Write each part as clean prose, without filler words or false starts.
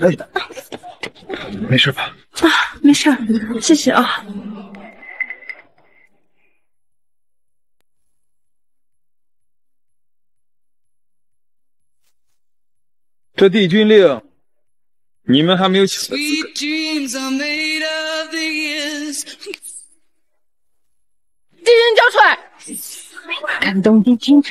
哎，没事吧？ 啊，没事，谢谢啊。 这帝君令，你们还没有请的资格。 敌人交出来！感动帝君。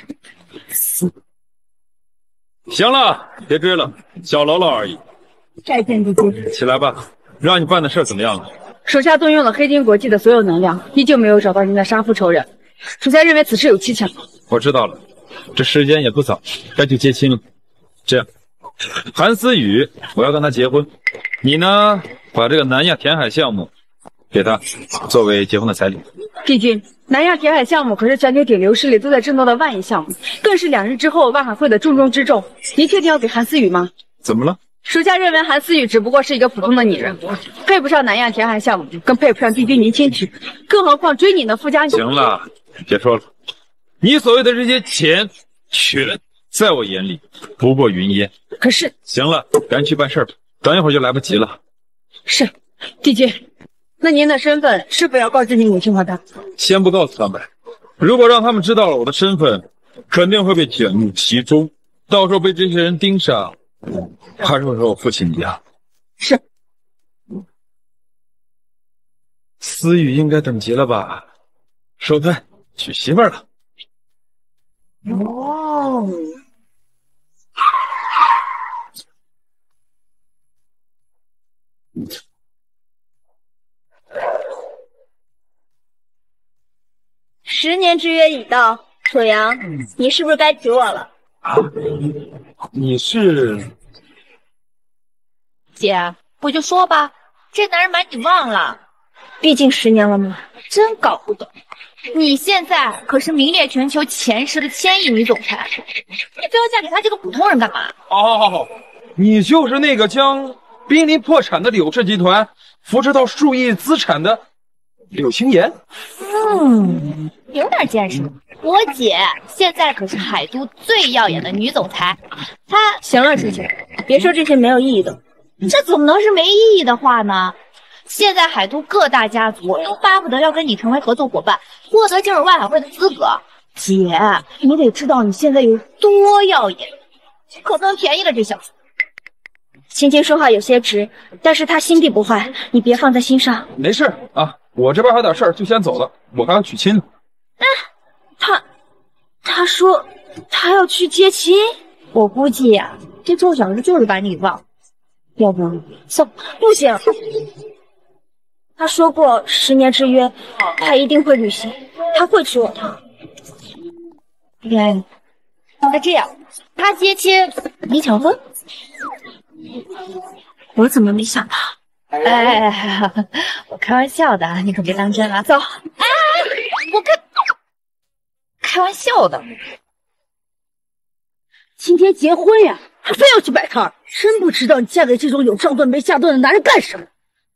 行了，别追了，小喽啰而已。 再见，帝君。 起来吧，让你办的事怎么样了？ 属下动用了黑金国际的所有能量，依旧没有找到您的杀父仇人。属下认为此事有蹊跷。 我知道了，这时间也不早，该去接亲了。这样，韩思雨，我要跟他结婚，你呢，把这个南亚填海项目给他，作为结婚的彩礼。 帝君，南亚填海项目可是全球顶流势力都在争夺的万亿项目，更是2日之后万海会的重中之重。您确定要给韩思雨吗？ 怎么了？ 属下认为韩思雨只不过是一个普通的女人，配不上南亚填海项目，更配不上帝君您亲娶，更何况追你的富家女。 行了，别说了，你所谓的这些钱权，在我眼里不过云烟。 可是， 行了，赶紧去办事吧，等一会儿就来不及了。 是，帝君，那您的身份是否要告知你母亲和他？ 先不告诉他们，如果让他们知道了我的身份，肯定会被卷入其中，到时候被这些人盯上，还是会和我父亲一样。 是。 思雨应该等急了吧？收摊，娶媳妇儿了。 哦。 10年之约已到，楚阳，你是不是该娶我了？ 啊，你是？ 姐，我就说吧，这男人把你忘了，毕竟10年了嘛，真搞不懂。你现在可是名列全球前10的1000亿女总裁，你非要嫁给他这个普通人干嘛？ 哦，你就是那个将濒临破产的柳氏集团扶持到数亿资产的柳青言。 有点见识。我姐现在可是海都最耀眼的女总裁，她行了，师姐， 别说这些没有意义的，这怎么能是没意义的话呢？现在海都各大家族都巴不得要跟你成为合作伙伴，获得进入万海会的资格。姐，你得知道你现在有多耀眼，可不能便宜了这小子。青青说话有些直，但是他心地不坏，你别放在心上。 没事啊，我这边还有点事儿，就先走了，我还要娶亲呢。 他说他要去接亲，我估计呀，这臭小子就是把你忘了。要不走？不行，他说过10年之约，他一定会履行，他会娶我的。那这样，他接亲，你抢婚？ 我怎么没想到？ 哎，我开玩笑的，你可别当真啊。走，哎，我开玩笑的。 今天结婚呀，还非要去摆摊儿，真不知道你嫁给这种有上顿没下顿的男人干什么。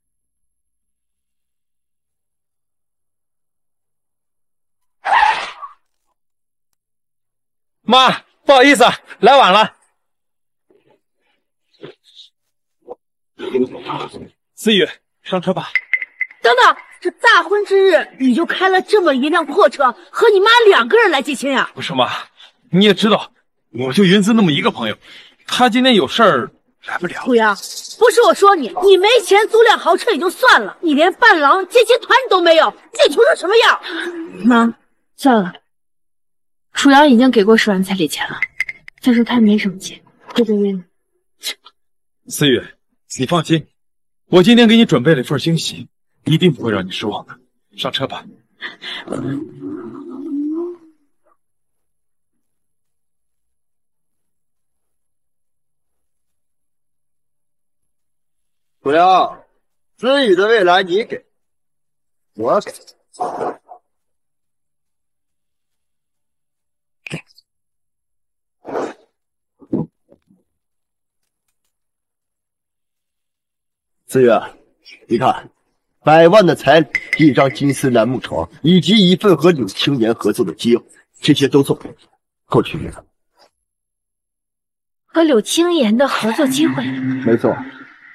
妈，不好意思，来晚了。思雨，上车吧。 等等，这大婚之日你就开了这么一辆破车，和你妈2个人来接亲呀？ 不是妈，你也知道，我就云思那么一个朋友，他今天有事儿来不了。 楚阳，不是我说你，你没钱租辆豪车也就算了，你连伴郎、接亲团你都没有，你穷成什么样？妈，算了，楚阳已经给过10万彩礼钱了，再说他也没什么钱，这个月。 思雨，你放心，我今天给你准备了一份惊喜，一定不会让你失望的。上车吧。 楚阳，思雨的未来你给，我给。思雨，你看，100万的彩礼，一张金丝楠木床，以及一份和柳青言合作的机会，这些都送给你，够去你的。 和柳青言的合作机会， 没错，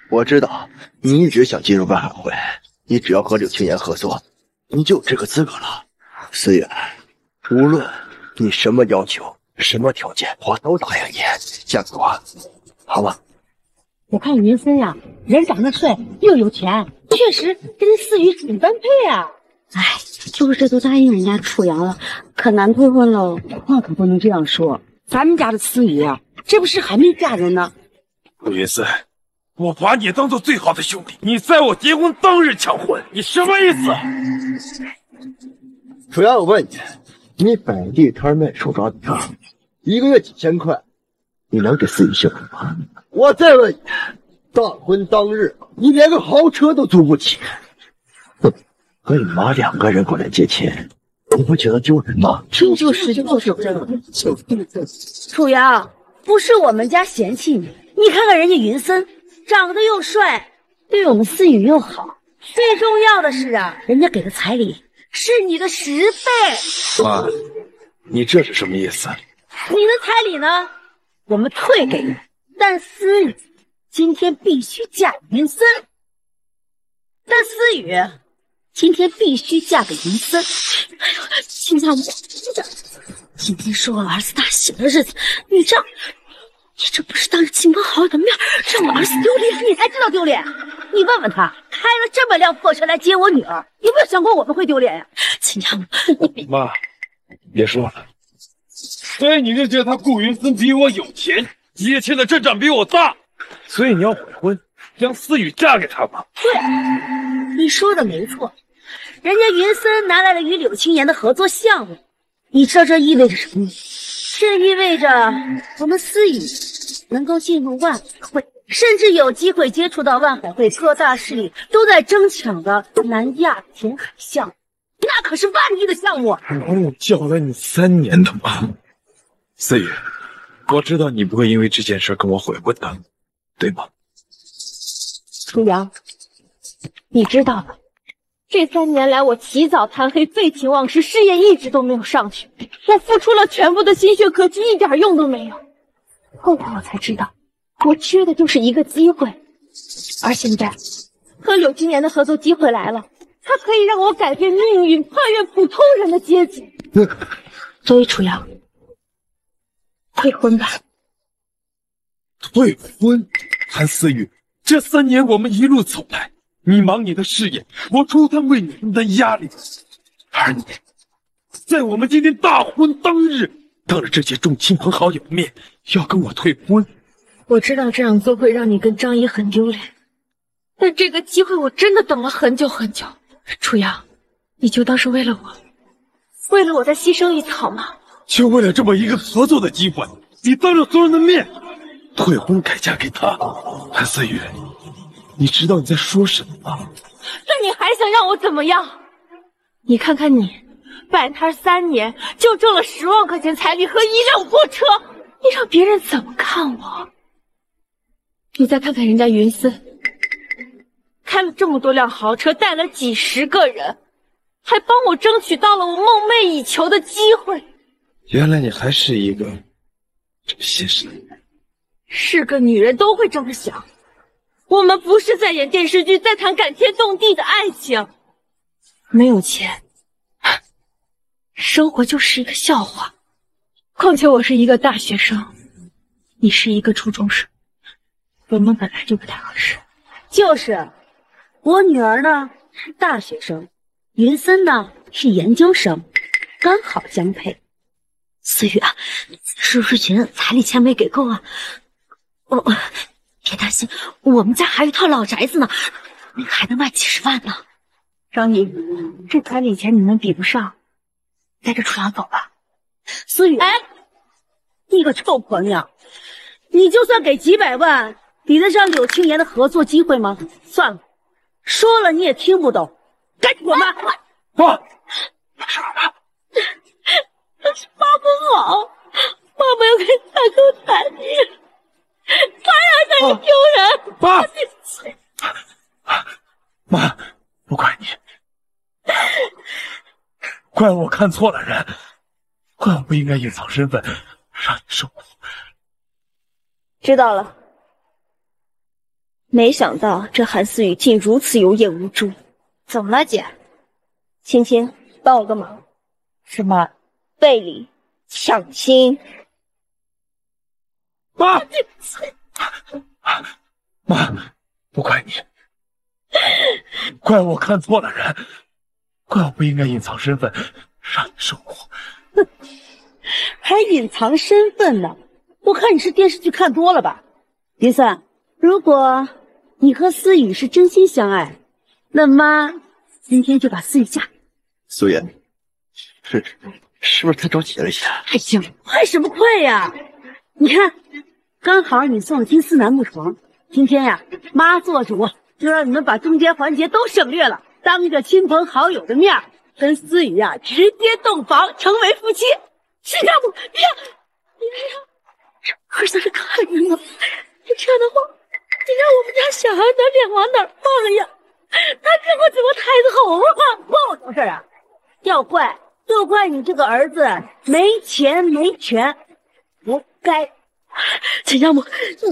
我知道你一直想进入万海会，你只要和柳青言合作，你就有这个资格了。思远，无论你什么要求、什么条件，我都答应你，嫁给我，好吗？ 我看云森呀，人长得帅又有钱，确实跟思雨很般配啊。 哎，就是这都答应人家楚阳了，可难退婚喽。 话可不能这样说，咱们家的思雨啊，这不是还没嫁人呢？ 陆云森，我把你当做最好的兄弟，你在我结婚当日抢婚，你什么意思？ 楚阳，我问你，你摆地摊卖手抓饼，一个月几千块，你能给思雨幸福吗？我再问你，大婚当日你连个豪车都租不起，哼，和你妈2个人过来借钱，你不觉得丢人吗？ 真就是这么楚阳，不是我们家嫌弃你，你看看人家云森，长得又帅，对我们思雨又好，最重要的是啊，人家给的彩礼是你的10倍。 妈，你这是什么意思？ 你的彩礼呢，我们退给你，但思雨今天必须嫁给云森。但思雨今天必须嫁给云森。哎呦，亲家母，今天是我儿子大喜的日子，你这不是当着亲朋好友的面让我儿子丢脸？你才知道丢脸？你问问他，开了这么辆破车来接我女儿，有没有想过我们会丢脸呀？亲家母，你妈，别说了。所以你就觉得他顾云森比我有钱，结亲的阵仗比我大，所以你要悔婚，让思雨嫁给他吗？ 对，你说的没错，人家云森拿来了与柳青言的合作项目，你知道这意味着什么吗？这意味着我们思雨能够进入万海会，甚至有机会接触到万海会各大势力都在争抢的南亚填海项目，那可是万亿的项目。 我叫了你3年的妈，思雨，我知道你不会因为这件事跟我悔婚的，对吗？ 楚阳，你知道的，这3年来我起早贪黑，废寝忘食，事业一直都没有上去，我付出了全部的心血，可惜一点用都没有。后来我才知道，我缺的就是一个机会，而现在和柳青言的合作机会来了，它可以让我改变命运，跨越普通人的阶级。所以楚阳，退婚吧。 退婚？韩思雨，这3年我们一路走来，你忙你的事业，我出摊为你分担压力，而你在我们今天大婚当日，当着这些众亲朋好友的面要跟我退婚。 我知道这样做会让你跟张姨很丢脸，但这个机会我真的等了很久很久。楚阳，你就当是为了我再牺牲一次好吗？ 就为了这么一个合作的机会，你当着所有人的面退婚改嫁给他？韩思雨，你知道你在说什么吗？ 那你还想让我怎么样？你看看你，摆摊3年就挣了10万块钱彩礼和1辆破车，你让别人怎么看我？你再看看人家云森，开了这么多辆豪车，带了几10个人，还帮我争取到了我梦寐以求的机会。 原来你还是一个这么现实的女人。 是个女人都会这么想。我们不是在演电视剧，在谈感天动地的爱情。没有钱，生活就是一个笑话。况且我是一个大学生，你是一个初中生，我们本来就不太合适。 就是，我女儿呢是大学生，云森呢是研究生，刚好相配。 思雨啊，是不是觉得彩礼钱没给够啊？别担心，我们家还有一套老宅子呢，还能卖几10万呢。 张姨，这彩礼钱你们比不上，带着楚阳走吧。 思雨，哎，你个臭婆娘，你就算给几百万，比得上柳青言的合作机会吗？算了，说了你也听不懂，赶紧滚吧！ 妈，没事吧？ 妈不好，妈没有给他够彩礼，他让让你丢人。 妈，不怪你，怪我看错了人，怪我不应该隐藏身份，让你受苦。 知道了。 没想到这韩思雨竟如此有眼无珠。 怎么了，姐？ 芊芊，帮我个忙。 什么？ 背里抢亲。 妈，妈，不怪你，怪我看错了人，怪我不应该隐藏身份，让你受苦。 还隐藏身份呢？我看你是电视剧看多了吧？云散，如果你和思雨是真心相爱，那妈今天就把思雨嫁给你。 苏妍，是不是太着急了一下？ 哎呀，快什么快呀！你看，刚好你送金丝楠木床，今天呀，妈做主，就让你们把中间环节都省略了，当着亲朋好友的面跟思雨呀直接洞房，成为夫妻。是这样不？别让儿子是看着呢，你这样的话，你让我们家小孩拿脸往哪儿放呀？他见过怎么抬子猴啊？关我什么事啊？要怪就怪你这个儿子没钱没权，活该。秦家母，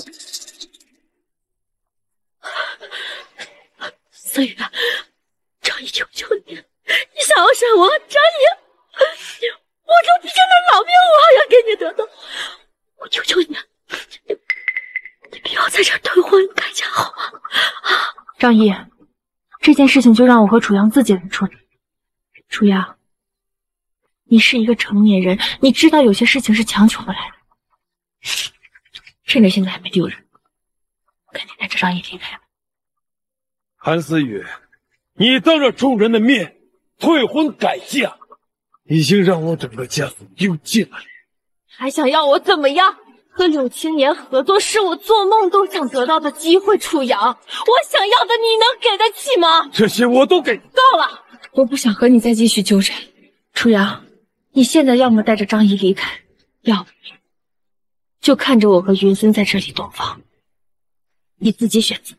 思雨啊，张姨求求你，你想要杀我，张姨，我就拼了老命我要给你得到，我求求你，你不要在这儿退婚改嫁好吗？ 张姨，这件事情就让我和楚阳自己来处理。楚阳，你是一个成年人，你知道有些事情是强求不来的。趁着现在还没丢人，赶紧带着张姨离开吧。 韩思雨，你当着众人的面退婚改嫁，已经让我整个家族丢尽了脸。 还想要我怎么样？和柳青年合作是我做梦都想得到的机会，楚阳，我想要的你能给得起吗？ 这些我都给你。 够了，我不想和你再继续纠缠。楚阳，你现在要么带着张姨离开，要么就看着我和云森在这里洞房，你自己选择。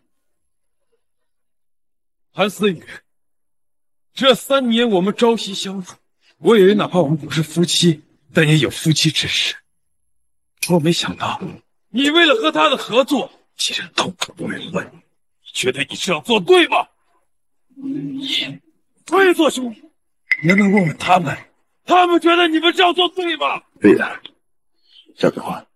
韩思雨，这3年我们朝夕相处，我以为哪怕我们不是夫妻，但也有夫妻之实。我没想到，你为了和他的合作，竟然偷偷退婚。你觉得你这样做对吗？你对做兄弟，难道问问他们，他们觉得你们这样做对吗？ 对的，小子话。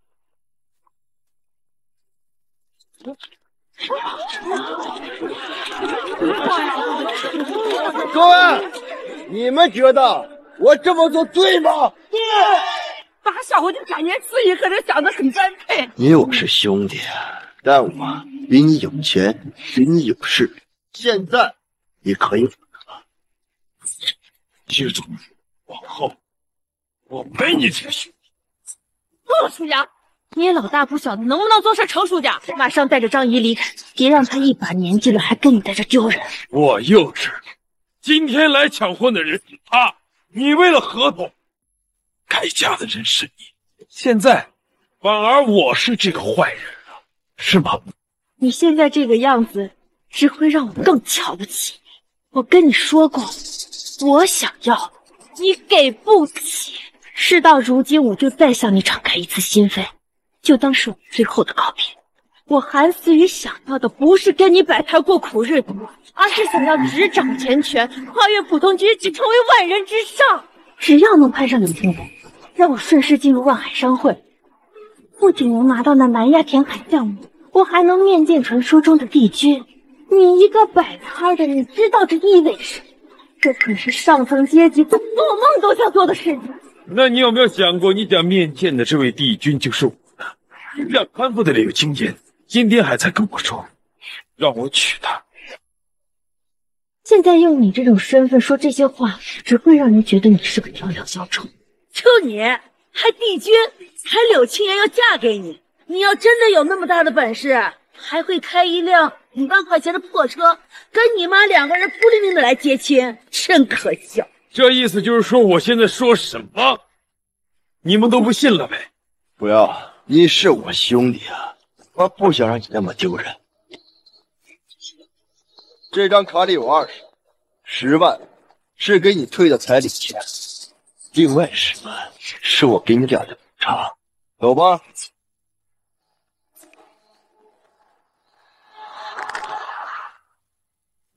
各位，你们觉得我这么做对吗？对。 打小我就感觉自己和这小子很般配。 你我是兄弟，但我比你有钱，比你有势。现在你可以走了， 记住，往后我没你这个兄弟。 不，楚阳，你也老大不小的，能不能做事成熟点？马上带着张姨离开，别让她一把年纪了还跟你在这丢人。 我幼稚，今天来抢婚的人是他，你为了合同改嫁的人是你，现在反而我是这个坏人了，是吗？ 你现在这个样子，只会让我更瞧不起你。我跟你说过，我想要的你给不起。事到如今，我就再向你敞开一次心扉，就当是我们最后的告别。我韩思雨想要的不是跟你摆摊过苦日子，而是想要执掌全权，跨越普通阶级，成为万人之上。只要能攀上柳青莲，让我顺势进入万海商会，不仅能拿到那南亚填海项目，我还能面见传说中的帝君。你一个摆摊的，你知道这意味着什么？这可是上层阶级做梦都想做的事情。 那你有没有想过，你想面见的这位帝君就是我呢？让攀附的柳青烟今天还在跟我说，让我娶她。 现在用你这种身份说这些话，只会让人觉得你是个调料小丑。 就你还帝君，还柳青言要嫁给你，你要真的有那么大的本事，还会开一辆5万块钱的破车，跟你妈2个人孤零零的来接亲，真可笑。 这意思就是说，我现在说什么，你们都不信了呗？ 不要，你是我兄弟啊，我不想让你那么丢人。这张卡里有20，10万是给你退的彩礼钱，另外10万是我给你俩的补偿，走吧。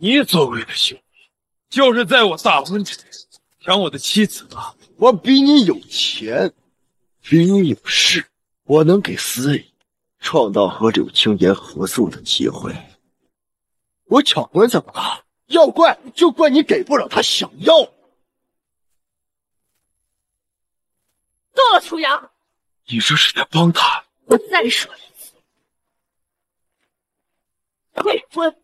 你所谓的兄弟，就是在我大婚之天抢我的妻子吧？ 我比你有钱，比你有势，我能给司仪创造和柳青言合作的机会。我抢婚怎么了？要怪就怪你给不了他想要。 够了，楚阳！ 你这是在帮他？ 我再说一次，退婚！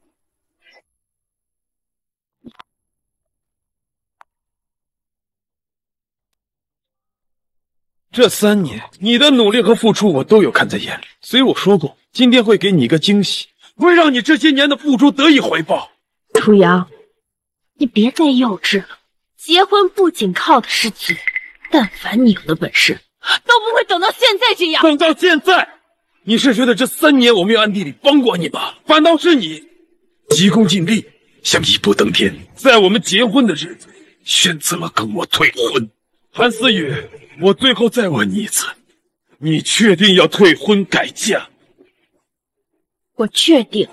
这3年，你的努力和付出我都有看在眼里，所以我说过，今天会给你一个惊喜，会让你这些年的付出得以回报。 楚阳，你别再幼稚了。结婚不仅靠的是嘴，但凡你有的本事，都不会等到现在这样。 等到现在，你是觉得这3年我没有暗地里帮过你吧？反倒是你急功近利，想一步登天，在我们结婚的日子选择了跟我退婚。韩思雨，我最后再问你一次，你确定要退婚改嫁？ 我确定。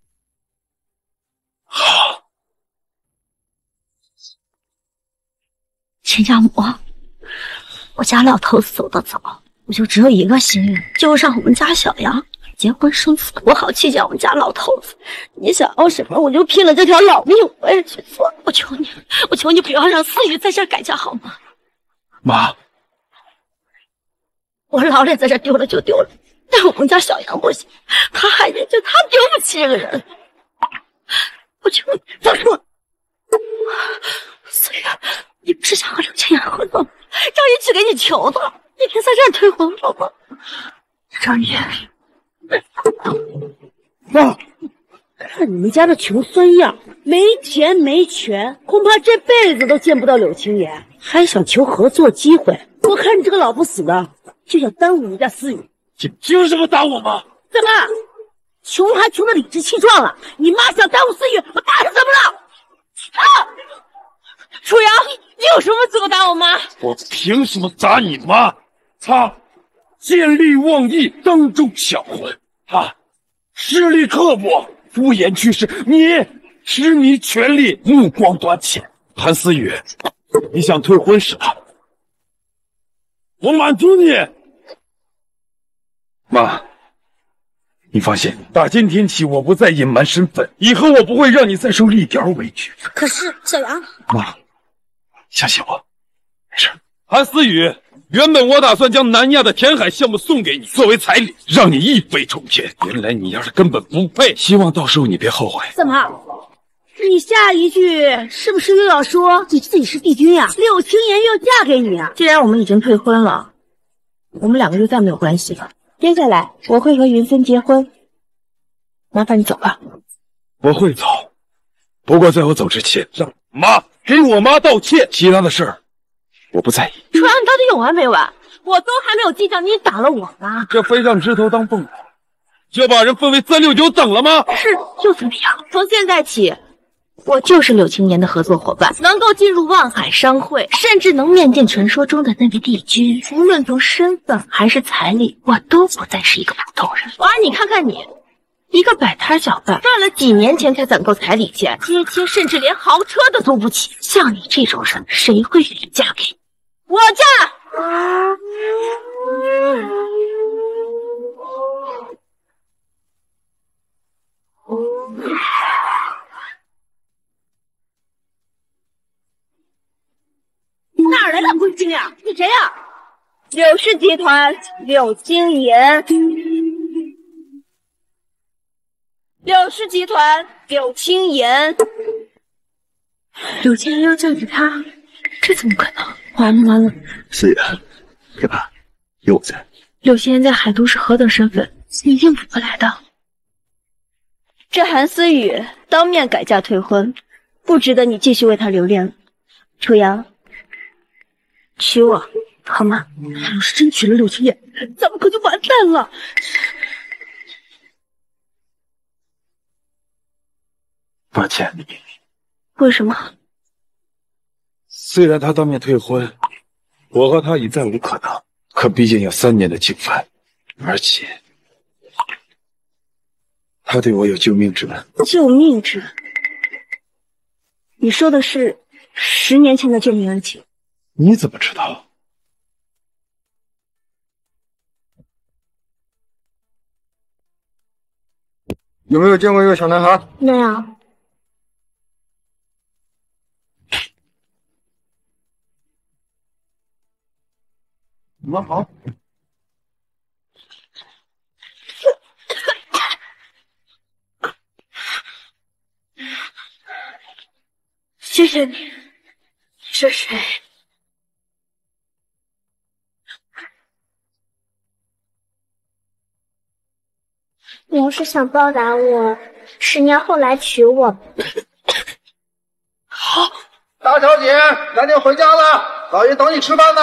好。 秦家母，我家老头子走得早，我就只有一个心愿，就是让我们家小杨结婚生子，我好去见我们家老头子。你想要什么，我就拼了这条老命我也去做。我求你，我求你不要让思雨在这儿改嫁好吗？ 妈， 我老脸在这丢了就丢了，但我们家小杨不行，他还年轻，他丢不起这个人。我求你，放手！思雨，你不是想和柳青言合作吗？张宇去给你求的，你别在这儿退婚好吗？张宇， 妈，看你们家的穷酸样，没钱没权，恐怕这辈子都见不到柳青言，还想求合作机会。我看你这个老不死的，就想耽误我们家思雨。 你凭什么打我妈？ 怎么，穷还穷得理直气壮了？你妈想耽误思雨，我打她怎么了？啊！ 楚阳，你有什么资格打我妈？ 我凭什么打你妈？她见利忘义，当众抢婚；她势力刻薄，敷衍去世。你痴迷权力，目光短浅。韩思雨，你想退婚是吧？我满足你。妈，你放心，打今天起我不再隐瞒身份，以后我不会让你再受一点委屈。 可是小杨， 妈，相信我，没事。韩思雨，原本我打算将南亚的填海项目送给你作为彩礼，让你一飞冲天。原来你要是根本不配，希望到时候你别后悔。 怎么？你下一句是不是又要说你自己是帝君呀？柳青言又嫁给你啊？ 既然我们已经退婚了，我们2个就再没有关系了。接下来我会和云森结婚，麻烦你走吧。 我会走，不过在我走之前，让妈给我妈道歉。其他的事儿我不在意。 楚阳，你到底有完没完？我都还没有计较，你打了我妈， 这非让枝头当凤凰，就把人分为369等了吗？ 是又怎么样？从现在起，我就是柳青言的合作伙伴，能够进入万海商会，甚至能面见传说中的那位帝君。无论从身份还是财力，我都不再是一个普通人。而你看看你，一个摆摊小贩，赚了几年钱才攒够彩礼钱，接亲甚至连豪车都租不起。像你这种人，谁会愿意嫁给你？我嫁！ 哪来的龟精呀？你谁呀？ 柳氏集团柳青言，柳氏集团柳青言， 柳青言要嫁给他，这怎么可能？完了完了！ 思雨，别怕，有我在。 柳青言在海都是何等身份，你一定补不来的。 这韩思雨当面改嫁退婚，不值得你继续为他留恋了。楚阳，娶我好吗？ 要是真娶了柳青言，咱们可就完蛋了。 抱歉， 为什么？ 虽然他当面退婚，我和他已再无可能，可毕竟有3年的情分，而且他对我有救命之恩。 救命之恩？ 你说的是10年前的救命恩情。 你怎么知道？ 有没有见过一个小男孩？ 没有。 你们好。 谢谢你。你是谁？ 你要是想报答我，10年后来娶我。 好， 大小姐，赶紧回家了，老爷等你吃饭呢。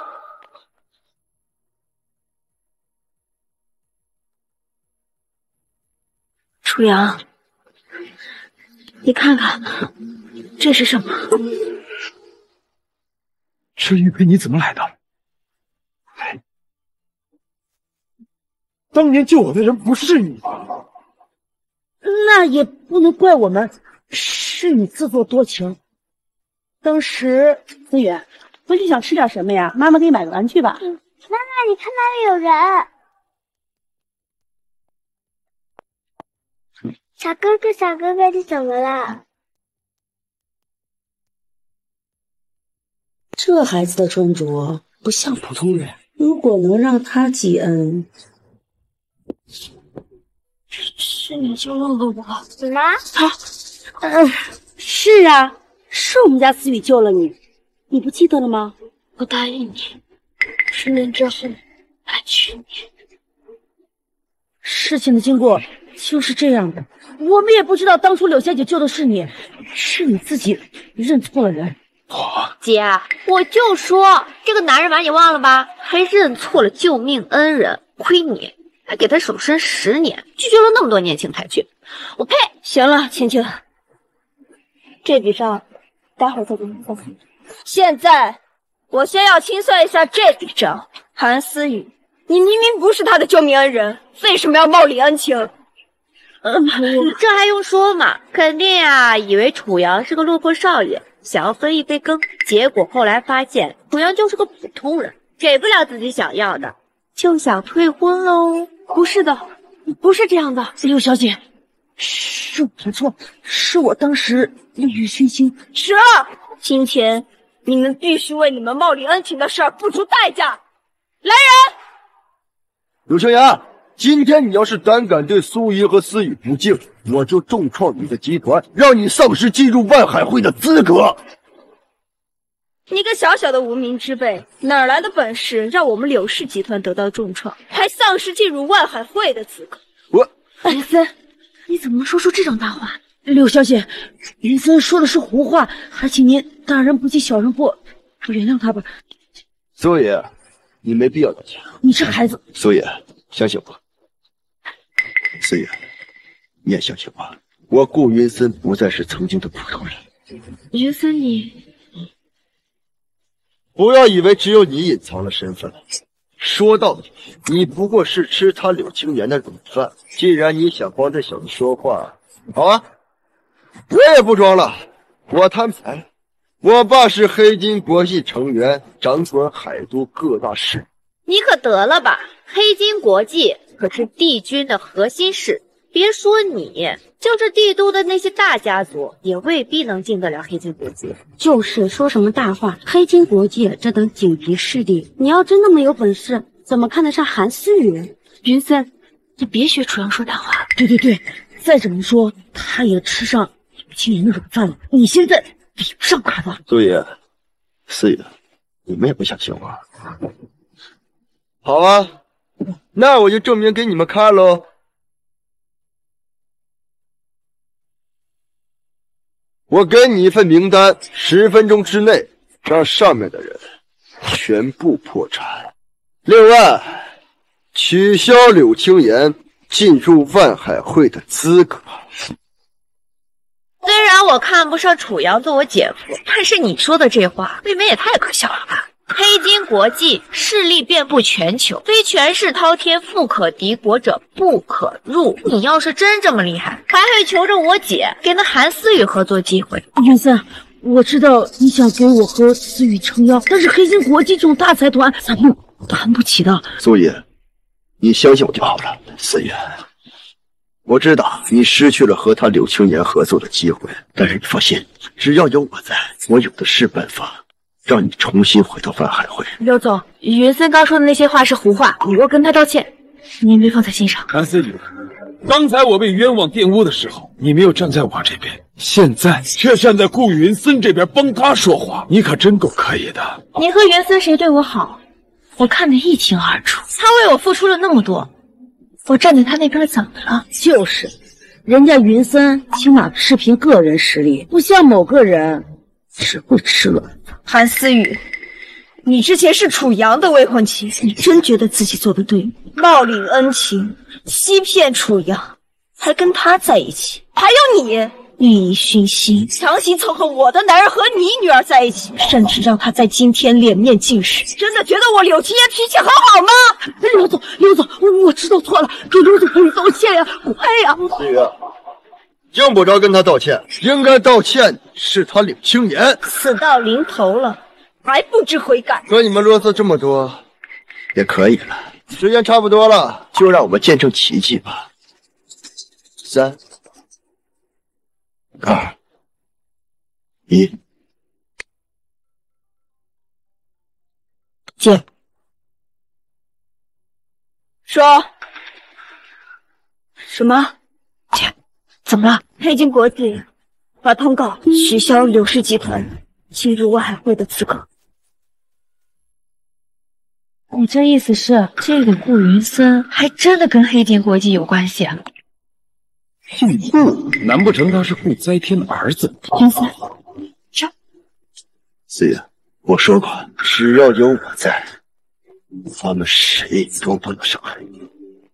楚阳，你看看，这是什么？ 这玉佩你怎么来的？当年救我的人不是你吗？ 那也不能怪我们，是你自作多情。当时，思雨，回去想吃点什么呀？妈妈给你买个玩具吧。 妈妈，你看那里有人。小哥哥，小哥哥，你怎么了？ 这孩子的穿着不像普通人，如果能让他记恩，是你救了我。 什么？ 是啊，是我们家思雨救了你，你不记得了吗？我答应你，10年之后来娶你。事情的经过就是这样的，我们也不知道当初柳小姐救的是你，是你自己认错了人。 姐，我就说这个男人把你忘了吧，还认错了救命恩人，亏你还给他守身10年，拒绝了那么多年轻才去。我呸！ 行了，晴晴，这笔账待会儿再给你算。现在我先要清算一下这笔账。韩思雨，你明明不是他的救命恩人，为什么要冒领恩情？ 这还用说吗？肯定呀，以为楚阳是个落魄少爷，想要分一杯羹，结果后来发现楚阳就是个普通人，给不了自己想要的，就想退婚喽。 不是的，不是这样的，柳小姐，是我的错，是我当时利欲熏心。是啊，今天你们必须为你们冒领恩情的事儿付出代价。来人！ 柳青阳，今天你要是胆敢对苏怡和思雨不敬，我就重创你的集团，让你丧失进入万海会的资格。 你个小小的无名之辈，哪来的本事让我们柳氏集团得到重创，还丧失进入万海会的资格？云森，你怎么能说出这种大话？柳小姐，云森说的是胡话，还请您大人不计小人过，原谅他吧。 苏怡，你没必要道歉。 你这个孩子， 苏怡，相信我。思雨，你也相信我，我顾云森不再是曾经的普通人。 云森，你不要以为只有你隐藏了身份，说到底，你不过是吃他柳青言的软饭。既然你想帮这小子说话，好啊，我也不装了，我摊牌，我爸是黑金国际成员，掌管海都各大势。 你可得了吧，黑金国际可是帝军的核心势，别说你，就是帝都的那些大家族，也未必能进得了黑金国际。 就是说什么大话，黑金国际这等顶级势力，你要真那么有本事，怎么看得上韩思雨？云森，你别学楚阳说大话。 对，再怎么说，他也吃上青年的软饭了，你现在比不上他的。 苏怡，思雨，你们也不相信我。好啊，那我就证明给你们看喽。我给你一份名单，10分钟之内让上面的人全部破产。另外，取消柳青言进入万海会的资格。 虽然我看不上楚阳做我姐夫，但是你说的这话未免也太可笑了吧？ 黑金国际势力遍布全球，非权势滔天、富可敌国者不可入。你要是真这么厉害，还会求着我姐给那韩思雨合作机会？ 云森，我知道你想给我和思雨撑腰，但是黑金国际这种大财团，咱们担不起的。 苏野，你相信我就好了。思雨，我知道你失去了和他柳青言合作的机会，但是你放心，只要有我在，我有的是办法让你重新回到万海会。 刘总，云森刚说的那些话是胡话，你给我跟他道歉，你也别放在心上。 韩思雨，刚才我被冤枉玷污的时候，你没有站在我这边，现在却站在顾云森这边帮他说话，你可真够可以的。 你和云森谁对我好，我看得一清二楚。他为我付出了那么多，我站在他那边怎么了？ 就是，人家云森起码是凭个人实力，不像某个人只会吃软饭。 韩思雨，你之前是楚阳的未婚妻， 你真觉得自己做的对吗？ 冒领恩情，欺骗楚阳，还跟他在一起。还有你，欲以熏心，强行凑合我的男人和你女儿在一起，甚至让他在今天脸面尽失。真的觉得我柳青言脾气很好吗？ 刘总，我知道错了，给刘总你道歉呀，快呀！ 思雨，用不着跟他道歉，应该道歉是他柳青言。 死到临头了，还不知悔改。 和你们啰嗦这么多，也可以了。时间差不多了，就让我们见证奇迹吧。3、2、1， 姐，说什么？姐，怎么了？黑金国际发通告取消柳氏集团进入万海会的资格。 你这意思是，这个顾云森还真的跟黑金国际有关系啊？ 难不成他是顾灾天的儿子？ 云森， 思雨，我说过，只要有我在，他们谁都不能伤害你。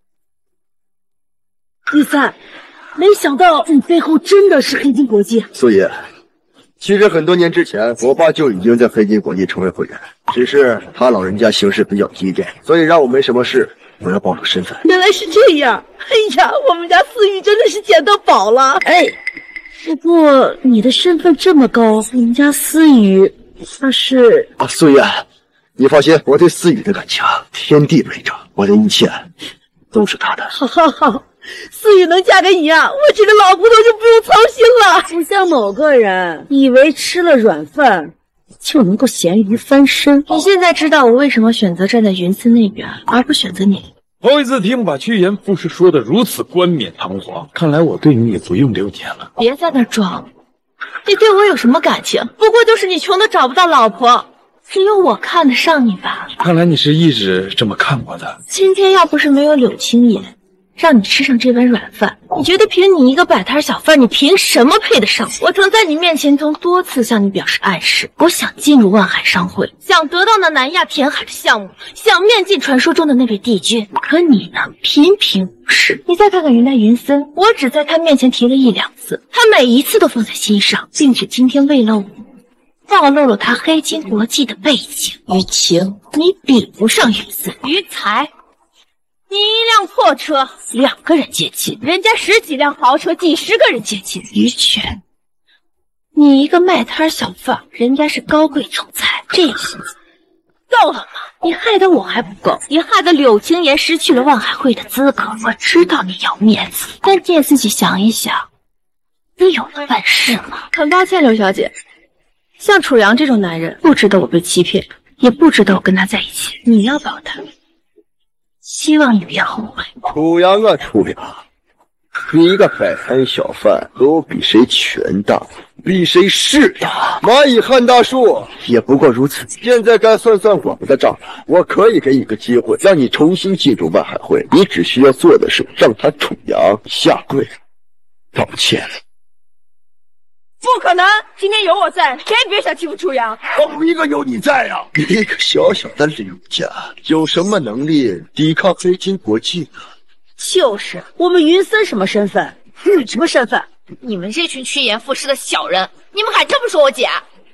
云森，没想到你背后真的是黑金国际。 苏爷，其实很多年之前，我爸就已经在黑金国际成为会员，只是他老人家行事比较低调，所以让我没什么事，我要暴露身份。 原来是这样，哎呀，我们家思雨真的是捡到宝了。哎，不过你的身份这么高，我们家思雨她是…… 苏爷，你放心，我对思雨的感情天地为证，我的一切都是他的。 好。思雨能嫁给你啊，我这个老骨头就不用操心了。不像某个人以为吃了软饭就能够咸鱼翻身。 你现在知道我为什么选择站在云森那边，而不选择你？ 头一次听把趋炎附势说的如此冠冕堂皇，看来我对你也不用留年了。 别在那装，你对我有什么感情？不过就是你穷的找不到老婆，只有我看得上你吧。 看来你是一直这么看我的。 今天要不是没有柳青言让你吃上这碗软饭，你觉得凭你一个摆摊小贩，你凭什么配得上我？曾在你面前曾多次向你表示暗示，我想进入万海商会，想得到那南亚填海的项目，想面见传说中的那位帝君。可你呢，频频无视。你再看看云南云森，我只在他面前提了1、2次，他每一次都放在心上，并且今天为了我暴露了他黑金国际的背景。于情，你比不上云森；于财，你一辆破车2个人接近，人家10几辆豪车几10个人接近。于权，你一个卖摊小贩，人家是高贵总裁，这些够了吗？你害得我还不够，你害得柳青言失去了万海会的资格。我知道你要面子，但你也自己想一想，你有那本事吗？很抱歉，刘小姐，像楚阳这种男人，不值得我被欺骗，也不值得我跟他在一起。你要保他，希望你别后悔。 楚阳啊楚阳，你一个摆摊小贩和我比谁权大，比谁势大。蚂蚁撼大树也不过如此。现在该算算我们的账了。我可以给你个机会，让你重新进入万海会。你只需要做的是让他楚阳下跪道歉。 不可能！今天有我在，谁也别想欺负楚阳。 好一个有你在呀！你一个小小的柳家，有什么能力抵抗黑金国际呢？ 就是我们云森什么身份？你什么身份？ 你们这群趋炎附势的小人，你们敢这么说我姐？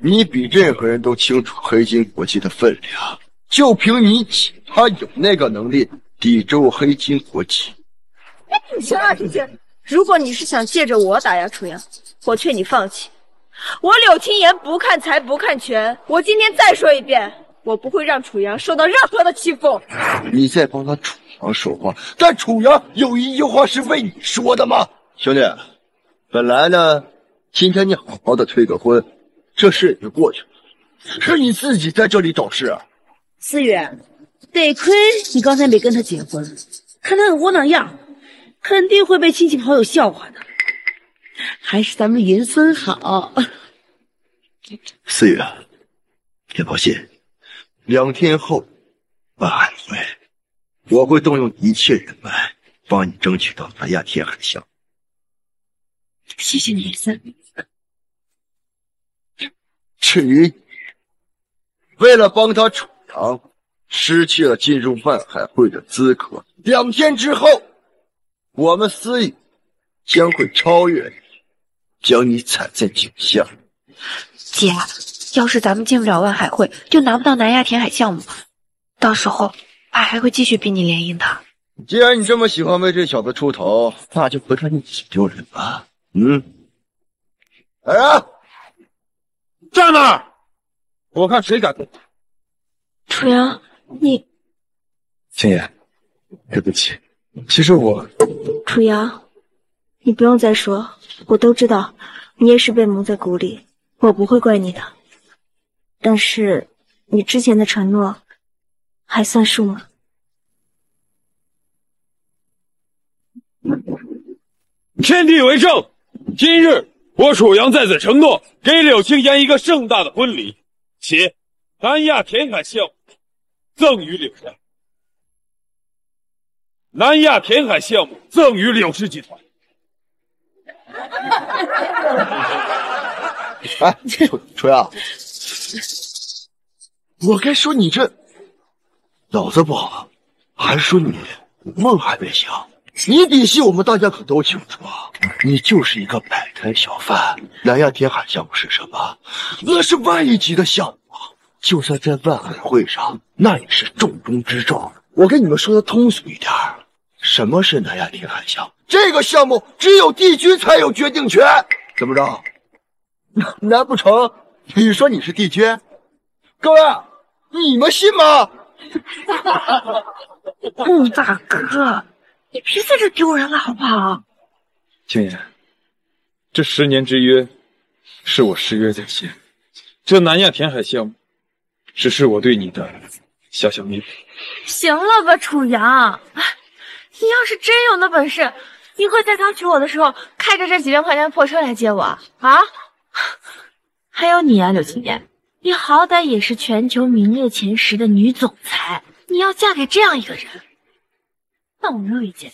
你比任何人都清楚黑金国际的分量，就凭你姐，她有那个能力抵住黑金国际。 行啊，婷婷，如果你是想借着我打压楚阳，我劝你放弃。我柳青言不看财不看权，我今天再说一遍，我不会让楚阳受到任何的欺负。 你在帮他楚阳说话，但楚阳有一句话是为你说的吗？兄弟，本来呢，今天你好好的催个婚，这事也就过去了，是你自己在这里找事啊。 思雨，得亏你刚才没跟他结婚，看他的窝囊样，肯定会被亲戚朋友笑话的。还是咱们云孙好。 思雨，别抱歉，2天后万海会，我会动用一切人脉帮你争取到南亚天海项目。 谢谢你，三。 至于你，为了帮他楚阳，失去了进入万海会的资格。2天之后，我们思雨将会超越你，将你踩在脚下。 姐，要是咱们进不了万海会，就拿不到南亚填海项目，到时候爸还会继续逼你联姻的。 既然你这么喜欢为这小子出头，那就和他一起丢人吧。来人， 站那儿！我看谁敢动。 楚阳，你青言，对不起，其实我…… 楚阳，你不用再说，我都知道，你也是被蒙在鼓里，我不会怪你的。但是你之前的承诺还算数吗？ 天地为证，今日我楚阳在此承诺，给柳青言一个盛大的婚礼，且南亚填海项目赠予柳家，南亚填海项目赠予柳氏集团。 哎，楚阳，我该说你这脑子不好，还是说你梦还没醒？你底细我们大家可都清楚啊，你就是一个摆摊小贩。南亚填海项目是什么？那是万亿级的项目，就算在万海会上，那也是重中之重。我跟你们说的通俗一点，什么是南亚填海项目？这个项目只有帝君才有决定权。怎么着？难不成你说你是帝君？各位，你们信吗？ 大哥，你别在这丢人了好不好？ 青言，这10年之约是我誓约在先，这南亚填海项目只是我对你的小小弥补。 行了吧，楚阳，你要是真有那本事，你会在刚娶我的时候开着这几万块钱的破车来接我啊？还有你啊，柳青言，你好歹也是全球名列前10的女总裁，你要嫁给这样一个人，那我没有意见。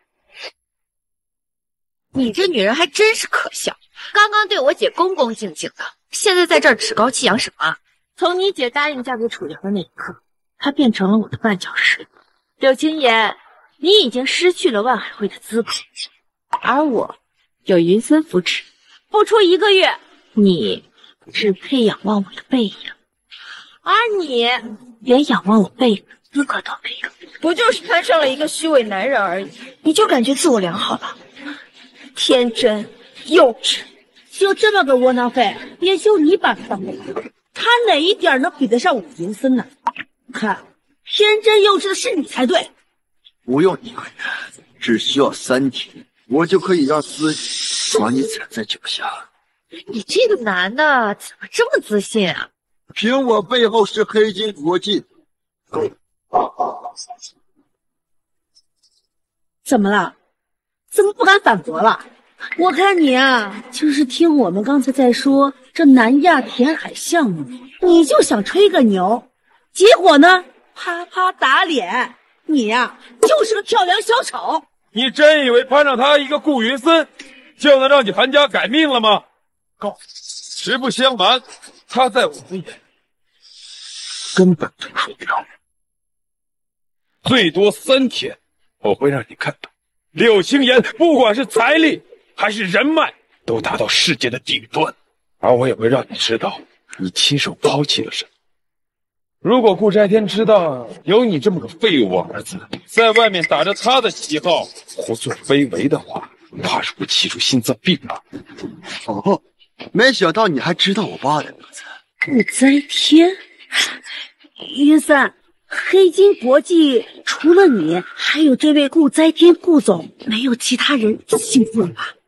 你这女人还真是可笑，刚刚对我姐恭恭敬敬的，现在在这儿趾高气扬什么？ 从你姐答应嫁给楚阳的那一刻，她变成了我的绊脚石。柳青言，你已经失去了万海会的资格，而我有云森扶持，不出1个月，你只配仰望我的背影，而你连仰望我背影的资格都没有，不就是摊上了一个虚伪男人而已，你就感觉自我良好了？天真幼稚， 就这么个窝囊废，也就你把他当回事，他哪一点能比得上我云森呢？看，天真幼稚的是你才对。 不用1个月，只需要3天，我就可以让思雨把你踩在脚下。 你这个男的怎么这么自信啊？ 凭我背后是黑金国际。 怎么了？怎么不敢反驳了？我看你啊，就是听我们刚才在说这南亚填海项目，你就想吹个牛，结果呢，啪啪打脸。你呀，就是个跳梁小丑。 你真以为攀上他一个顾云森，就能让你韩家改命了吗？告诉你，实不相瞒，他在我们眼里根本就输不了。最多3天，我会让你看到柳青言不管是财力还是人脉，都达到世界的顶端，而我也会让你知道， 你亲手抛弃了什么？如果顾斋天知道有你这么个废物儿子，在外面打着他的旗号胡作非为的话，怕是会气出心脏病吧？ 哦，没想到你还知道我爸的名字。 顾斋天，云森，黑金国际除了你，还有这位顾斋天顾总，没有其他人姓顾了吧？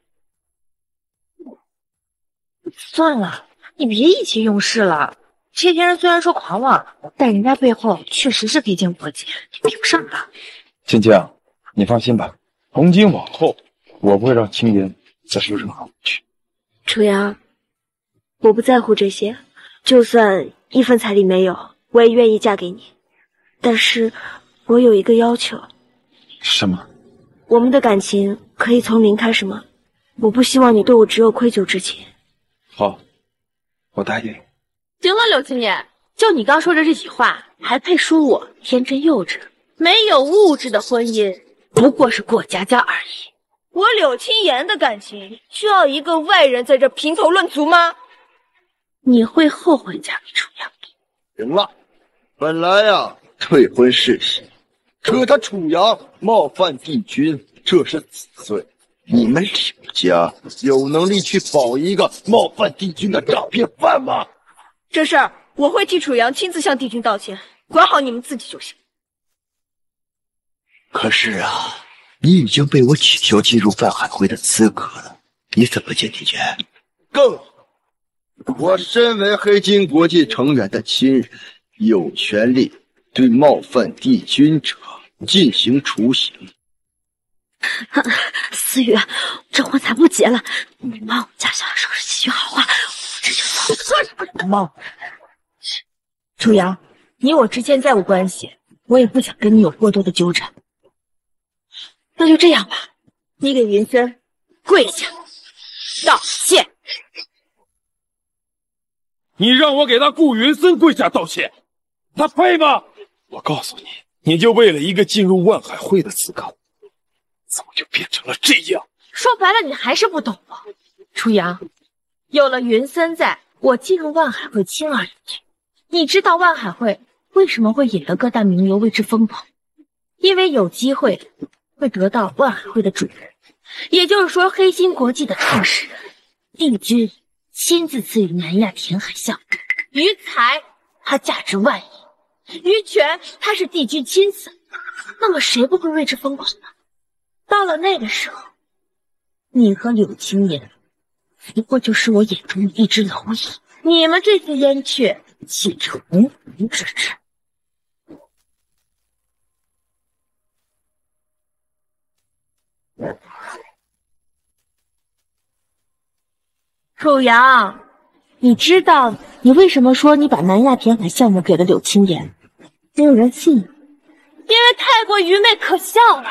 算了，你别意气用事了。这些人虽然说狂妄，但人家背后确实是黑金国际，你比不上他。 青青，你放心吧，从今往后，我不会让青言再受任何委屈。 楚阳，我不在乎这些，就算一分彩礼没有，我也愿意嫁给你。但是我有一个要求。 什么？ 我们的感情可以从零开始吗？我不希望你对我只有愧疚之情。 好，我答应。 行了，柳青言，就你刚说的这几话，还配说我天真幼稚？没有物质的婚姻，不过是过家家而已。 我柳青言的感情需要一个外人在这评头论足吗？ 你会后悔嫁给楚阳。 行了，本来呀，退婚是喜，可他楚阳冒犯帝君，这是子罪。你们柳家有能力去保一个冒犯帝君的诈骗犯吗？ 这事儿我会替楚阳亲自向帝君道歉，管好你们自己就行。 可是啊，你已经被我取消进入万海会的资格了，你怎么见帝君？更好，我身为黑金国际成员的亲人，有权利对冒犯帝君者进行处刑。 思雨，这婚才不结了，你帮我们家小雅收拾几句好话，这就算妈，楚阳，你我之间再无关系，我也不想跟你有过多的纠缠。那就这样吧，你给云深跪下道歉。 你让我给他顾云森跪下道歉，他配吗？我告诉你，你就为了一个进入万海会的资格，怎么就变成了这样？ 说白了，你还是不懂我。楚阳，有了云森在，我进入万海会轻而易举。你知道万海会为什么会引得各大名流为之疯狂？因为有机会会得到万海会的主人，也就是说黑金国际的创始人帝君亲自赐予南亚填海项目。于财它价值万亿，于权它是帝君亲赐，那么谁不会为之疯狂呢？到了那个时候，你和柳青言不过就是我眼中的一只蝼蚁，你们这些燕雀岂至无福之至？楚阳，你知道你为什么说你把南亚填海项目给了柳青言，没有人信你？因为太过愚昧可笑了。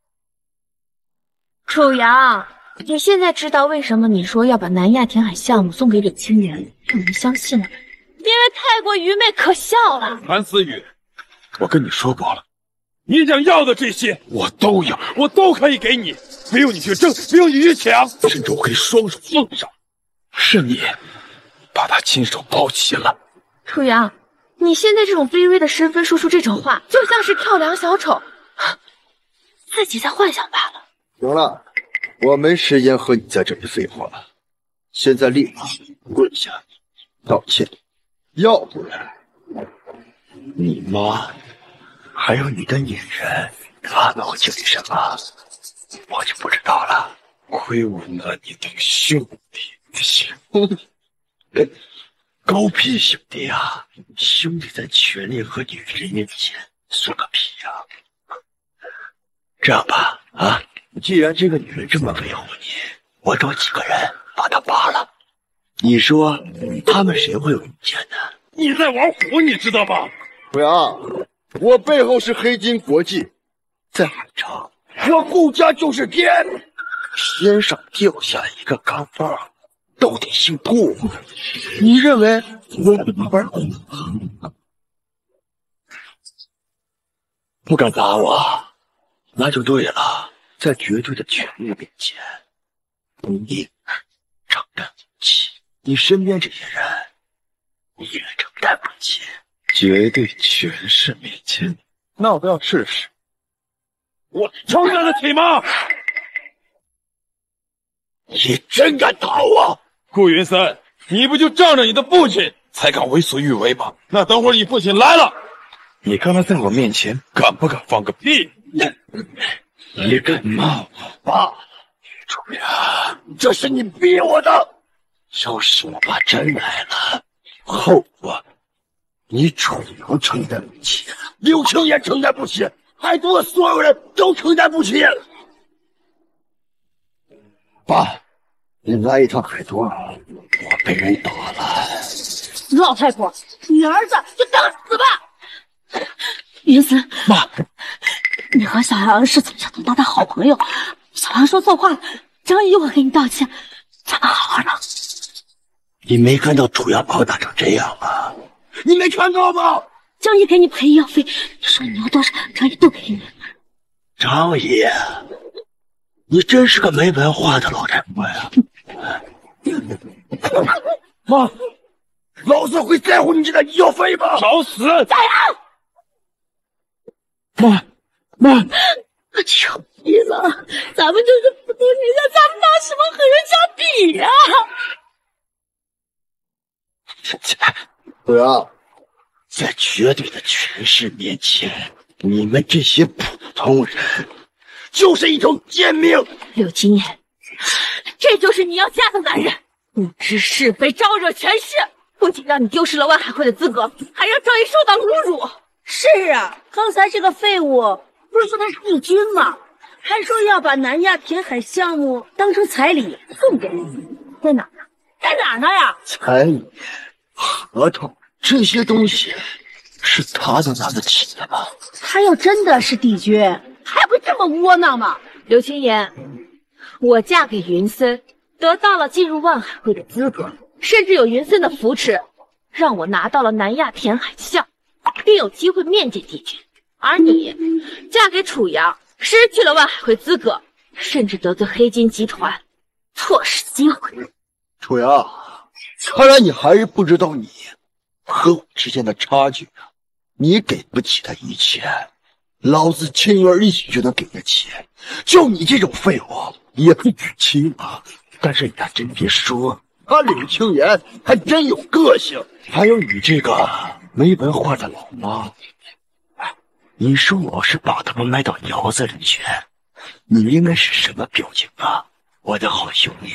楚阳，你现在知道为什么你说要把南亚填海项目送给柳青言，让人相信了吗？因为太过愚昧可笑了。 韩思雨，我跟你说过了，你想要的这些我都有，我都可以给你，不用你去争，不用你去抢，甚至我可以双手奉上。是你把他亲手抛弃了。 楚阳，你现在这种卑微的身份说出这种话，就像是跳梁小丑，自己在幻想罢了。 行了，我没时间和你在这里废话，现在立马跪下道歉，要不然你妈还有你的女人，他们会经历什么，我就不知道了。 亏我拿你当兄弟， 兄弟，狗屁兄弟啊！兄弟在权力和女人面前算个屁呀！这样吧，啊，既然这个女人这么维护你，我找几个人把她扒了。你说他们谁会有意见呢？ 你在玩火，你知道吗？ 楚阳，我背后是黑金国际，在海城，我顾家就是天，天上掉下一个钢镚都得姓顾。你认为我会玩火？不敢打我，那就对了。在绝对的权力面前，你承担不起。你身边这些人你也承担不起。绝对权势面前，那我倒要试试。我承担得起吗？你真敢打我！ 顾云森，你不就仗着你的父亲才敢为所欲为吗？那等会儿你父亲来了，你刚才在我面前敢不敢放个屁？ 你敢骂我爸？楚阳，这是你逼我的。要是我爸真来了，后果你楚阳承担不起，柳青也承担不起，海都的所有人都承担不起。爸，你来一趟海都，我被人打了。 老太婆，你儿子就等死吧！ 云森， 妈， 你和小杨是从小到大的好朋友，小杨说错话了，张姨会给你道歉，咱们好好的。 你没看到楚阳把我打成这样吗？你没看到吗？ 张姨给你赔医药费，你说你要多少，张姨都给你。 张姨，你真是个没文化的老太婆呀！妈，老子会在乎你这点医药费吗？ 找死！ 加油！ 妈， 我求你了，咱们就是普通人家，咱们拿什么和人家比呀？ 楚阳，在绝对的权势面前，你们这些普通人就是一种贱命。 柳青言，这就是你要嫁的男人，不知是非，招惹权势，不仅让你丢失了万海会的资格，还让张姨受到侮辱。是啊，刚才这个废物不是说他是帝君吗？还说要把南亚填海项目当成彩礼送给你，在哪呢？在哪呢呀？ 彩礼、合同这些东西，是他能拿得起的吗？ 他要真的是帝君，还不这么窝囊吗？柳青言，我嫁给云森，得到了进入万海会的资格，甚至有云森的扶持，让我拿到了南亚填海项目，并有机会面见帝君。而你嫁给楚阳，失去了万海会资格，甚至得罪黑金集团，错失机会。 楚阳，看来你还是不知道你和我之间的差距啊！你给不起的一切，老子轻而易举就能给得起。就你这种废物，也配娶妻吗？但是你还真别说，他柳青言还真有个性。还有你这个没文化的老妈，你说我是把他们埋到窑子里去，你应该是什么表情啊，我的好兄弟？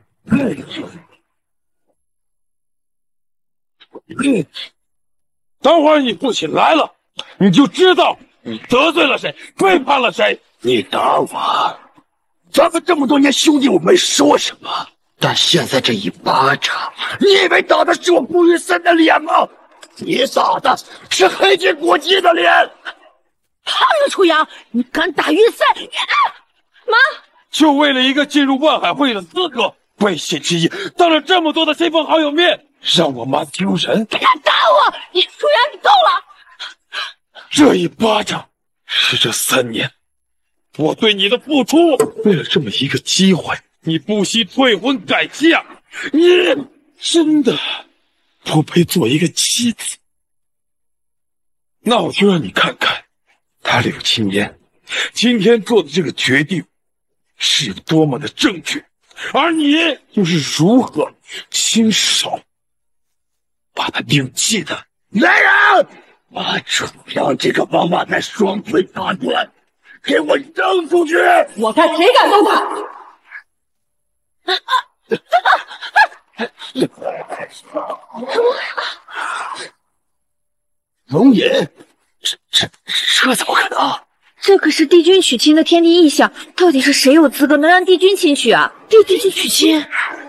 等会儿你父亲来了，你就知道你得罪了谁，背叛了谁。 你打我，咱们这么多年兄弟，我没说什么，但现在这一巴掌，你以为打的是我顾云森的脸吗？你打的是黑金国际的脸。 胖子楚阳，你敢打云森？妈， 就为了一个进入万海会的资格，背信弃义，当着这么多的亲朋好友面，让我妈丢人。 敢打我！你楚阳，你够了！ 这一巴掌是这3年我对你的付出。为了这么一个机会，你不惜退婚改嫁，你真的不配做一个妻子。那我就让你看看他柳青烟今天做的这个决定是有多么的正确，而你又是如何亲手把他摒弃的。 来人，把楚阳这个王八蛋双腿打断，给我扔出去！ 我看谁敢动他！ 龙隐，这怎么可能？ 这可是帝君娶亲的天地异象，到底是谁有资格能让帝君亲娶啊？帝君去娶亲？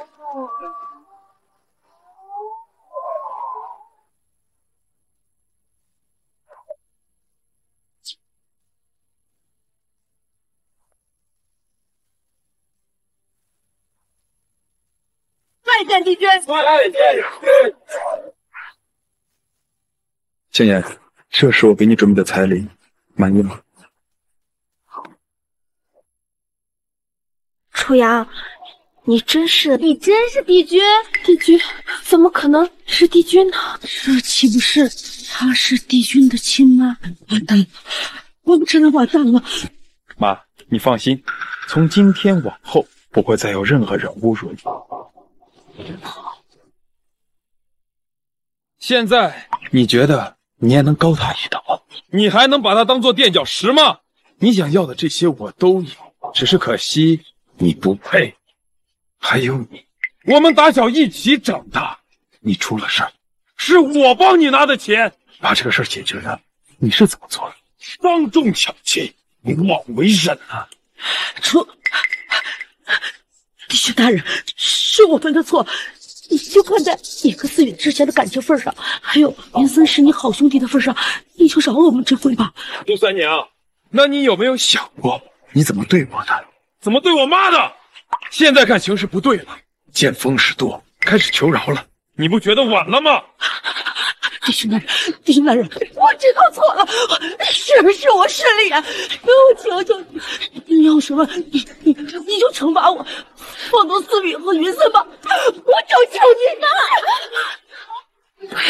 再见帝君！ 青言，这是我给你准备的彩礼，满意吗？ 楚阳， 你真是帝君？帝君怎么可能是帝君呢？这岂不是她是帝君的亲妈？完蛋了，我们真的完蛋了！ 妈，你放心，从今天往后不会再有任何人侮辱你。现在你觉得你也能高他一等？你还能把他当做垫脚石吗？你想要的这些我都有，只是可惜你不配。还有你，我们打小一起长大，你出了事儿，是我帮你拿的钱把这个事儿解决的，你是怎么做的？当众抢亲，你枉为人啊！ 帝君大人，是我们的错。你就看在你和思雨之前的感情份上，还有云森是你好兄弟的份上，你就饶了我们这回吧。 杜三娘，那你有没有想过你怎么对我的，怎么对我妈的？现在看形势不对了，见风使舵，开始求饶了，你不觉得晚了吗？ 帝君大人，帝君大人，我知道错了，是我失礼，我求求你，你有什么你就惩罚我，放过思雨和云森吧，我就求你了。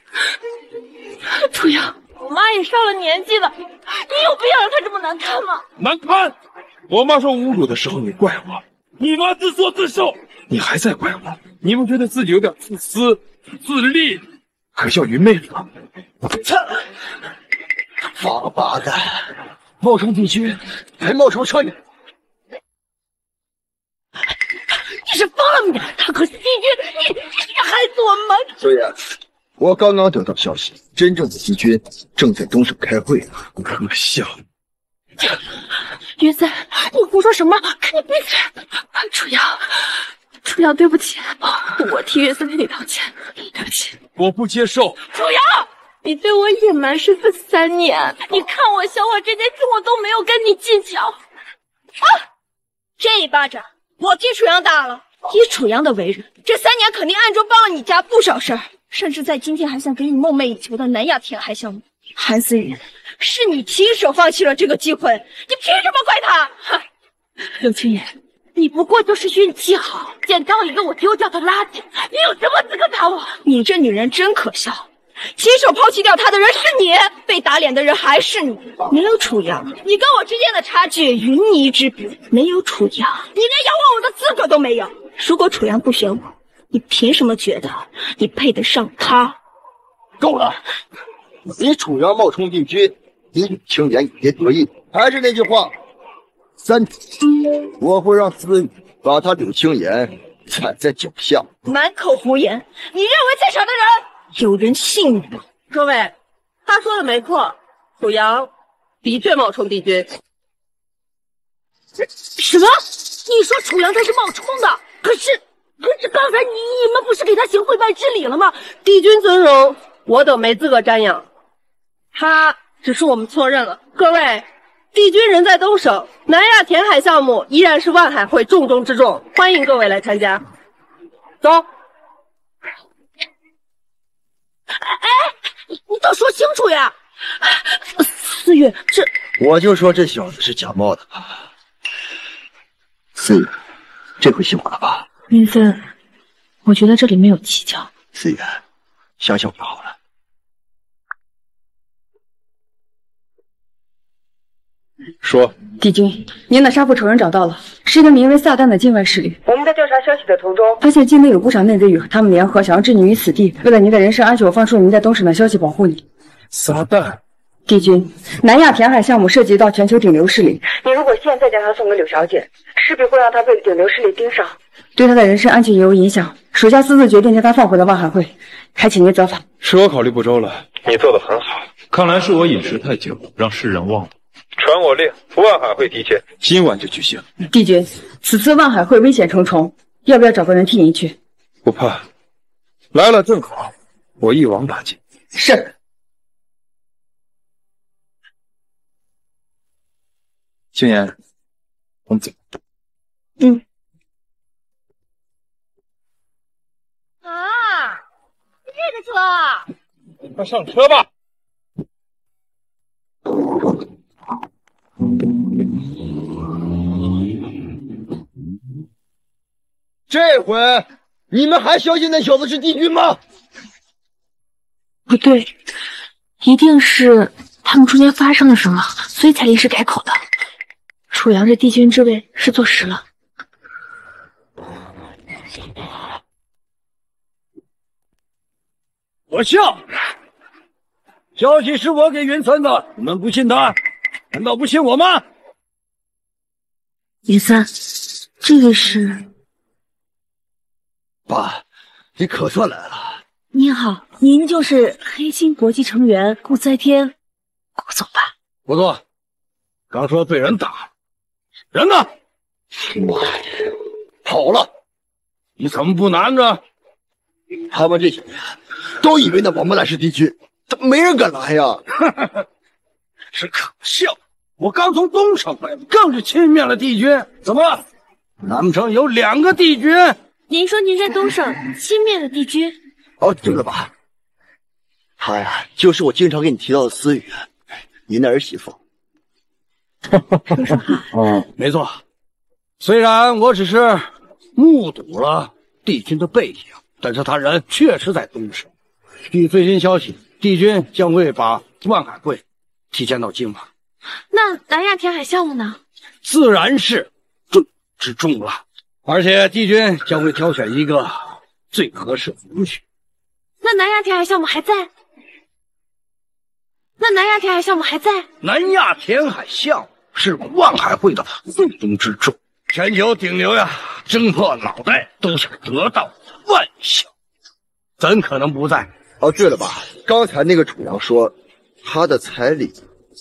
楚阳，我妈也上了年纪了，你有必要让她这么难堪吗？ 难堪！我妈受侮辱的时候你怪我，你妈自作自受，你还在怪我，你不觉得自己有点自私自利？可笑愚昧了！ 王八蛋，冒充帝君，还冒充少女！ 你是疯了吗？他可是帝君，你害死我们吗？ 虽然我刚刚得到消息，真正的帝君正在东省开会呢。 可笑！ 云森，你胡说什么？赶紧闭嘴！楚阳，对不起，我替云森给你道歉，对不起。 我不接受。 楚阳，你对我隐瞒身份3年，你看我小我这件事我都没有跟你计较。啊！这一巴掌我替楚阳打了。以楚阳的为人，这3年肯定暗中帮了你家不少事儿，甚至在今天还想给你梦寐以求的南亚填海项目。韩思雨，是你亲手放弃了这个机会，你凭什么怪他？刘青言，你不过就是运气好，捡到一个我丢掉的垃圾，你有什么资格打我？你这女人真可笑，亲手抛弃掉他的人是你，被打脸的人还是你。没有楚阳，你跟我之间的差距云泥之别；没有楚阳，你连仰望我的资格都没有。如果楚阳不选我，你凭什么觉得你配得上他？ 够了！你楚阳冒充帝君，你吕青言也别得意。还是那句话，3天我会让思雨把他吕青言踩在脚下。 满口胡言！你认为在场的人有人信你吗？ 各位，他说的没错，楚阳的确冒充帝君。 什么？你说楚阳他是冒充的？可是刚才你们不是给他行贿拜之礼了吗？ 帝君尊荣，我等没资格瞻仰。他只是我们错认了。各位，帝君人在东省，南亚填海项目依然是万海会重中之重，欢迎各位来参加。走。 哎，你倒说清楚呀！思雨， 我就说这小子是假冒的吧。思雨，这回信我了吧？ 云森，我觉得这里没有蹊跷。 思雨，想想就好了。 说， 帝君，您的杀父仇人找到了，是一个名为撒旦的境外势力。我们在调查消息的途中，发现境内有不少内贼与他们联合，想要置你于死地。为了您的人身安全，我放出了您在东省的消息，保护你。 撒旦！ 帝君，南亚填海项目涉及到全球顶流势力，你如果现在将他送给柳小姐，势必会让他被顶流势力盯上，对他的人身安全也有影响。属下私自决定将他放回了万海会，还请您责罚。 是我考虑不周了，你做得很好。看来是我饮食太久，让世人忘了。传我令，万海会提前，今晚就举行。 帝君，此次万海会危险重重，要不要找个人替您去？ 不怕，来了正好，我一网打尽。 是。 青言，我们走。 啊，这个车， 快上车吧。 这回你们还相信那小子是帝君吗？ 不对，一定是他们中间发生了什么，所以才临时改口的。楚阳这帝君之位是坐实了。 我笑，消息是我给云森的，你们不信他，难道不信我吗？ 云森，这个是…… 爸，你可算来了。 您好，您就是黑金国际成员顾灾天，顾总吧？ 不错，刚说被人打了，人呢？ 妈呀，跑了！ 你怎么不拦着？ 他们这些人都以为那王八蛋是帝君，但没人敢拦呀。 是可笑！我刚从东城回来，更是轻蔑了帝君。怎么，难不成有2个帝君？ 您说您在东省轻蔑了帝君？ 哦，对了吧？他呀，就是我经常给你提到的思雨，您的儿媳妇。 叔叔好。 没错。虽然我只是目睹了帝君的背影，但是他人确实在东省。据最新消息，帝君将会把万海会提前到今晚。 那南亚填海项目呢？ 自然是重之重了。而且帝君将会挑选一个最合适的人选。 那南亚填海项目还在？南亚填海项目是万海会的重中之重，全球顶流呀，争破脑袋都想得到万项，怎可能不在？ 哦，对了吧？刚才那个楚阳说他的彩礼，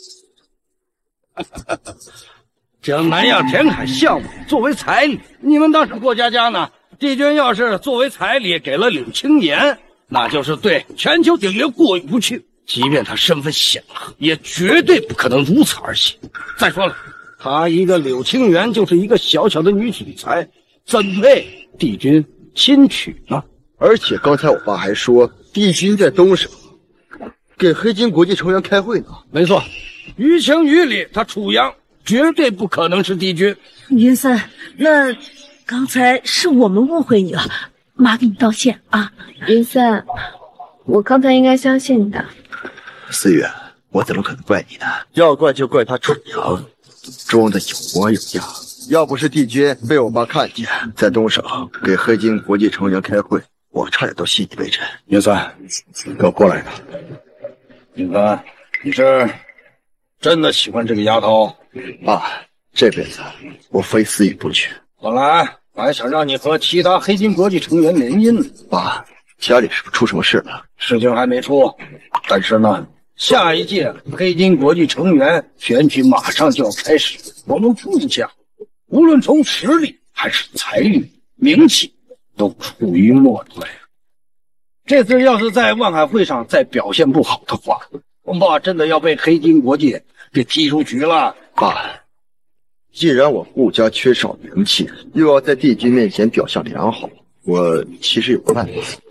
将南亚填海项目作为彩礼，你们当是过家家呢？帝君要是作为彩礼给了柳青言，那就是对全球顶流过意不去。即便他身份显赫，也绝对不可能如此而行。再说了，他一个柳青元就是一个小小的女取材，怎配帝君亲娶呢？ 而且刚才我爸还说，帝君在东省给黑金国际成员开会呢。 没错，于情于理，他楚阳绝对不可能是帝君。 云森，那刚才是我们误会你了，妈给你道歉啊。云森，我刚才应该相信你的。 思雨，我怎么可能怪你呢？要怪就怪他楚阳装的有模有样。要不是帝君被我爸看见，在东省给黑金国际成员开会，我差点都信以为真。 云森，给我过来的。云森，你是真的喜欢这个丫头？ 爸，这辈子我非思雨不娶。 本来我还想让你和其他黑金国际成员联姻呢。 爸，家里是不是出什么事了？ 事情还没出，但是呢，下一届黑金国际成员选举马上就要开始，我们顾家无论从实力还是财力、名气都处于末端。这次要是在万海会上再表现不好的话，恐怕真的要被黑金国际给踢出局了。 爸，既然我顾家缺少名气，又要在帝君面前表现良好，我其实有个办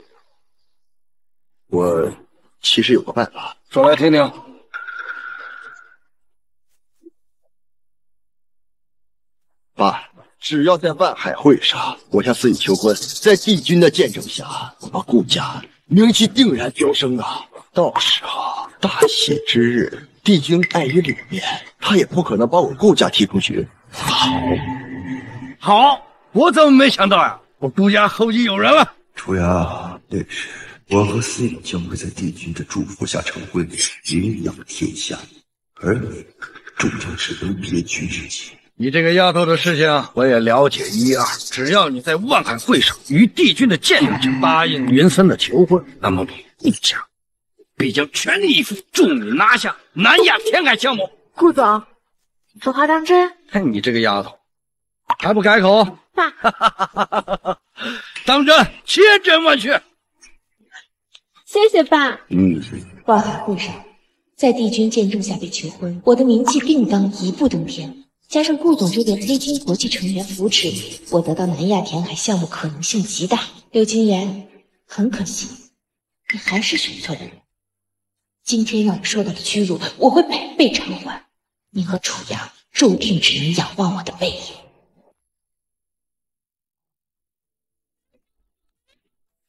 法。 说来听听。 爸，只要在万海会上我向思雨求婚，在帝君的见证下，我们顾家名气定然飙升啊！到时候大喜之日，帝君碍于里面，他也不可能把我顾家踢出局。 好，我怎么没想到呀？我顾家后继有人了。 楚阳，那时我和思雨将会在帝君的祝福下成婚，名扬天下，而你终将是人别居之妻。 你这个丫头的事情我也了解一二，只要你在万海会上与帝君的见证下答应云森的求婚，那么顾家必将全力以赴助你拿下南亚填海项目。 顾总，说话当真？ 你这个丫头还不改口？ 爸， 当真，千真万确。 谢谢爸。 万海会上，在帝君见证下被求婚，我的名气定当一步登天。加上顾总这个黑金国际成员扶持，我得到南亚填海项目可能性极大。柳青言，很可惜，你还是选错人了。今天让你受到的屈辱，我会百倍偿还。你和楚阳注定只能仰望我的背影。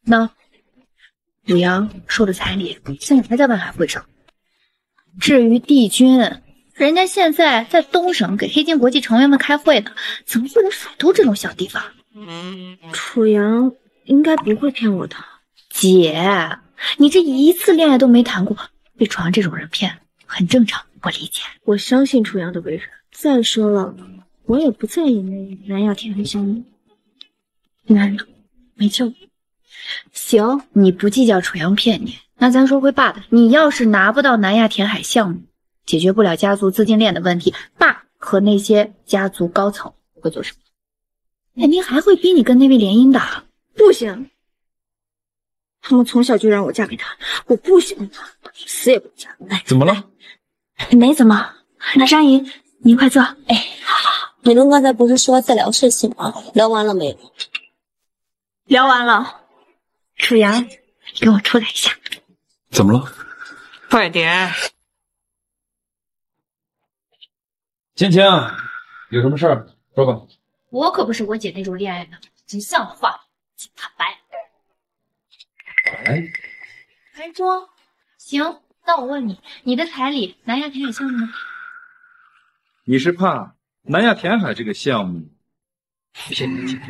那武阳收的彩礼现在还在万海会上。至于帝君，人家现在在东省给黑金国际成员们开会呢，怎么会来首都这种小地方？ 楚阳应该不会骗我的。 姐，你这一次恋爱都没谈过，被楚阳这种人骗，很正常，我理解。 我相信楚阳的为人。再说了，我也不在意那南亚天海项目。 那没救。行，你不计较楚阳骗你，那咱说回爸的，你要是拿不到南亚填海项目，解决不了家族资金链的问题，爸和那些家族高层会做什么？肯定还会逼你跟那位联姻的。 不行，他们从小就让我嫁给他，我不喜欢他，死也不嫁。 怎么了？ 没怎么。那张姨，您快坐。 哎，好，你们刚才不是说在聊事情吗？聊完了没有？ 聊完了。楚阳， 你跟我出来一下。 怎么了？ 快点。 青青，有什么事儿说吧。 我可不是我姐那种恋爱脑，真像话，请坦白。还装？行，那我问你，你的彩礼南亚填海项目呢？ 你是怕南亚填海这个项目骗你姐？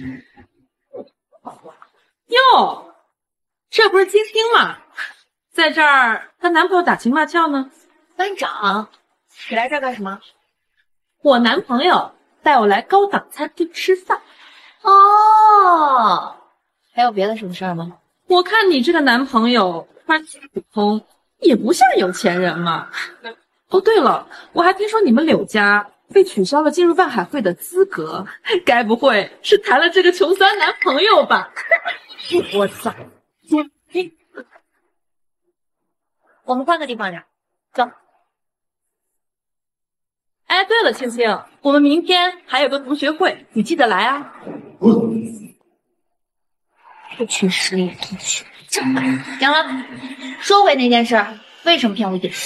哟，这不是金星吗？在这儿跟男朋友打情骂俏呢。 班长，你来这儿干什么？ 我男朋友带我来高档餐厅吃饭。 哦，还有别的什么事儿吗？ 我看你这个男朋友穿起普通，也不像有钱人嘛。哦，对了，我还听说你们柳家被取消了进入万海会的资格，该不会是谈了这个穷酸男朋友吧？我操！ 我们换个地方聊，走。 哎，对了，青青，我们明天还有个同学会，你记得来啊。 不去失业同学，行了，说回那件事儿，为什么骗我姐？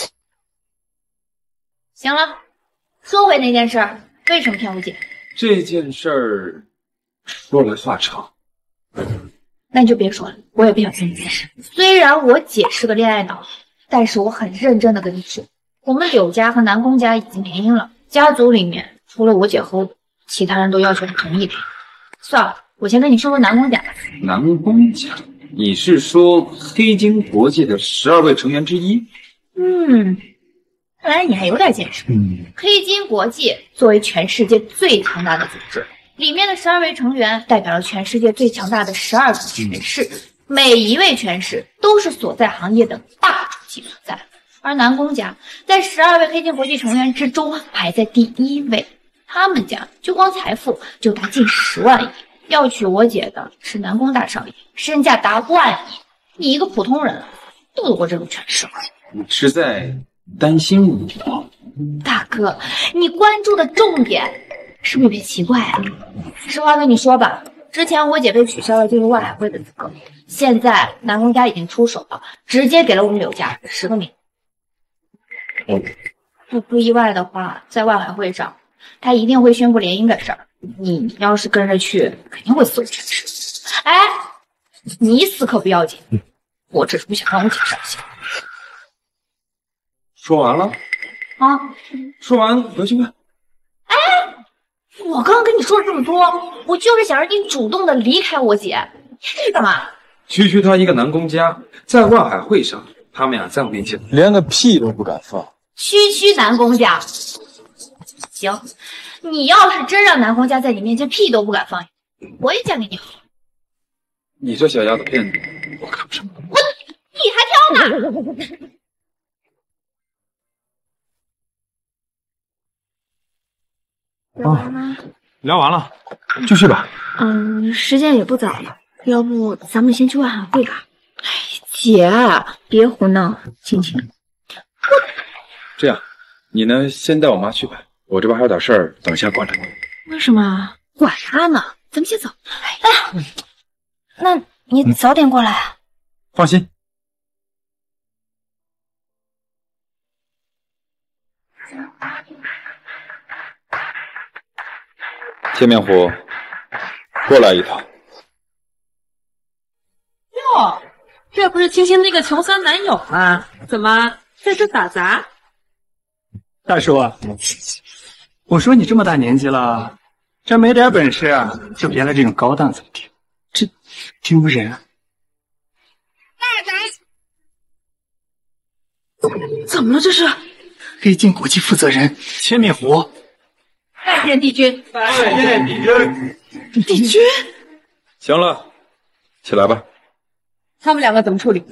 行了，说回那件事儿，为什么骗我姐？ 这件事儿说来话长。 那你就别说了，我也不想听你解释。虽然我姐是个恋爱脑，但是我很认真的跟你说，我们柳家和南宫家已经联姻了，家族里面除了我姐和我，其他人都要求同意联姻。算了，我先跟你说说南宫家。 南宫家？你是说黑金国际的12位成员之一？ 看来你还有点见识。黑金国际作为全世界最强大的组织，里面的12位成员代表了全世界最强大的12个权势，每一位权势都是所在行业的大主级所在。而南宫家在12位黑金国际成员之中排在第1位，他们家就光财富就达近10万亿。要娶我姐的是南宫大少爷，身价达万亿。你一个普通人斗得过这种权势吗？ 你是在担心我？ 大哥，你关注的重点是不是有点奇怪啊？实话跟你说吧，之前我姐被取消了进入万海会的资格，现在南宫家已经出手了，直接给了我们柳家10个名额。不意外的话，在万海会上，他一定会宣布联姻的事儿。你要是跟着去，肯定会死无全尸。哎，你死可不要紧，我只是不想让我姐伤心。 说完了？ 啊， 说完回去吧。 哎，我刚刚跟你说了这么多，我就是想让你主动的离开我姐，你干嘛？ 区他一个南宫家，在万海会上，他们俩在我面前连个屁都不敢放。 区南宫家，行，你要是真让南宫家在你面前屁都不敢放，我也嫁给你好了。 你这小丫头片子，我看不上。 你还挑呢？ 聊完了， 聊完了，继续吧。 时间也不早了，要不咱们先去万海会吧。 姐，别胡闹，青青。 这样，你呢，先带我妈去吧，我这边还有点事儿，等一下管着你。 为什么？ 管他呢，咱们先走。哎，那你早点过来啊。 放心。天面虎，过来一趟。 哟，这不是青青那个穷酸男友吗？怎么在这打杂？ 大叔，我说你这么大年纪了，这没点本事啊，就别来这种高档餐厅，这丢人。 怎么了？这是？ 黑金国际负责人千面虎。 拜见帝君。 拜见帝君。 帝君。 行了，起来吧。 他们两个怎么处理？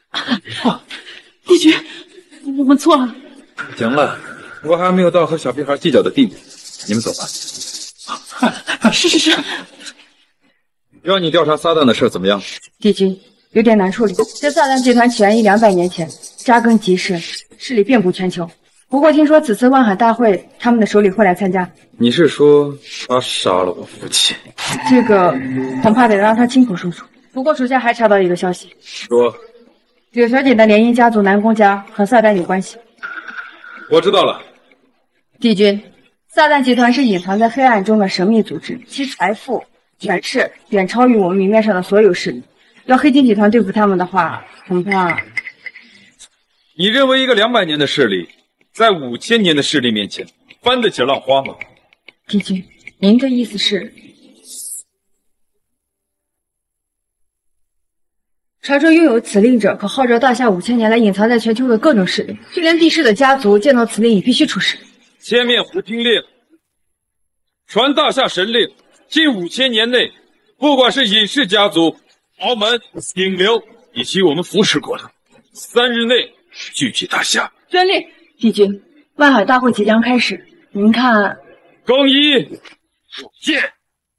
帝君，我们错了。 行了，我还没有到和小屁孩计较的地步，你们走吧。 是。 让你调查撒旦的事怎么样？ 帝君有点难处理。这撒旦集团起源于200年前，扎根极深，势力遍布全球。不过听说此次万海大会，他们的首领会来参加。 你是说他杀了我父亲？ 这个恐怕得让他亲口说出。不过属下还查到一个消息， 说柳小姐的联姻家族南宫家和撒旦有关系。 我知道了。 帝君，撒旦集团是隐藏在黑暗中的神秘组织，其财富、权势远超于我们明面上的所有势力。要黑金集团对付他们的话，恐怕…… 你认为一个200年的势力，在5000年的势力面前，翻得起浪花吗？ 帝君，您的意思是？传说拥有此令者，可号召大夏5000年来隐藏在全球的各种势力，就连帝室的家族见到此令也必须出事。 千面虎听令，传大夏神令，近5000年内，不管是尹氏家族、豪门、顶流，以及我们服侍过的，3日内聚集大夏。 遵令。帝君，万海大会即将开始，您看…… 更衣，入见。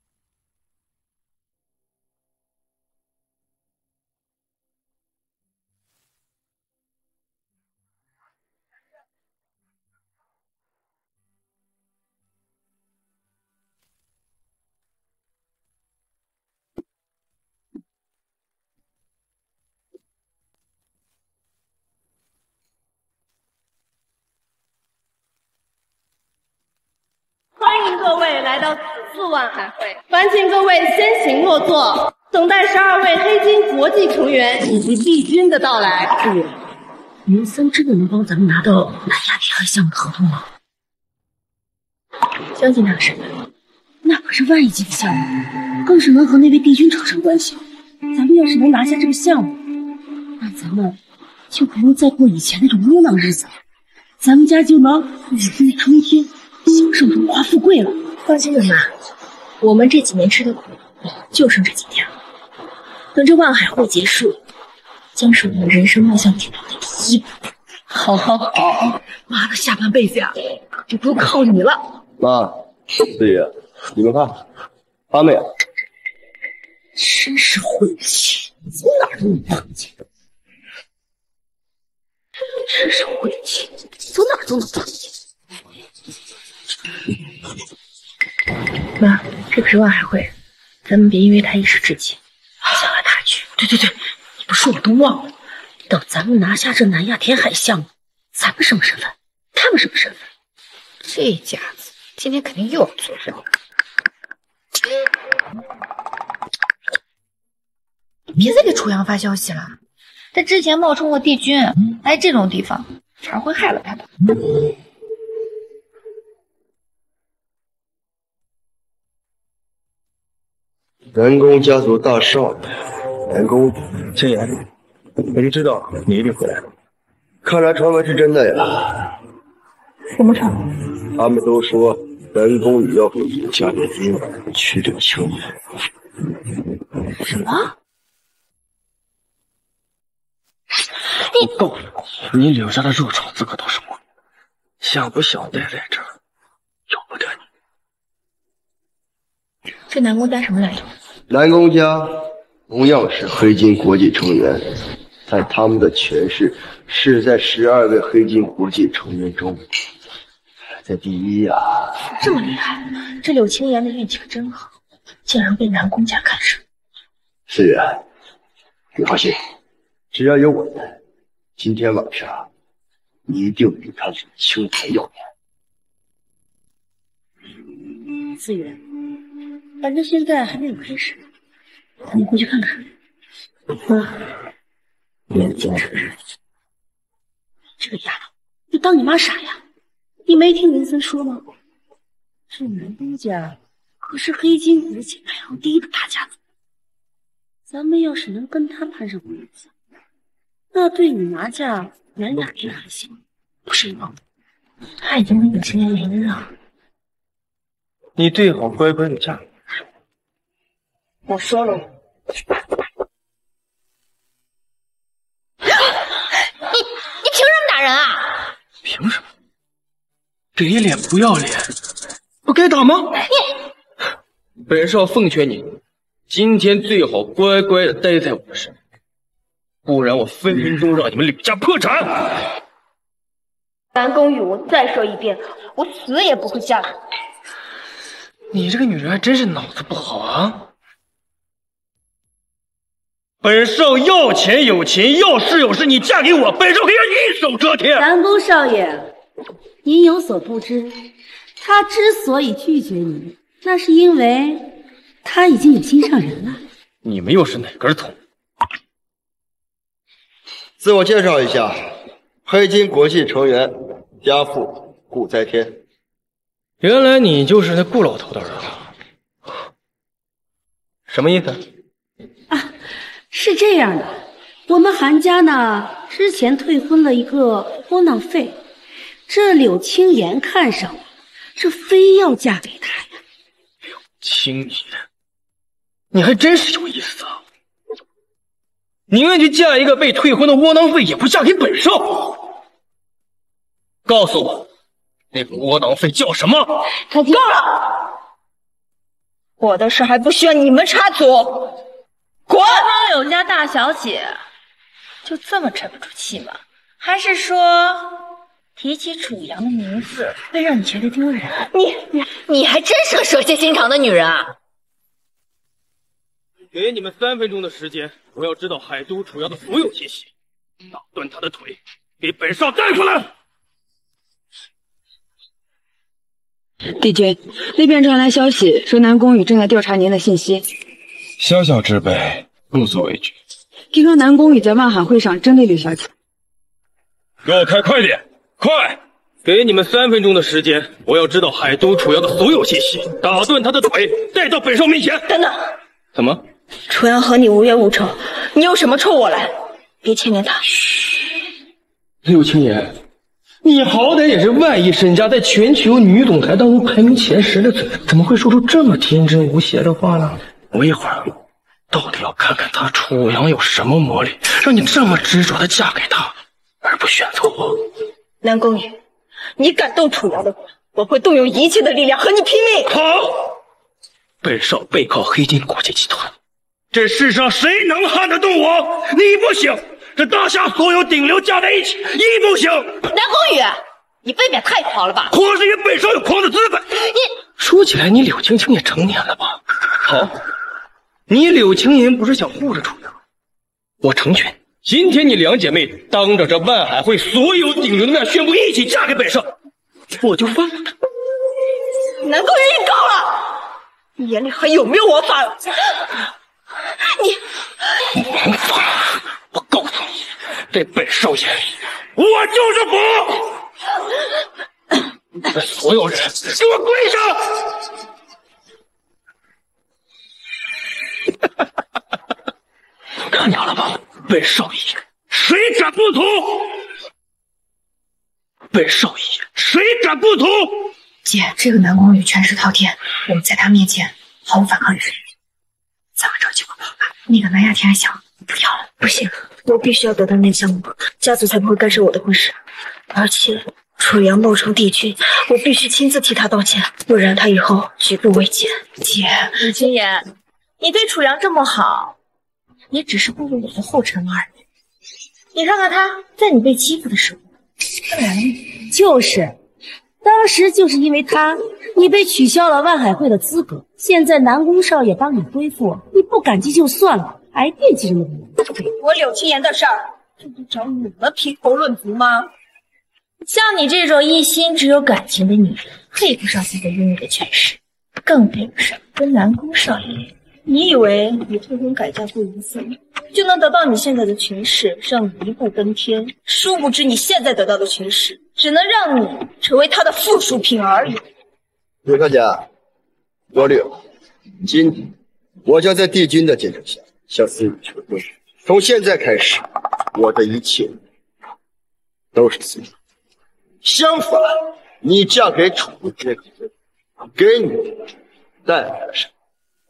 欢迎各位来到此次万海会，烦请各位先行落座，等待12位黑金国际成员以及帝君的到来。 云森真的能帮咱们拿到南亚天海项目的合同吗？相信他的身份，那可是万亿级的项目，更是能和那位帝君扯上关系。咱们要是能拿下这个项目，那咱们就不用再过以前那种窝囊日子了，咱们家就能雨露春天，享受荣华富贵了。放心吧，妈，我们这几年吃的苦就剩这几天了。等这万海会结束，将是我们人生迈向顶峰的第一步。好，妈的下半辈子呀，可就不用靠你了。 妈，四爷，你们看，发没有？ 真是晦气，走哪儿都能碰见。真是晦气，走哪儿都能碰见。妈，这可是万海会，咱们别因为他一时之气想让他去。对，你不说我都忘了。等咱们拿下这南亚填海项目，咱们什么身份？他们什么身份？ 这家子今天肯定又要作妖。别再给楚阳发消息了，他之前冒充过帝君，来这种地方反而会害了他的。 南宫家族大少爷，南宫千言，我就知道你一定会来的。 看来传闻是真的呀。 什么传闻？ 他们都说南宫你要和武家联姻，去柳青岩。 什么？ 我告诉你，你柳家的入场资格都是我，想不想待在这儿，由不得你。 这南宫家什么来头？ 南宫家同样是黑金国际成员，但他们的权势是在12位黑金国际成员中排在第一呀。 这么厉害，这柳青岩的运气可真好，竟然被南宫家看上。 四爷，你放心，只要有我在，今天晚上一定比他领青苔要脸。 思源，反正现在还没有开始，咱们过去看看。 眼睛是这个丫头，就当你妈傻呀？你没听林森说吗？这南东家可是黑金国际排行第1的大家族，咱们要是能跟他攀上关系，那对你拿下南雅天海行不是吗？他已经跟有情人连着了。 你最好乖乖的嫁。 我说了， 你凭什么打人啊？ 凭什么？给脸不要脸，不该打吗？本少奉劝你，今天最好乖乖的待在我的身边，不然我分分钟让你们柳家破产。 南宫羽，我再说一遍，我死也不会嫁给你。 你这个女人还真是脑子不好啊！本少要钱有钱，要势有势，你嫁给我，本少可以让你一手遮天。 南宫少爷，您有所不知，他之所以拒绝你，那是因为他已经有心上人了。 你们又是哪根葱？ 自我介绍一下，黑金国际成员，家父顾在天。 原来你就是那顾老头的儿子，什么意思？ 是这样的，我们韩家呢，之前退婚了一个窝囊废，这柳青言看上我，这非要嫁给他呀。 柳青言，你还真是有意思啊！宁愿去嫁一个被退婚的窝囊废，也不嫁给本少。告诉我，那个窝囊废叫什么？ 够了！我的事还不需要你们插足。滚！ 柳家大小姐就这么沉不住气吗？还是说提起楚阳的名字会让你觉得丢人？ 你还真是个蛇蝎心肠的女人啊！ 给你们3分钟的时间，我要知道海都楚阳的所有信息，打断他的腿，给本少带出来。 帝君，那边传来消息说南宫羽正在调查您的信息。 小小之辈，不足为惧。 听说南宫羽在万海会上针对柳小姐， 给我开快点，快！给你们3分钟的时间，我要知道海都楚阳的所有信息，打断他的腿，带到本少面前。 等等， 怎么？ 楚阳和你无冤无仇，你有什么冲我来？别牵连他。 柳青言，你好歹也是万亿身家，在全球女总裁当中排名前10的嘴，怎么会说出这么天真无邪的话呢？我一会儿到底要看看他楚阳有什么魔力，让你这么执着的嫁给他，而不选择我。 南宫羽，你敢动楚阳的骨，我会动用一切的力量和你拼命。 好，本少背靠黑金国际集团，这世上谁能撼得动我？你不行，这大夏所有顶流加在一起，你不行。 南宫羽，你未免太狂了吧？ 狂是因为本少有狂的资本。 你说起来，你柳青青也成年了吧？好。你柳青言不是想护着楚阳，我成全。今天你两姐妹当着这万海会所有顶流的面宣布一起嫁给本少，我就放了他。 南宫羽，你够了！你眼里还有没有王法了？你王法！我告诉你，在本少眼里，我就是佛！你们所有人，给我跪下！看见了吧，本少爷，谁敢不从？本少爷，谁敢不从？ 姐，这个南宫羽权势滔天，我们在他面前毫无反抗余地。咱们找机会跑吧。那个南亚天海项目不要了，不行，我必须要得到那项目，家族才不会干涉我的婚事。而且楚阳冒充帝君，我必须亲自替他道歉，不然他以后举步维艰。姐， 柳青言，你对楚阳这么好，也只是步入我的后尘而已。你看看他，在你被欺负的时候，干嘛呢？ 就是，当时就是因为他，你被取消了万海会的资格。现在南宫少爷帮你恢复，你不感激就算了，还惦记着那个人。 我柳青言的事儿，这不找你们评头论足吗？ 像你这种一心只有感情的女人，配不上现在拥有的权势，更配不上跟南宫少爷。 你以为你退婚改嫁不如意吗？ 就能得到你现在的权势，让你一步登天。殊不知你现在得到的权势，只能让你成为他的附属品而已。 刘大家，罗六，今天我将在帝君的见证下向思雨求婚。从现在开始，我的一切都是思雨。相反，你嫁给楚国这个人，给你带来了什么？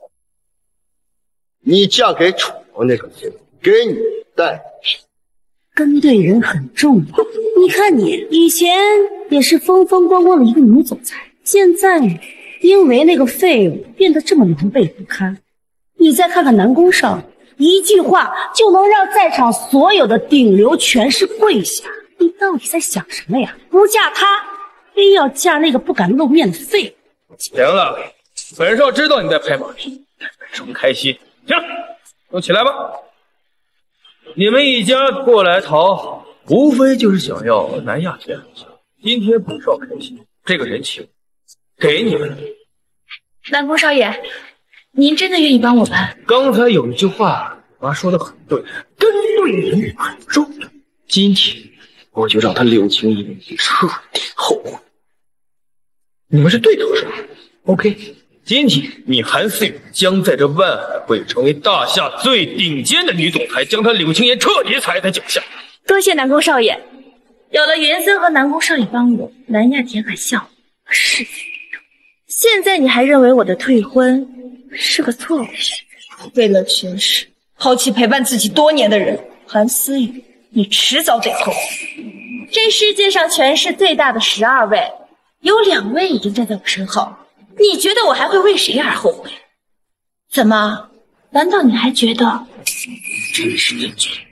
你嫁给楚国那个人，给你带来了什么？ 跟对人很重要。你看你以前也是风风光光的一个女总裁，现在因为那个废物变得这么狼狈不堪。你再看看南宫少，一句话就能让在场所有的顶流权势跪下。你到底在想什么呀？不嫁他，非要嫁那个不敢露面的废物。 行了，本少知道你在拍马屁，但本少开心。行，都起来吧。你们一家过来讨好，无非就是想要南亚天海相。今天本少开心，这个人情给你们了。 南宫少爷，您真的愿意帮我们？ 刚才有一句话，妈说的很对，跟对人很重要。今天我就让他柳青烟彻底后悔。你们是对头是吧 ？OK， 今天你韩思雨将在这万海会成为大夏最顶尖的女总裁，将她柳青烟彻底踩在脚下。 多谢南宫少爷，有了云森和南宫少爷帮我，南亚填海项目势在必得。现在你还认为我的退婚是个错误选择？为了权势，抛弃陪伴自己多年的人，韩思雨，你迟早得后悔。这世界上权势最大的12位，有2位已经站在我身后，你觉得我还会为谁而后悔？怎么？难道你还觉得真是你决定？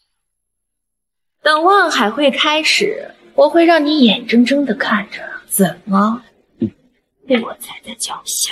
等万海会开始，我会让你眼睁睁的看着怎么被我踩在脚下。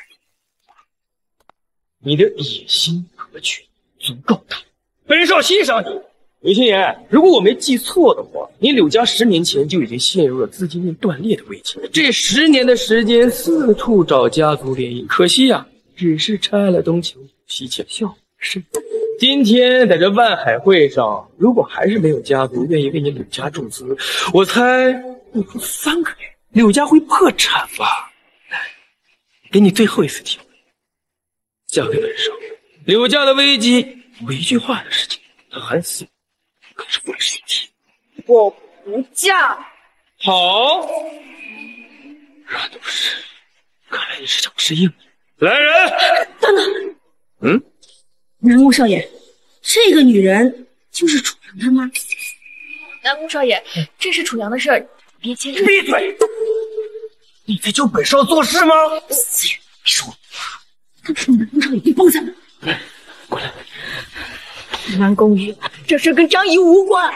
你的野心和权足够大，本少欣赏你。柳青言，如果我没记错的话，你柳家10年前就已经陷入了资金链断裂的危机。这10年的时间，四处找家族联姻，可惜呀，只是拆了东墙补西墙，效果甚微。今天在这万海会上，如果还是没有家族愿意为你柳家注资，我猜不出3个月，柳家会破产吧。给你最后一次机会，嫁给本少。柳家的危机，我一句话的事情，他喊死。可是不是题， 我不嫁。 好，软都是，看来你是想适应。来人， 等等， 南宫少爷，这个女人就是楚阳他妈。 南宫少爷，这是楚阳的事儿，别牵扯。 闭嘴！你在教本少做事吗？ 思雨，别说我，当时南宫少爷被绑在哪？ 过来。 南宫羽，这事跟张仪无关，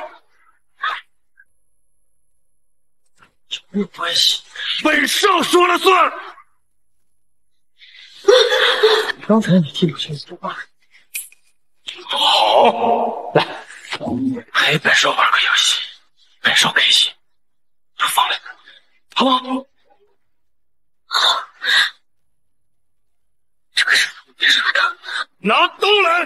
没有关系，本少说了算。刚才你替柳青云说话，好，来，陪本少玩个游戏，本少开心，就放两个，好不好？好，这个事别说他，拿刀来。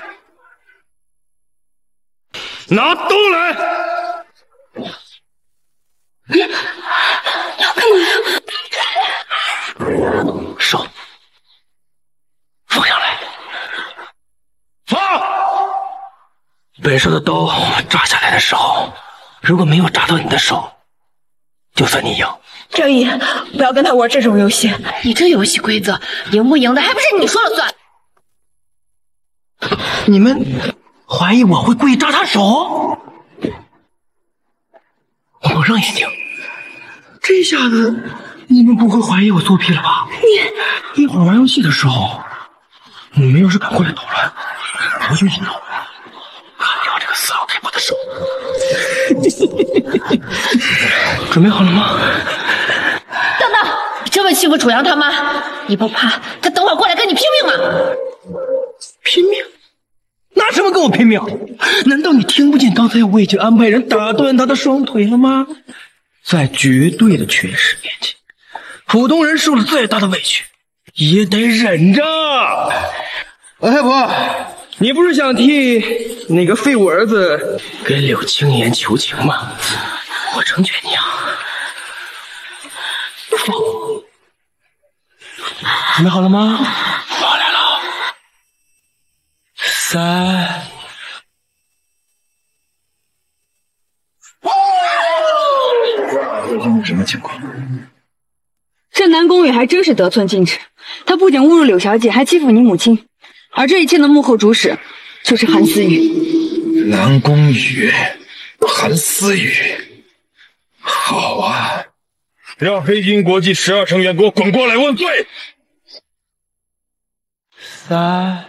拿刀来！ 你要干嘛呀？ 手放下来，放！本少的刀扎下来的时候，如果没有扎到你的手，就算你赢。 张仪，不要跟他玩这种游戏。 你这游戏规则，赢不赢的还不是你说了算？ 你们怀疑我会故意扎他手？我蒙上眼睛，这下子你们不会怀疑我作弊了吧？一会儿玩游戏的时候，你们要是敢过来捣乱，我就引导砍掉这个死老太婆的手。准备好了吗？ 等等，你这么欺负楚阳他妈，你不怕他等会儿过来跟你拼命吗？ 拼命？拿什么跟我拼命？难道你听不见刚才我已经安排人打断他的双腿了吗？在绝对的权势面前，普通人受了再大的委屈也得忍着。老太婆，你不是想替那个废物儿子跟柳青言求情嘛，我成全你啊！放我！准备好了吗？我来了。3。 究竟是什么情况？ 这南宫羽还真是得寸进尺，他不仅侮辱柳小姐，还欺负你母亲，而这一切的幕后主使就是韩思雨。 南宫羽，韩思雨，好啊！让黑金国际12成员给我滚过来问罪 ！3。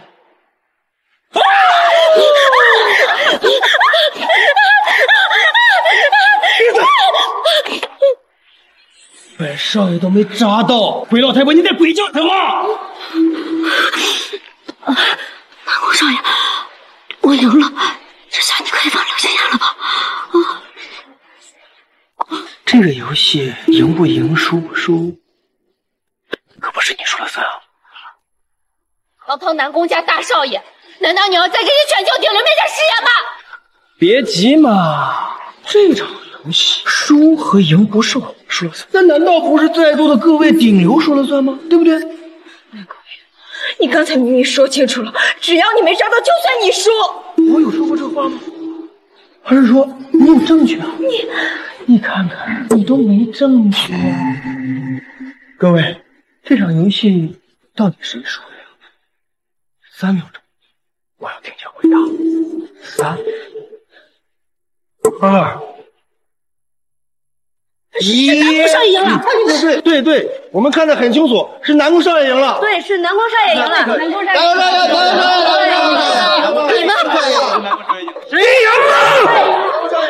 本少爷都没扎到，鬼老太婆，你在鬼叫什么？ 南宫少爷，我赢了，这下你可以放柳青言了吧？ 这个游戏赢不赢，输不输，可不是你说了算啊！ 堂堂南宫家大少爷，难道你要在这些全球顶流面前食言吗？ 别急嘛，这场游戏输和赢不是我说了算，那难道不是在座的各位顶流说了算吗？对不对？ 南宫羽，你刚才明明说清楚了，只要你没抓到，就算你输。 我有说过这话吗？还是说你有证据啊？你看看，你都没证据啊！各位，这场游戏到底谁输了呀？3秒钟，我要听见回答。3、2、1。 南宫少爷赢了！ 对，我们看得很清楚，是南宫少爷赢了。 对，是南宫少爷赢了。南宫少爷赢了！ 你们谁赢了？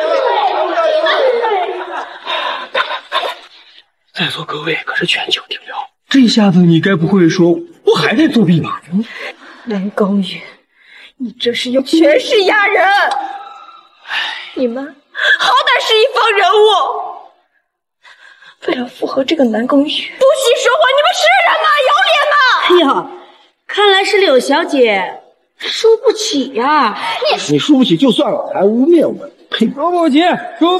在座各位可是全球顶流，这下子你该不会说我还在作弊吧？ 南宫羽，你这是用权势压人！你们好歹是一方人物，为了附和这个南宫羽，不惜说谎，你们是人吗？有脸吗？ 哎呀，看来是柳小姐输不起呀！ 你输不起就算了，还污蔑我！呸！输不起！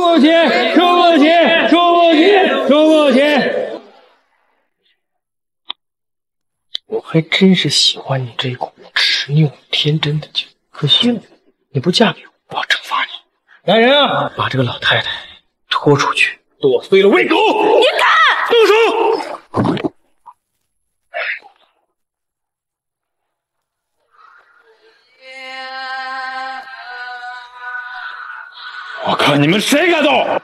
我还真是喜欢你这股执拗天真的劲，可惜了，你不嫁给我，我要惩罚你。来人啊，把这个老太太拖出去，剁碎了喂狗！ 你敢！ 动手！ 我看你们谁敢动！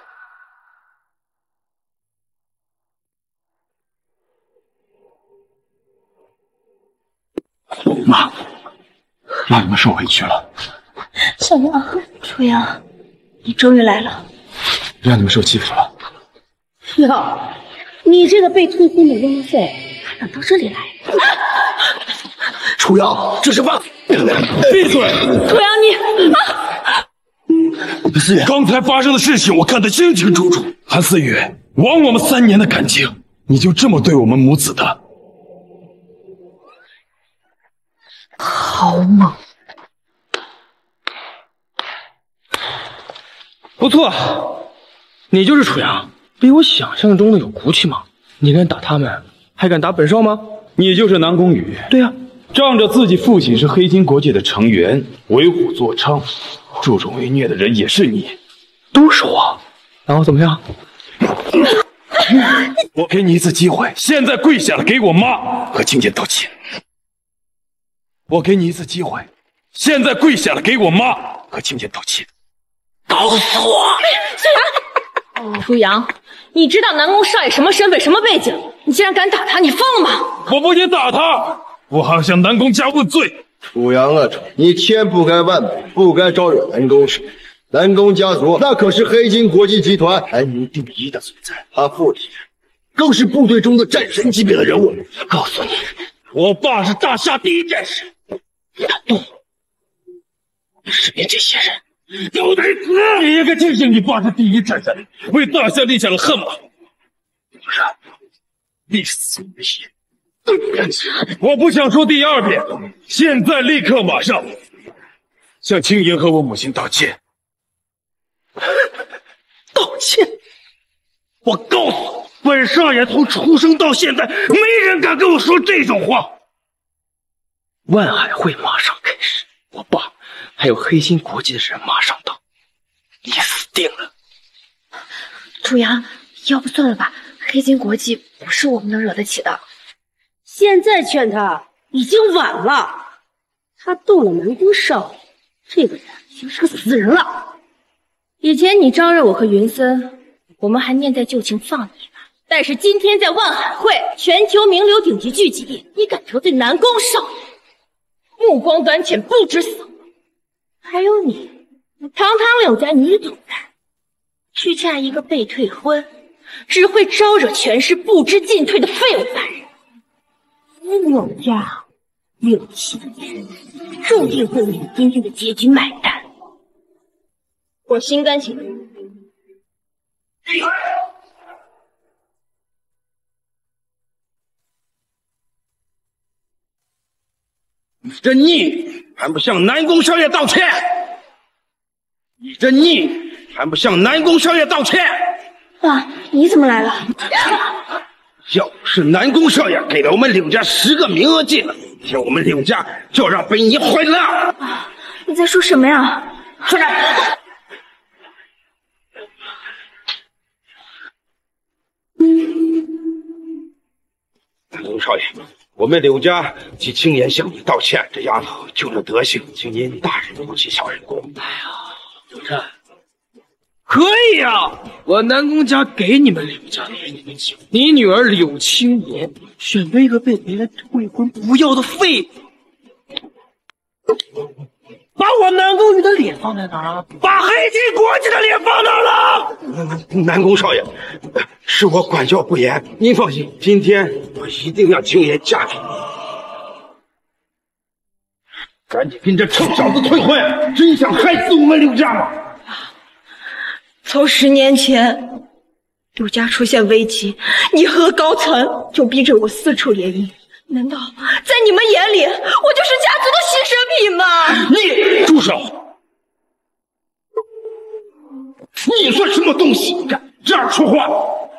妈，让你们受委屈了。 小杨，楚阳，你终于来了。 让你们受欺负了。 哟，你这个被退婚的汪废，还敢到这里来？ 楚阳，这是犯法！ 闭嘴！ 楚阳，你思雨，刚才发生的事情我看得清清楚楚。韩思雨，枉我们3年的感情，你就这么对我们母子的？ 好猛！ 不错，你就是楚阳，比我想象中的有骨气嘛。你敢打他们，还敢打本少吗？ 你就是南宫羽。 对呀， 仗着自己父亲是黑金国界的成员，为虎作伥，助纣为虐的人也是你， 都是我。然后怎么样？ 我给你一次机会，现在跪下来给我妈和青剑道歉。我给你一次机会，现在跪下来给我妈和青剑道歉。 搞死我！舒阳，你知道南宫少爷什么身份、什么背景？你竟然敢打他，你疯了吗？ 我不仅打他，我还要向南宫家问罪。 楚阳啊，你千不该万不该招惹南宫氏。南宫家族那可是黑金国际集团排名第1的存在，他父亲更是部队中的战神级别的人物。 告诉你，我爸是大夏第1战士，你敢动我，身边这些人都得死！ 你应该庆幸你爸是第1战神，为大夏立下了汗马。不是，必死无疑。我不想说第2遍，现在立刻马上向青言和我母亲道歉。 道歉？我告诉你，本少爷从出生到现在，没人敢跟我说这种话。万海会马上开始，我爸还有黑金国际的人马上到，你死定了。 楚阳，要不算了吧，黑金国际不是我们能惹得起的。 现在劝他已经晚了，他动了南宫少爷，这个人已经是个死人了。 以前你招惹我和云森，我们还念在旧情放你一马，但是今天在万海会，全球名流顶级聚集，你敢得罪南宫少爷，目光短浅，不知死活。还有你，堂堂柳家女总裁，去嫁一个被退婚，只会招惹权势不知进退的废物男人。你柳家柳青言注定会为你今天的结局买单，我心甘情愿。 你这逆还不向南宫少爷道歉！你这逆还不向南宫少爷道歉！ 爸，你怎么来了？ 要不是南宫少爷给了我们柳家10个名额进来，今天我们柳家就要让被你毁了！ 爸，你在说什么呀？ 出来！南宫少爷，我们柳家替青言向你道歉，这丫头就这德行，请您大人不计小人过。哎呀，柳湛，可以呀、我南宫家给你们柳家的人，你们请你女儿柳青言选择一个被别人退婚不要的废物，把我南宫羽的脸放在哪儿了？把黑金国际的脸放哪儿了？南宫少爷，是我管教不严，您放心，今天我一定让青言嫁给你。赶紧跟这臭小子退婚，真想害死我们柳家吗？ 从10年前柳家出现危机，你和高层就逼着我四处联姻。难道在你们眼里，我就是家族的牺牲品吗？ 你住手！你算什么东西？敢这样说话？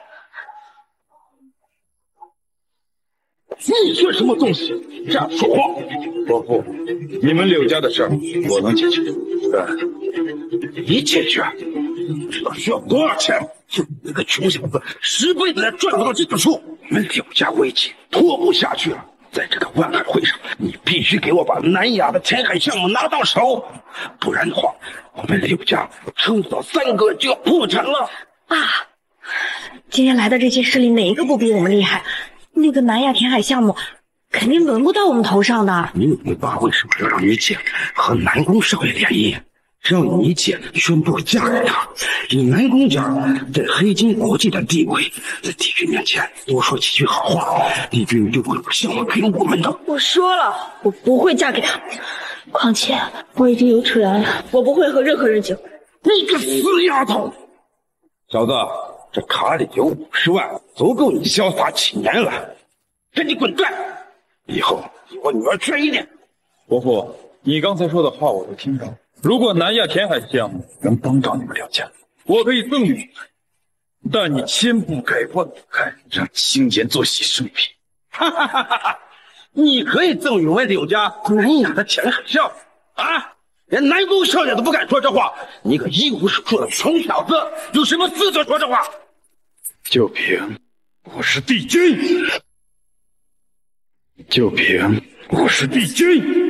你算什么东西？这样说话？ 伯父，你们柳家的事儿我能解决。 你解决？知道需要多少钱？就你那个穷小子，10辈子也赚不到这个数。我们柳家危机拖不下去了。在这个万海会上，你必须给我把南亚的填海项目拿到手，不然的话，我们柳家撑不到3个就要破产了。 爸，今天来的这些势力哪一个不比我们厉害？那个南亚填海项目肯定轮不到我们头上的。 你爸为什么要让你姐和南宫少爷联姻？让你姐宣布嫁给他，以南宫家在黑金国际的地位，在帝君面前多说几句好话，帝君就会把项目给我们的。 我说了，我不会嫁给他。况且我已经有楚然了，我不会和任何人结婚。 你个死丫头！小子，这卡里有50万，足够你潇洒几年了。赶紧滚蛋！以后离我女儿远一点。 伯父，你刚才说的话我都听到了。如果南亚填海项目能帮到你们柳家，我可以赠予你们，但你千不该万不该让青言做牺牲品。 哈哈哈哈！你可以赠予我们柳家南亚的填海项目啊！连南宫少爷都不敢说这话，你个一无是处的穷小子，有什么资格说这话？ 就凭我是帝君，就凭我是帝君。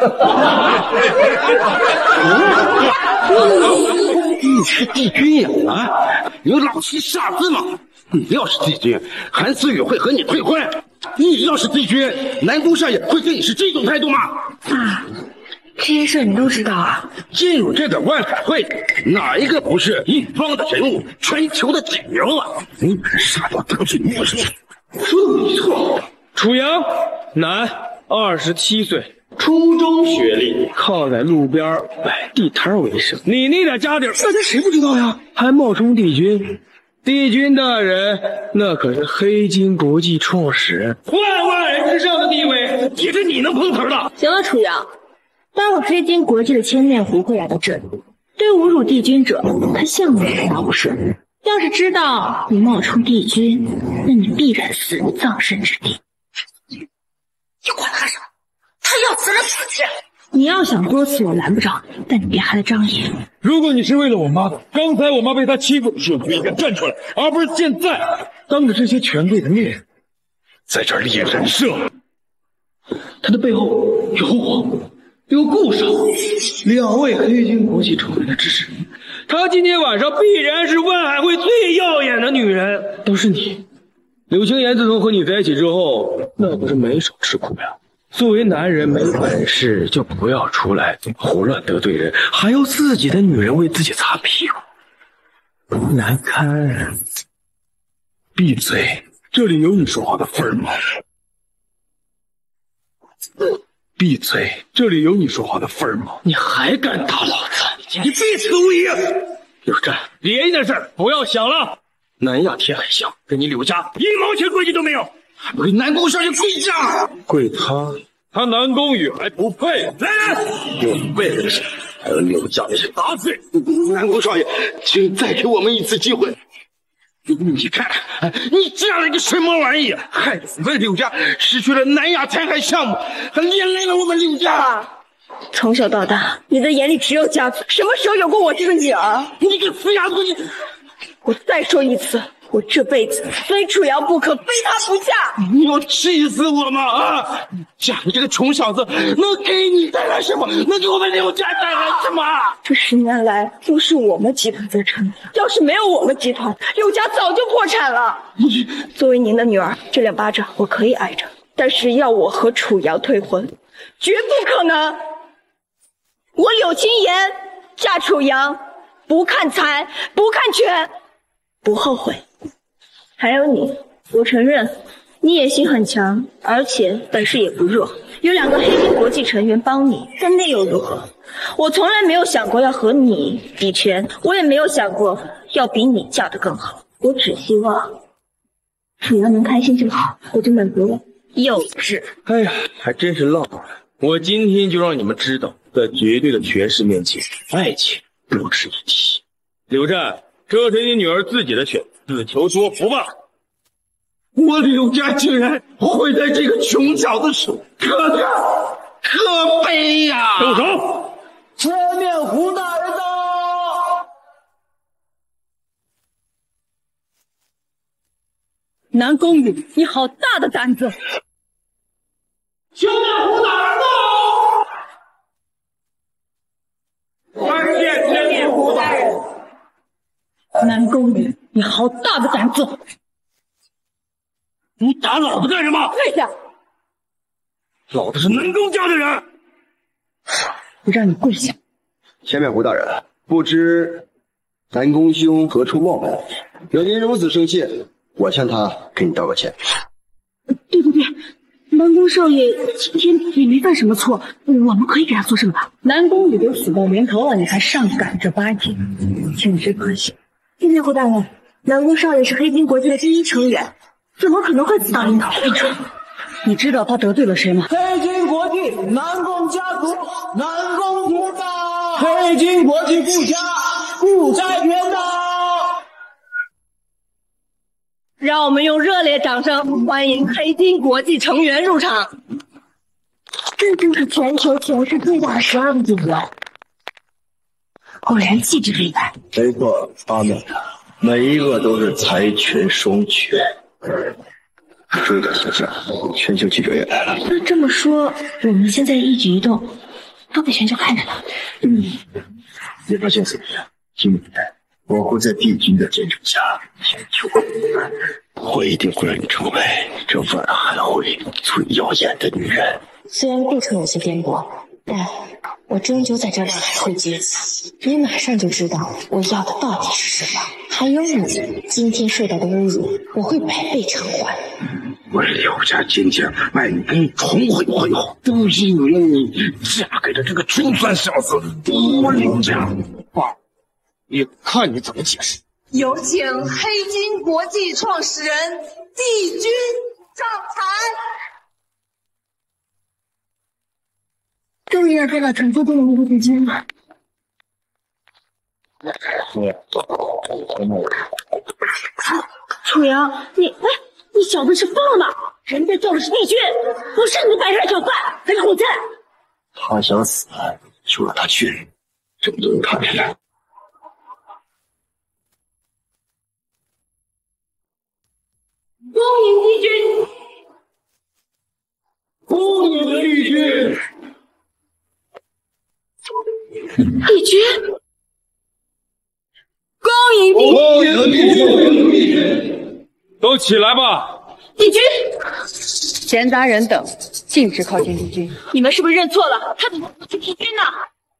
你是帝君呀？啊，有老七下子吗？你要是帝君，韩思雨会和你退婚；你要是帝君，南宫少爷会对你是这种态度吗？ 爸，这些事你都知道啊？ 进入这个万海会，哪一个不是一方的人物，全球的顶流啊？你敢杀掉德俊牧师？说的没错。 楚阳，男，27岁。初中学历，靠在路边摆地摊为生。你那点家底儿，大家谁不知道呀？还冒充帝君，帝君大人那可是黑金国际创始人，万万人之上的地位，也是你能碰瓷的。 行了，楚阳， 待会黑金国际的千面狐会来到这里，对侮辱帝君者，他项目也拿不顺。要是知道你冒充帝君，那你必然死于葬身之地。 你管他什么？他要死人死去！ 你要想多死，我拦不着你，但你别害了张爷。 如果你是为了我妈的，刚才我妈被他欺负的时候，就应该站出来，而不是现在当着这些权贵的面，在这儿立人设。 他的背后有我，有顾少，2位黑金国际成员的支持。她今天晚上必然是万海会最耀眼的女人，都是你。柳青言自从和你在一起之后，那不是没少吃苦呀。作为男人，没本事就不要出来胡乱得罪人，还要自己的女人为自己擦屁股，难堪。 闭嘴，这里有你说话的份儿吗？闭嘴，这里有你说话的份儿吗？ 你还敢打老子？你必死无疑！柳战，别的事儿不要想了。南亚天海巷跟你柳家1毛钱关系都没有，还不给南宫少爷跪下？ 跪他南宫羽还不配。 来，有背的事，还有柳家那些杂碎。南宫少爷，请再给我们一次机会。你看，你这样的一个什么玩意，害得我们柳家失去了南亚天海项目，还连累了我们柳家。 从小到大，你的眼里只有家族，什么时候有过我这个女儿？ 你个死丫头！ 我再说一次，我这辈子非楚瑶不可，非他不嫁。 你要气死我吗？啊！嫁你这个穷小子，能给你带来什么？能给我们柳家带来什么？ 这10年来都是我们集团在撑，要是没有我们集团，柳家早就破产了。作为您的女儿，这2巴掌我可以挨着，但是要我和楚瑶退婚，绝不可能。我柳青言嫁楚阳，不看财，不看权，不后悔。还有你，我承认你野心很强，而且本事也不弱，有2个黑金国际成员帮你，但那又如何？我从来没有想过要和你比权，我也没有想过要比你嫁得更好。我只希望楚阳能开心就好，我就满足了。幼稚！ 哎呀，还真是浪漫。我今天就让你们知道，在绝对的权势面前，爱情不值一提。柳战，这是你女儿自己的选择，自求多福吧。我柳家竟然毁在这个穷小子手，可悲呀！ 动手！ 千面狐大人到！ 南宫羽，你好大的胆子！ 千面狐大人到！ 参见千面狐大人。南宫羽，你好大的胆子！ 你打老子干什么？ 跪下！ 老子是南宫家的人， 我让你跪下。 千面狐大人，不知南宫兄何处望来？惹您如此生气，我劝他给你道个歉。 对，南宫少爷今天也没犯什么错，我们可以给他作证的。南宫羽都死到临头了，你还上赶着巴结，简直可惜。千面狐大人，南宫少爷是黑金国际的第1成员，怎么可能会死到临头？你知道他得罪了谁吗？ 黑金国际南宫家族，南宫天道，黑金国际顾家，顾斋天道。 让我们用热烈掌声欢迎黑金国际成员入场。 这就是全球权势最大的12个警员，果然气质厉害。 没错，他们每一个都是财权双全。这个是全球记者也来了。 那这么说，我们现在一举一动都被全球看着了。 你发现怎么样？今年我会在帝君的见证下，全球我一定会让你成为这万海会最耀眼的女人。 虽然过程有些颠簸，但我终究在这万海会崛起。你马上就知道我要的到底是什么。还有你今天受到的侮辱，我会百倍偿还。 我柳家金家卖你给你重回辉煌，都是因为你嫁给了这个穷酸小子。我柳家，爸，你看你怎么解释？ 有请黑金国际创始人帝君上台。 终于让这个传说中的无敌军了。楚阳，你小子是疯了吗？人家救的是帝君，不是你摆设小算，还是混蛋！ 他想死，就让他去，这么多人看着呢。 恭迎帝君！ 恭迎帝君！ 帝君！ 恭迎帝君！ 恭迎帝君！ 都起来吧！ 帝君， 闲杂人等禁止靠近帝君。 你们是不是认错了？他怎么不是帝君呢？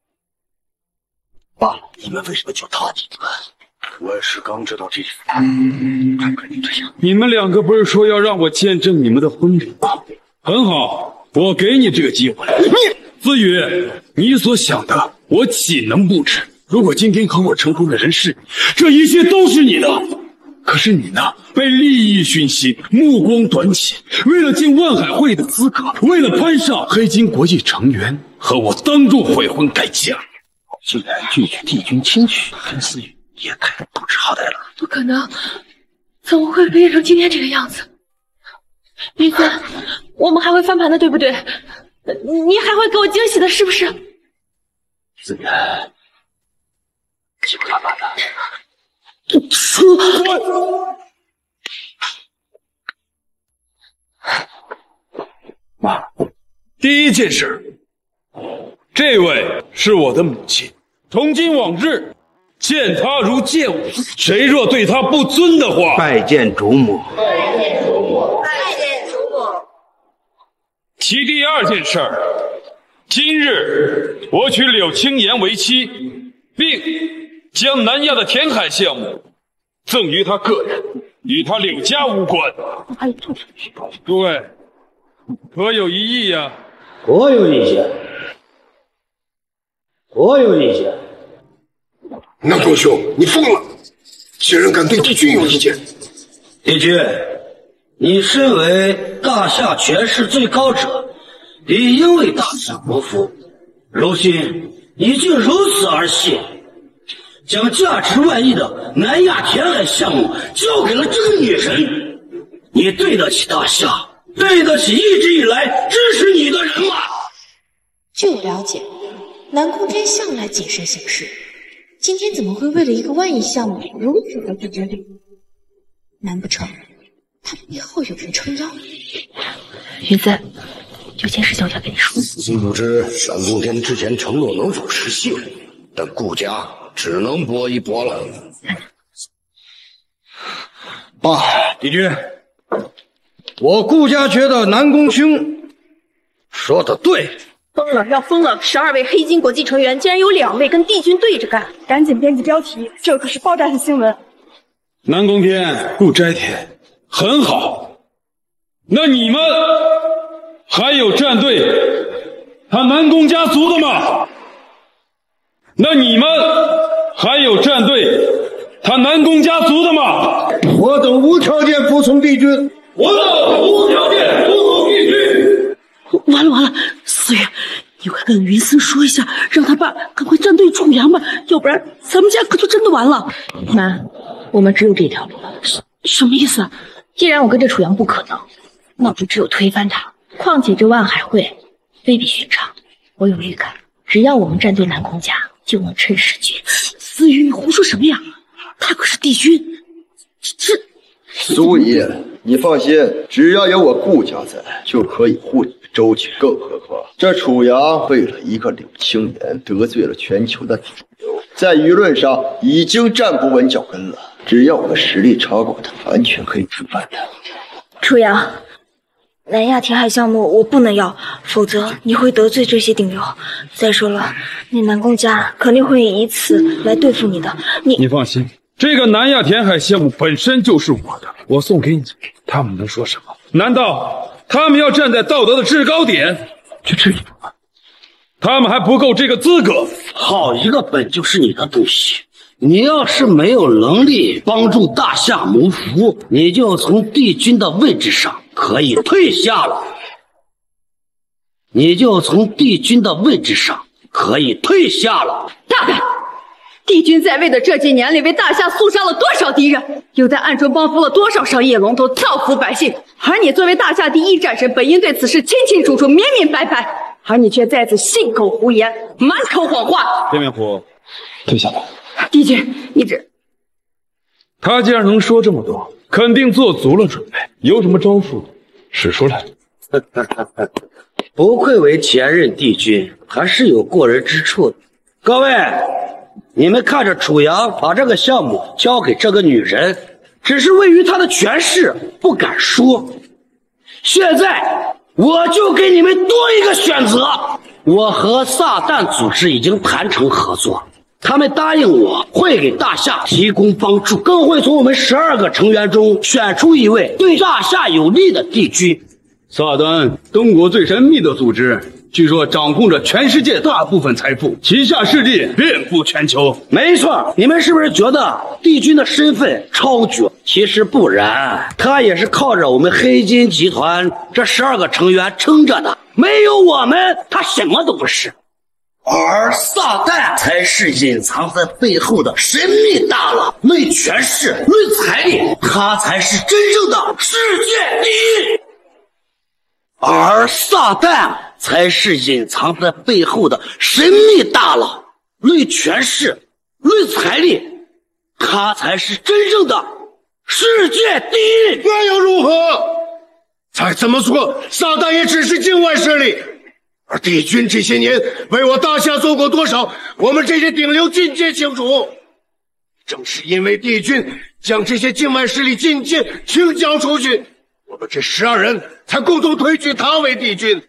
爸，你们为什么救他弟弟？我也是刚知道这事。看看你这样， 你们两个不是说要让我见证你们的婚礼吗？很好，我给你这个机会。思雨，你所想的，我岂能不知？如果今天和我成婚的人是你，这一切都是你的。可是你呢，被利益熏心，目光短浅，为了进万海会的资格，为了攀上黑金国际成员，和我当众悔婚改嫁， 竟然拒绝帝君亲娶，跟思雨也太不知好歹了。 不可能，怎么会变成今天这个样子？云子，我们还会翻盘的，对不对？你还会给我惊喜的，是不是？ 思雨，就他妈的！ 妈，第一件事，这位是我的母亲，从今往日，见她如见我，谁若对她不尊的话， 拜见主母。 拜见主母。拜见主母。 其第二件事，今日我娶柳青言为妻，并将南亚的填海项目赠于他个人，与他柳家无关。诸位，可有异议呀？ 我有意见。我有意见。 南宫兄，你疯了！竟然敢对帝君有意见！ 帝君，你身为大夏权势最高者，理应为大夏谋福。如今已经如此而谢，将价值万亿的南亚填海项目交给了这个女人，你对得起大夏，对得起一直以来支持你的人吗？ 据我了解，南宫真向来谨慎行事，今天怎么会为了一个万亿项目如此的决定？难不成他背后有人撑腰？ 云子，有件事情我要跟你说。 不知南宫天之前承诺能否实现，但顾家只能搏一搏了。 爸，帝君，我顾家觉得南宫兄说的对。 疯了，要疯了！12位黑金国际成员竟然有2位跟帝君对着干，赶紧编辑标题，这可是爆炸性新闻。 南宫天、顾斋天，很好。那你们还有站队他南宫家族的吗？那你们还有站队他南宫家族的吗？ 我等无条件服从帝君。 我等无条件服从帝君。 完了，思雨，你快跟云思说一下，让他爸赶快站队楚阳吧，要不然咱们家可就真的完了。 妈，我们只有这条路了。 什么意思？ 既然我跟这楚阳不可能，那就只有推翻他。况且这万海会非比寻常，我有预感，只要我们站队南宫家，就能趁势崛起。 思雨，你胡说什么呀？他可是帝君，这…… 苏姨，你放心，只要有我顾家在，就可以护你周全。更何况这楚阳为了一个柳青言得罪了全球的主流，在舆论上已经站不稳脚跟了。只要我们实力超过他，完全可以推翻他。 楚阳，南亚填海项目我不能要，否则你会得罪这些顶流。再说了，你南宫家肯定会以此来对付你的。 你放心，这个南亚填海项目本身就是我的，我送给你，他们能说什么？难道他们要站在道德的制高点去质疑我吗？他们还不够这个资格。 好一个本就是你的东西！你要是没有能力帮助大夏谋福，你就从帝君的位置上可以退下了。 你就从帝君的位置上可以退下了。 大胆！帝君在位的这几年里，为大夏肃杀了多少敌人，又在暗中帮扶了多少商业龙头，造福百姓。而你作为大夏第一战神，本应对此事清清楚楚、明明白白，而你却在此信口胡言，满口谎话。 天面虎，退下吧。 帝君，你这…… 他既然能说这么多，肯定做足了准备。有什么招数，使出来。 不愧为前任帝君，还是有过人之处的。各位，你们看着楚阳把这个项目交给这个女人，只是位于他的权势不敢说。现在我就给你们多一个选择，我和撒旦组织已经谈成合作，他们答应我会给大夏提供帮助，更会从我们12个成员中选出一位对大夏有利的帝君。 撒旦，东国最神秘的组织，据说掌控着全世界大部分财富，旗下势力遍布全球。 没错，你们是不是觉得帝君的身份超绝？其实不然，他也是靠着我们黑金集团这12个成员撑着的，没有我们，他什么都不是。而撒旦才是隐藏在背后的神秘大佬，论权势，论财力，他才是真正的世界第一。而撒旦才是隐藏在背后的神秘大佬，论权势，论财力，他才是真正的世界第一。 那又如何？再怎么说，撒旦也只是境外势力，而帝君这些年为我大夏做过多少，我们这些顶流尽皆清楚。正是因为帝君将这些境外势力尽皆清剿出去，我们这12人才共同推举他为帝君。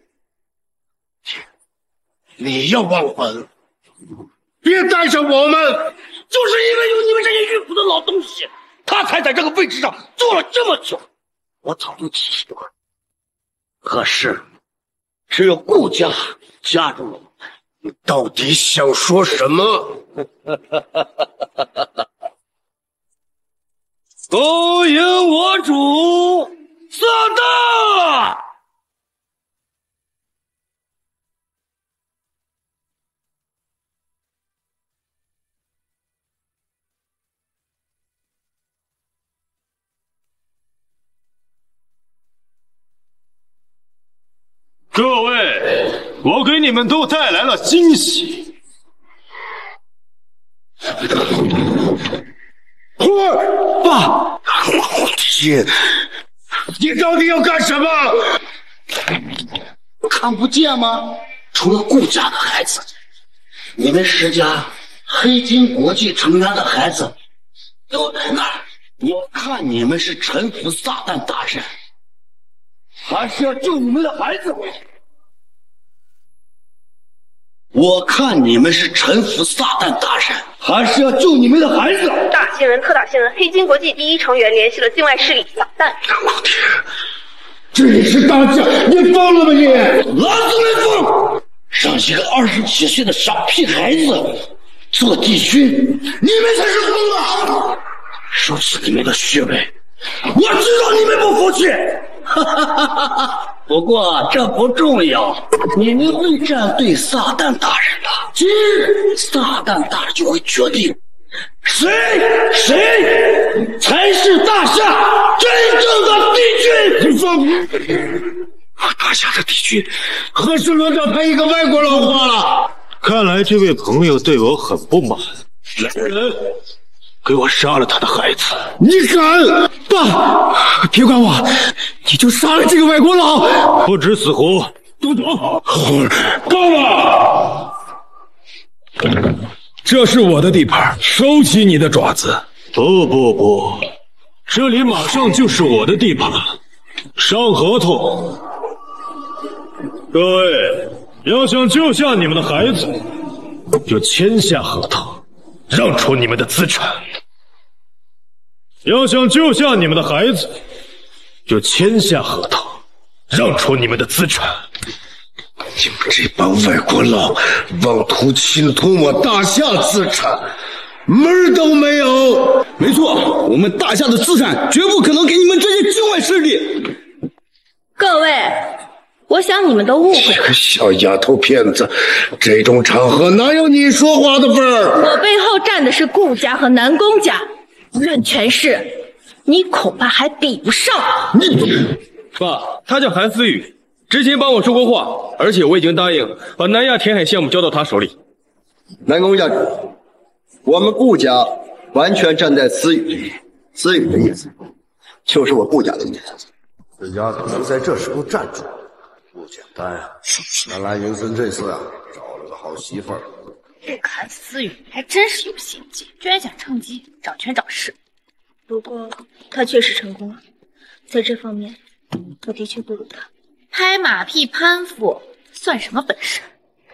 你要忘本，别带上我们。 就是因为有你们这些迂腐的老东西，他才在这个位置上坐了这么久。我早就提醒过，可是只有顾家加入了我们。 你到底想说什么？ 勾引我主撒旦！ 各位，我给你们都带来了惊喜。 爸，天，你到底要干什么？ 看不见吗？除了顾家的孩子，你们10家黑金国际成员的孩子都在那儿。我看你们是臣服撒旦大人，还是要救你们的孩子？我看你们是臣服撒旦大人，还是要救你们的孩子？ 大新闻，特大新闻！黑金国际第一成员联系了境外势力撒旦。 这也是大夏，你疯了吗你？ 老子没疯！让一个27岁的傻屁孩子做帝君，你们才是疯了！说起你们的虚伪，我知道你们不服气。不过这不重要，你们会站队撒旦大人的，今日撒旦大人就会决定谁才是大夏真正的帝君。 你放！大夏的帝君何时轮到他一个外国老花了？ 看来这位朋友对我很不满。来人，给我杀了他的孩子！ 你敢？爸，别管我，你就杀了这个外国佬！ 不知死活， 都走！ 够了！这是我的地盘，收起你的爪子！不，这里马上就是我的地盘，上合同！各位，要想救下你们的孩子，就签下合同，让出你们的资产。要想救下你们的孩子，就签下合同，让出你们的资产。 你们这帮外国佬妄图侵吞我大夏资产，门儿都没有！ 没错，我们大夏的资产绝不可能给你们这些境外势力。 各位， 我想你们都误会了。 这个小丫头片子，这种场合哪有你说话的份儿？ 我背后站的是顾家和南宫家，论权势，你恐怕还比不上。 爸，他叫韩思雨，之前帮我说过话，而且我已经答应把南亚填海项目交到他手里。 南宫家主，我们顾家完全站在思雨这边，思雨的意思就是我顾家的意思。 这丫头能在这时候站住，不简单呀！看来云森这次啊，找了个好媳妇儿。 这个韩思雨还真是有心计，居然想趁机掌权找事。不过他确实成功了，在这方面我的确不如他。拍马屁攀附算什么本事？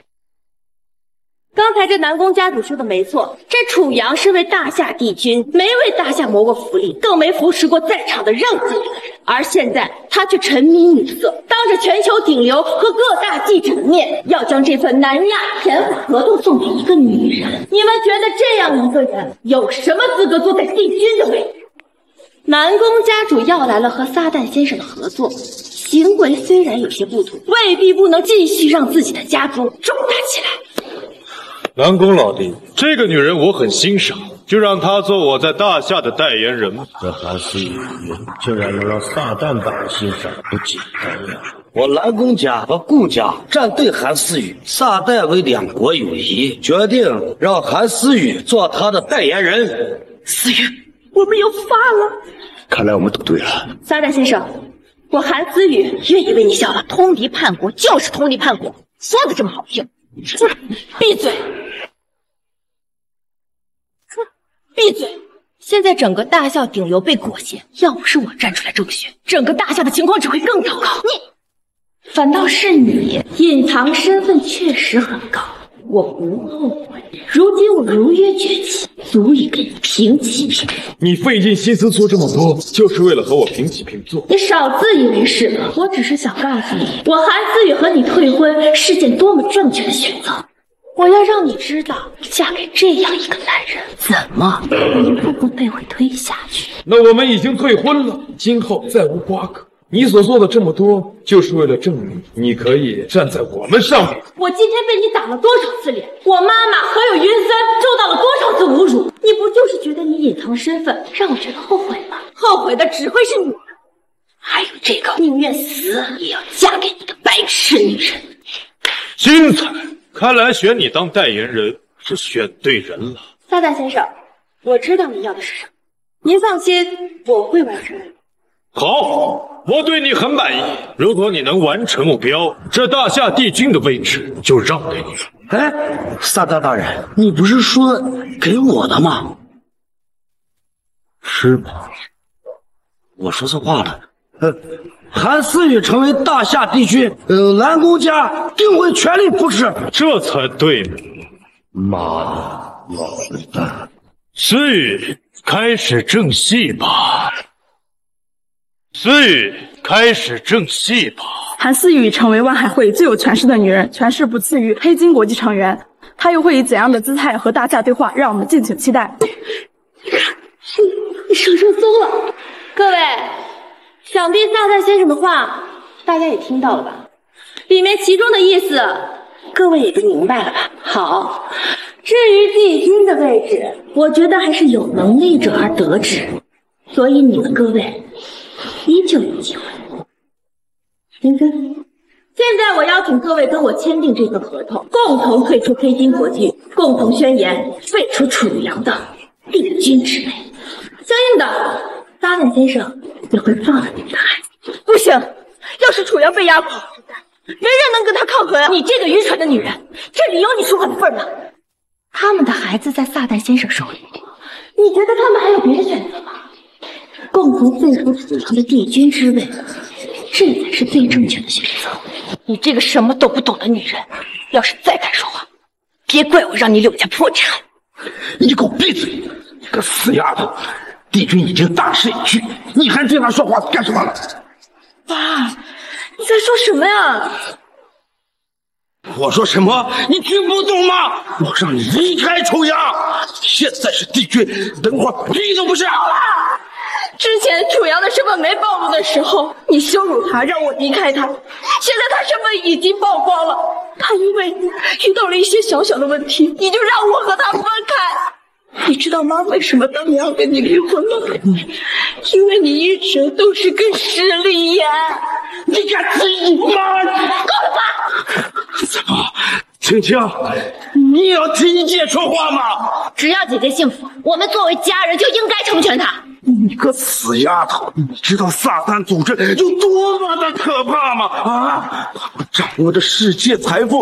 刚才这南宫家主说的没错，这楚阳是为大夏帝君，没为大夏谋过福利，更没扶持过在场的任何一个人。而现在他却沉迷女色，当着全球顶流和各大记者的面，要将这份南亚填海合同送给一个女人。你们觉得这样一个人有什么资格坐在帝君的位置？南宫家主要来了和撒旦先生的合作，行为虽然有些不妥，未必不能继续让自己的家族壮大起来。 南宫老弟，这个女人我很欣赏，就让她做我在大夏的代言人吧。 这韩思雨竟然能让撒旦版欣赏，不简单呀！我南宫家和顾家站队韩思雨，撒旦为两国友谊，决定让韩思雨做他的代言人。 思雨，我们有发了！ 看来我们赌对了。 撒旦先生，我韩思雨愿意为你效劳。 通敌叛国就是通敌叛国，说的这么好听。 闭嘴！闭嘴！现在整个大校顶流被裹挟，要不是我站出来周旋，整个大校的情况只会更糟糕。反倒是你隐藏身份确实很高，我不后悔。如今我如约崛起，足以跟你平起平坐。 你费尽心思做这么多，就是为了和我平起平坐？ 你少自以为是了，我只是想告诉你，我韩思雨和你退婚是件多么正确的选择。我要让你知道，嫁给这样一个男人，怎么一步步被我推下去。 那我们已经退婚了，今后再无瓜葛。你所做的这么多，就是为了证明你可以站在我们上面。 我今天被你打了多少次脸？我妈妈和有云森受到了多少次侮辱？你不就是觉得你隐藏身份，让我觉得后悔吗？后悔的只会是你，还有这个宁愿死也要嫁给你的白痴女人。 精彩！看来选你当代言人是选对人了。 撒旦先生，我知道你要的是什么，您放心，我会完成。 好，我对你很满意。如果你能完成目标，这大夏帝君的位置就让给你了。 哎，撒旦大人，你不是说给我的吗？ 是吗？ 我说错话了。韩思雨成为大夏帝君，南宫家定会全力扶持， 这才对呢。 妈，老蛋！ 思雨，开始正戏吧。思雨，开始正戏吧。 韩思雨成为万海会最有权势的女人，权势不次于黑金国际成员。她又会以怎样的姿态和大夏对话？让我们敬请期待。 你上热搜了，各位。想必撒旦先生的话，大家也听到了吧？里面其中的意思，各位也都明白了吧？好，至于帝君的位置，我觉得还是有能力者而得之，所以你们各位依旧有机会。林根，现在我邀请各位跟我签订这份合同，共同退出黑金国际，共同宣言废除楚阳的帝君之位。相应的，撒旦先生也会放了你们的孩子。不行，要是楚阳被压垮，没人能跟他抗衡啊！你这个愚蠢的女人，这里有你说话的份吗？他们的孩子在撒旦先生手里，你觉得他们还有别的选择吗？共同废除楚阳的帝君之位，这才是最正确的选择。你这个什么都不懂的女人，要是再敢说话，别怪我让你柳家破产！ 你给我闭嘴！你个死丫头！帝君已经大势已去，你还对他说话干什么？ 爸，你在说什么呀？ 我说什么？你听不懂吗？我让你离开楚阳，现在是帝君，等会儿屁都不是。 之前楚阳的身份没暴露的时候，你羞辱他，让我离开他。现在他身份已经曝光了，他因为遇到了一些小小的问题，你就让我和他分开。你知道妈为什么当年要跟你离婚吗？因为你一直都是个势利眼。你敢自己妈！够了吧？ 怎么，青青，你要替你姐说话吗？ 只要姐姐幸福，我们作为家人就应该成全她。 你个死丫头，你知道撒旦组织有多么的可怕吗？啊，他们掌握着世界财富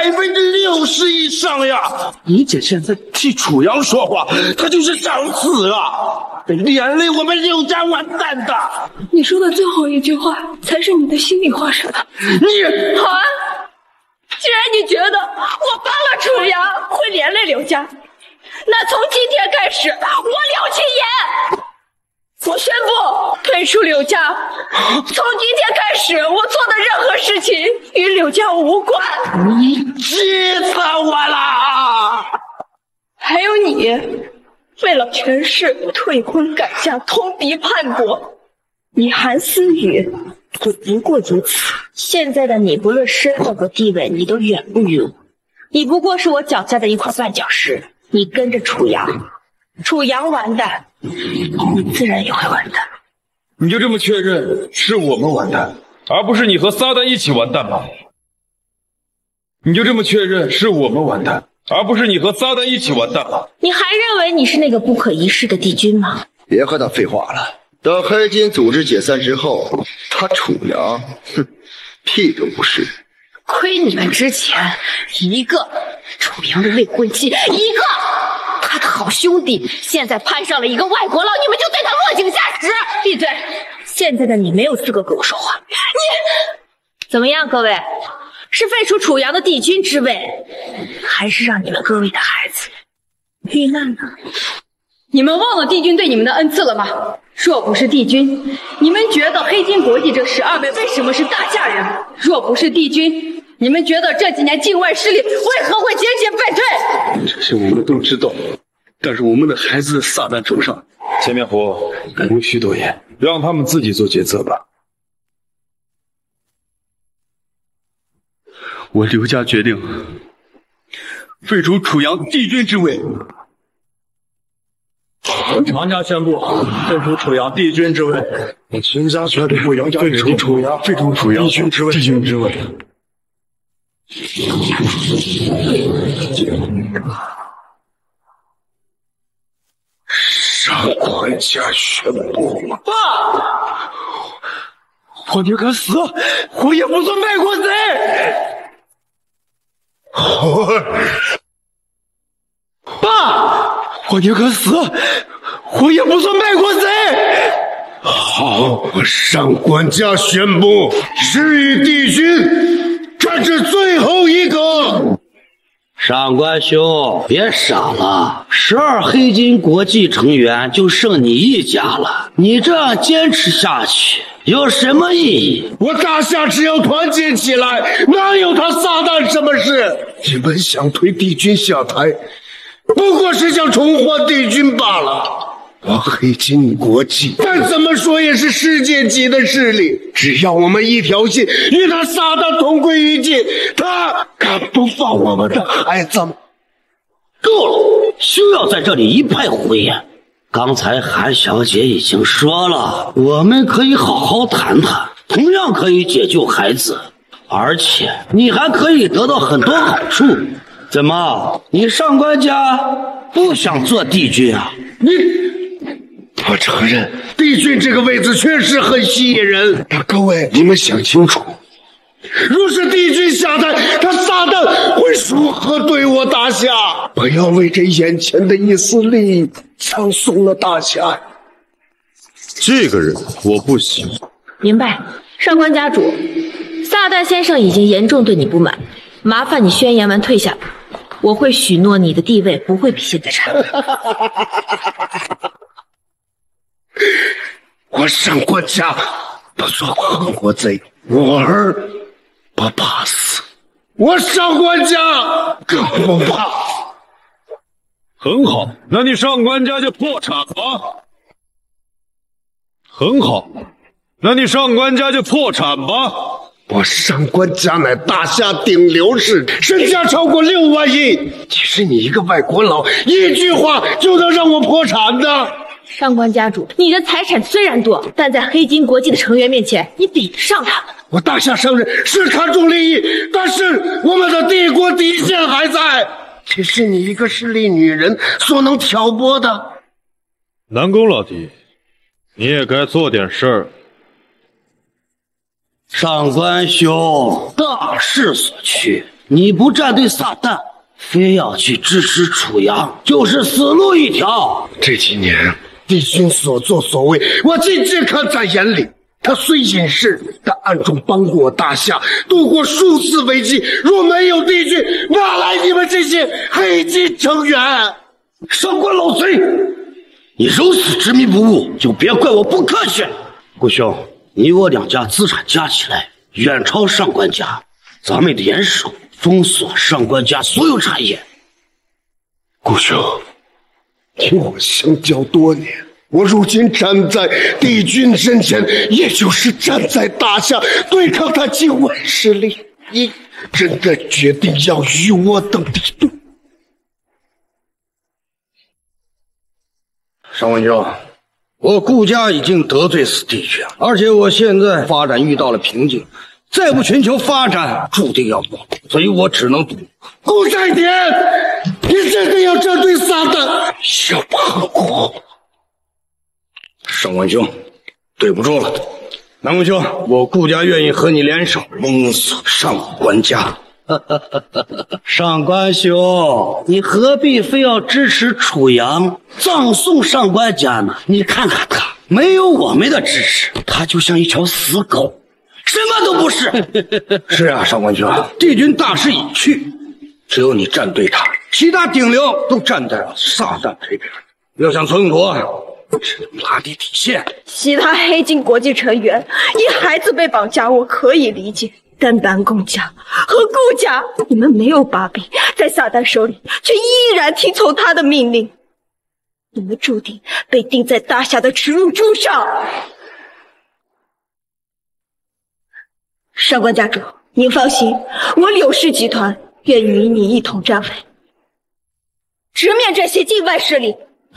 60%以上呀！你姐现在替楚阳说话，她就是想死啊！连累我们柳家完蛋的。 你说的最后一句话才是你的心里话，是吧？ 你好啊，既然你觉得我帮了楚阳会连累柳家，那从今天开始，我柳青言，我宣布退出柳家。从今天开始，我做的任何事情与柳家无关。 你气死我了！ 还有你，为了权势退婚改嫁，通敌叛国。你韩思雨也不过如此。现在的你，不论身份和地位，你都远不于我。你不过是我脚下的一块绊脚石。你跟着楚阳，楚阳完蛋，你自然也会完蛋。 你就这么确认是我们完蛋，而不是你和撒旦一起完蛋吗？你就这么确认是我们完蛋，而不是你和撒旦一起完蛋吗？ 你还认为你是那个不可一世的帝君吗？ 别和他废话了。等黑金组织解散之后，他楚阳，屁都不是。 亏你们之前一个楚阳的未婚妻，一个他的好兄弟，现在攀上了一个外国佬，你们就对他落井下石！闭嘴！现在的你没有资格跟我说话。你怎么样，各位？是废除楚阳的帝君之位，还是让你们各位的孩子遇难呢？ 你们忘了帝君对你们的恩赐了吗？若不是帝君，你们觉得黑金国际这12位为什么是大夏人？若不是帝君，你们觉得这几年境外势力为何会节节败退？ 这些我们都知道，但是我们的孩子在撒旦手上。 千面狐，无需多言，让他们自己做决策吧。 我刘家决定废除楚阳帝君之位。 常家宣布废除楚阳帝君之位。 秦家宣布杨家废除楚阳帝君之位。上官家宣布。 爸，我宁可死，我也不算卖国贼。爸，我宁可死，我也不算卖国贼。 好，上官家宣布，是与帝君战至最后一个。 上官兄，别傻了，12黑金国际成员就剩你一家了，你这样坚持下去有什么意义？ 我大夏只要团结起来，哪有他撒旦什么事？你们想推帝君下台，不过是想重获帝君罢了。我黑金国际再怎么说也是世界级的势力，只要我们一条心，与他撒旦同归于尽，他敢不放我们的孩子吗？ 够了，休要在这里一派胡言。刚才韩小姐已经说了，我们可以好好谈谈，同样可以解救孩子，而且你还可以得到很多好处。怎么，你上官家不想做帝君啊？ 我承认帝君这个位置确实很吸引人，但各位你们想清楚，若是帝君下台，他撒旦会如何对我大夏？不要为这眼前的一丝利益葬送了大夏。 这个人我不喜欢。 明白，上官家主，撒旦先生已经严重对你不满，麻烦你宣言完退下吧。我会许诺你的地位不会比现在差。 我上官家不做亡国贼，我儿不怕死，我上官家更不怕。 很好，那你上官家就破产吧。 很好，那你上官家就破产吧。 我上官家乃大夏顶流势力，身家超过6万亿。岂是你一个外国佬一句话就能让我破产的？ 上官家主，你的财产虽然多，但在黑金国际的成员面前，你比不上他们。 我大夏商人是看重利益，但是我们的帝国底线还在。岂是你一个势利女人所能挑拨的？ 南宫老弟，你也该做点事儿。 上官兄，大势所趋，你不站队撒旦，非要去支持楚阳，就是死路一条。 这几年帝君所作所为，我尽皆看在眼里。他虽隐世，但暗中帮过我大夏度过数次危机。若没有帝君，哪来你们这些黑金成员？ 上官老贼，你如此执迷不悟，就别怪我不客气。顾兄，你我两家资产加起来远超上官家，咱们联手封锁上官家所有产业。 顾兄，你我相交多年，我如今站在帝君身前，也就是站在大夏对抗他境外势力。你真的决定要与我等敌对？ 上官兄，我顾家已经得罪死帝君，而且我现在发展遇到了瓶颈，再不寻求发展，注定要亡，所以我只能赌。 顾在田，你真的要站队撒旦，小胖虎！ 上官兄，对不住了。南宫兄，我顾家愿意和你联手封锁上官家。 上官兄，你何必非要支持楚阳，葬送上官家呢？你看看他，没有我们的支持，他就像一条死狗，什么都不是。 是啊，上官兄，帝君大势已去，只有你站对他，其他顶流都站在了撒旦这边。要想存活，只能拉低底线。 其他黑金国际成员一孩子被绑架，我可以理解。但南宫家和顾家，你们没有把柄，在撒旦手里，却依然听从他的命令。你们注定被钉在大夏的耻辱柱上。上官家主，您放心，我柳氏集团愿与你一同站稳，直面这些境外势力。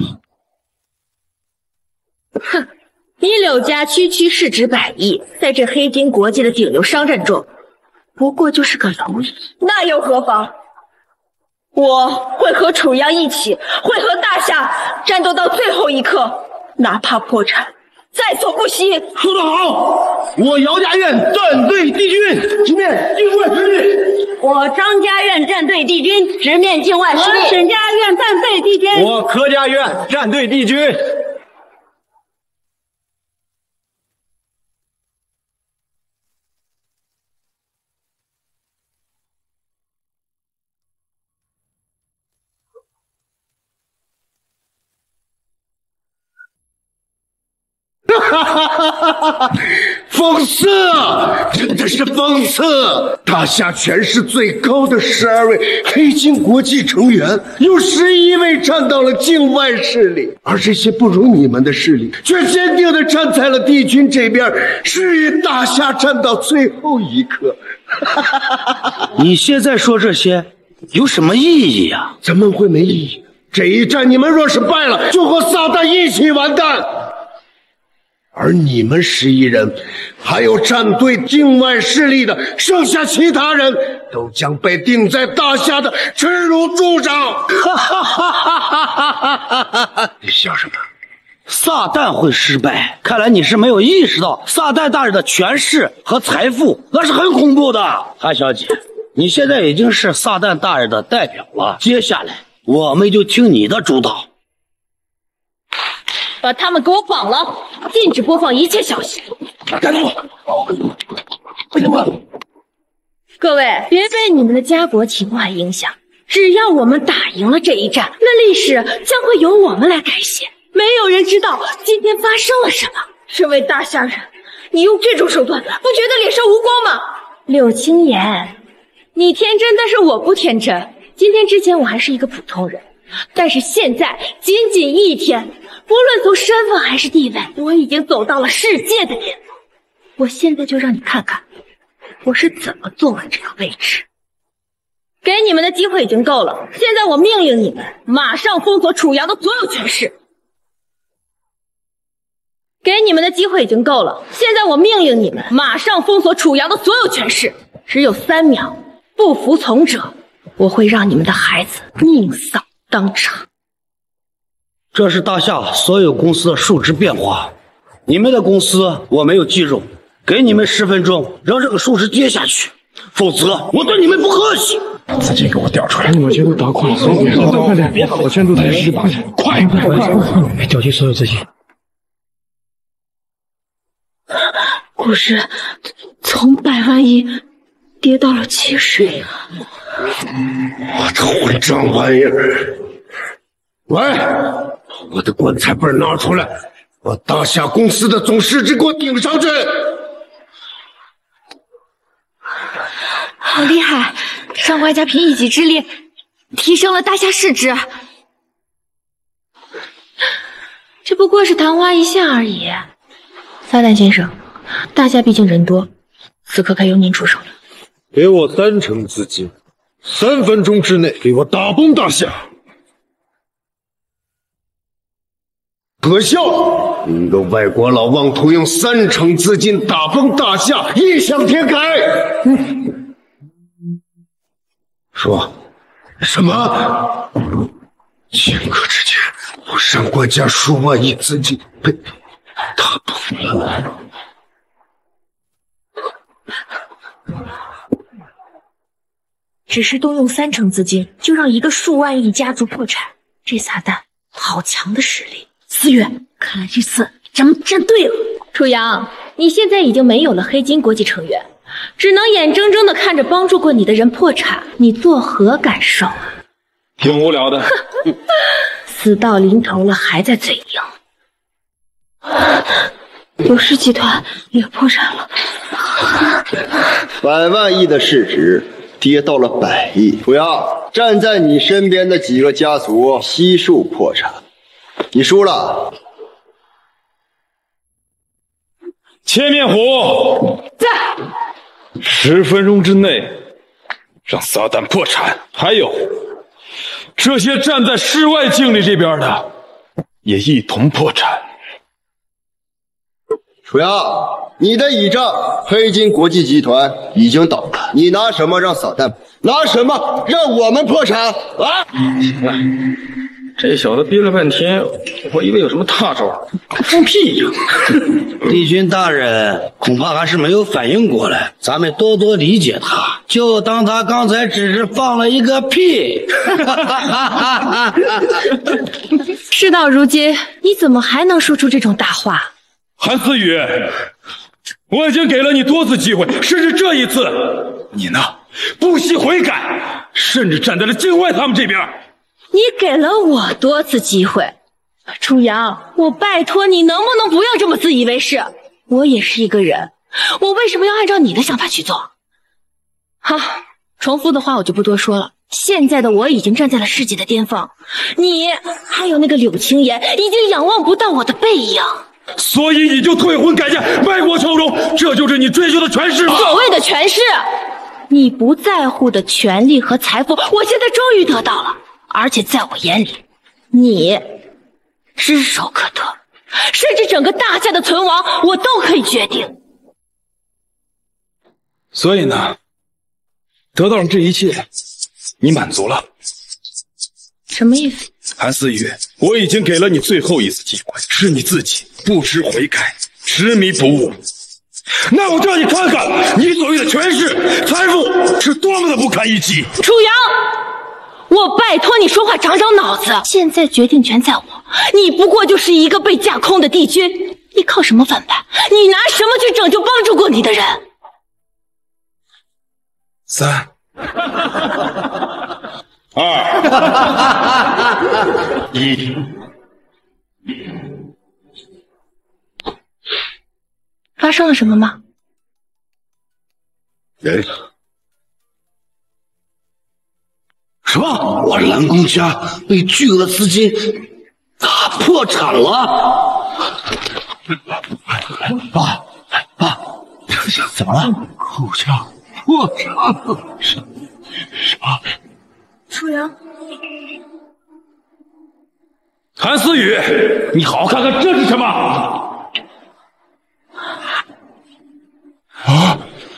哼，你柳家区区市值100亿，在这黑金国际的顶流商战中，不过就是个蝼蚁。 那又何妨？我会和楚阳一起，会和大夏战斗到最后一刻，哪怕破产，在所不惜。 说得好！我姚家院站队帝君，直面境外势力。 我张家院站队帝君，直面境外势力。沈家院站队帝君。 我柯家院站队帝君。 哈哈哈哈哈！讽刺，真的是讽刺！大夏权势最高的12位黑金国际成员，有11位站到了境外势力，而这些不如你们的势力，却坚定地站在了帝君这边，是与大夏战到最后一刻。哈哈哈哈哈！ 你现在说这些有什么意义呀？ 怎么会没意义？这一战你们若是败了，就和撒旦一起完蛋。而你们11人，还有站队境外势力的剩下其他人，都将被钉在大夏的耻辱柱上！哈哈哈哈哈哈！你笑什么？ 撒旦会失败？看来你是没有意识到撒旦大人的权势和财富，那是很恐怖的。韩小姐，你现在已经是撒旦大人的代表了，接下来我们就听你的主导。 把他们给我绑了，禁止播放一切消息。 站住！ 各位，别被你们的家国情怀影响。只要我们打赢了这一战，那历史将会由我们来改写。没有人知道今天发生了什么。 身为大夏人，你用这种手段，不觉得脸上无光吗？ 柳青言，你天真，但是我不天真。今天之前我还是一个普通人， 但是现在仅仅1天，不论从身份还是地位，我已经走到了世界的巅峰。我现在就让你看看，我是怎么坐稳这个位置。给你们的机会已经够了，现在我命令你们马上封锁楚阳的所有权势。给你们的机会已经够了，现在我命令你们马上封锁楚阳的所有权势。只有3秒，不服从者，我会让你们的孩子命丧当场。 这是大夏所有公司的数值变化，你们的公司我没有计入，给你们10分钟，让这个数值跌下去，否则我对你们不客气。 资金给我调出来！ 我全都打款，快点！我全都才18千，快！调取所有资金。 股市从100万亿跌到了70。 我的混账玩意儿！喂，我的棺材本拿出来，把大夏公司的总市值给我顶上去！ 好厉害！上官家凭一己之力提升了大夏市值。这不过是昙花一现而已。撒旦先生，大夏毕竟人多，此刻该由您出手了。 给我3成资金，3分钟之内给我打崩大夏！可笑！你个外国佬妄图用3成资金打崩大夏，异想天开！说什么？顷刻之间，我上官家数万亿资金被打崩了。 只是动用3成资金，就让一个数万亿家族破产，这撒旦好强的实力！思月，看来这次咱们站对了。楚阳，你现在已经没有了黑金国际成员，只能眼睁睁的看着帮助过你的人破产，你作何感受啊？ 挺无聊的。 死到临头了，还在嘴硬。刘氏集团也破产了 ，100万亿的市值跌到了100亿。楚阳，站在你身边的几个家族悉数破产，你输了。 千面虎在 ，10分钟之内让撒旦破产。还有这些站在世外境里这边的，也一同破产。 楚阳，你的倚仗黑金国际集团已经倒了，你拿什么让撒旦？拿什么让我们破产？啊！ 行了，这小子憋了半天，我以为有什么大招，放屁呀！ 帝君大人恐怕还是没有反应过来，咱们多多理解他，就当他刚才只是放了一个屁。 事到如今，你怎么还能说出这种大话？ 韩思雨，我已经给了你多次机会，甚至这一次，你呢不惜悔改，甚至站在了境外他们这边。 你给了我多次机会，楚阳，我拜托你能不能不要这么自以为是？我也是一个人，我为什么要按照你的想法去做？好，重复的话我就不多说了。现在的我已经站在了世界的巅峰，你还有那个柳青言已经仰望不到我的背影。 所以你就退婚改嫁，卖国求荣，这就是你追求的权势吗？ 所谓的权势，你不在乎的权利和财富，我现在终于得到了，而且在我眼里，你只手可得，甚至整个大夏的存亡，我都可以决定。 所以呢，得到了这一切，你满足了？ 什么意思？ 韩思雨，我已经给了你最后一次机会，是你自己不知悔改，执迷不悟。那我就让你看看，你所谓的权势、财富是多么的不堪一击。 楚阳，我拜托你说话长长脑子，现在决定权在我，你不过就是一个被架空的帝君，你靠什么反叛？你拿什么去拯救帮助过你的人 ？3、2、1。 发生了什么吗？ 什么？我蓝公家被巨额资金打破产了？爸，怎么了？顾家破产了？什么？ 楚阳， 韩思雨，你好好看看这是什么？ 啊！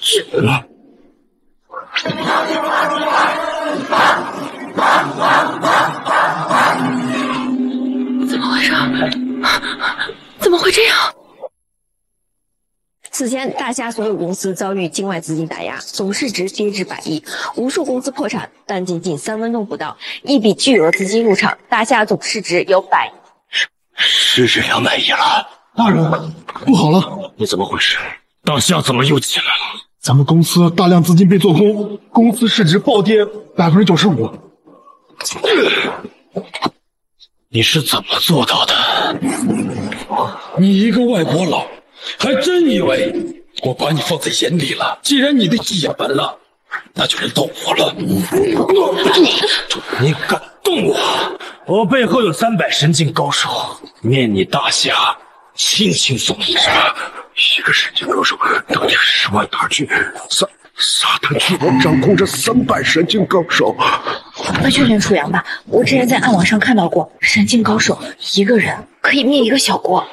怎么回事？怎么会这样？ 此前，大夏所有公司遭遇境外资金打压，总市值跌至100亿，无数公司破产。但仅3分钟不到，一笔巨额资金入场，大夏总市值有100亿， 市值200亿了。 大人，不好了！ 你怎么回事？大夏怎么又起来了？ 咱们公司大量资金被做空，公司市值暴跌95%。 你是怎么做到的？ 你一个外国佬，还真以为我把你放在眼里了？既然你的野蛮了，那就轮到我了。 你敢动我？我背后有300神境高手，灭你大夏轻轻松松。 一个神境高手等于10万大军，撒旦巨王掌控着300神境高手。 快劝劝楚阳吧，我之前在暗网上看到过，神境高手一个人可以灭一个小国。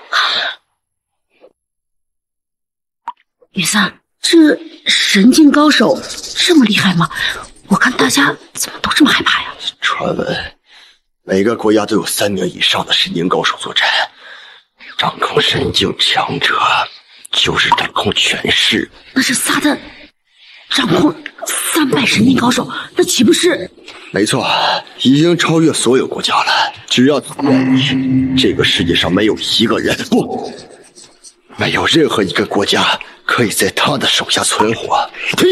雨伞，这神境高手这么厉害吗？我看大家怎么都这么害怕呀？ 传闻每个国家都有3名以上的神境高手作战，掌控神境强者就是掌控权势。 那是撒旦掌控300神境高手，那岂不是？ 没错，已经超越所有国家了。只要他愿意，这个世界上没有一个人，不，没有任何一个国家可以在他的手下存活。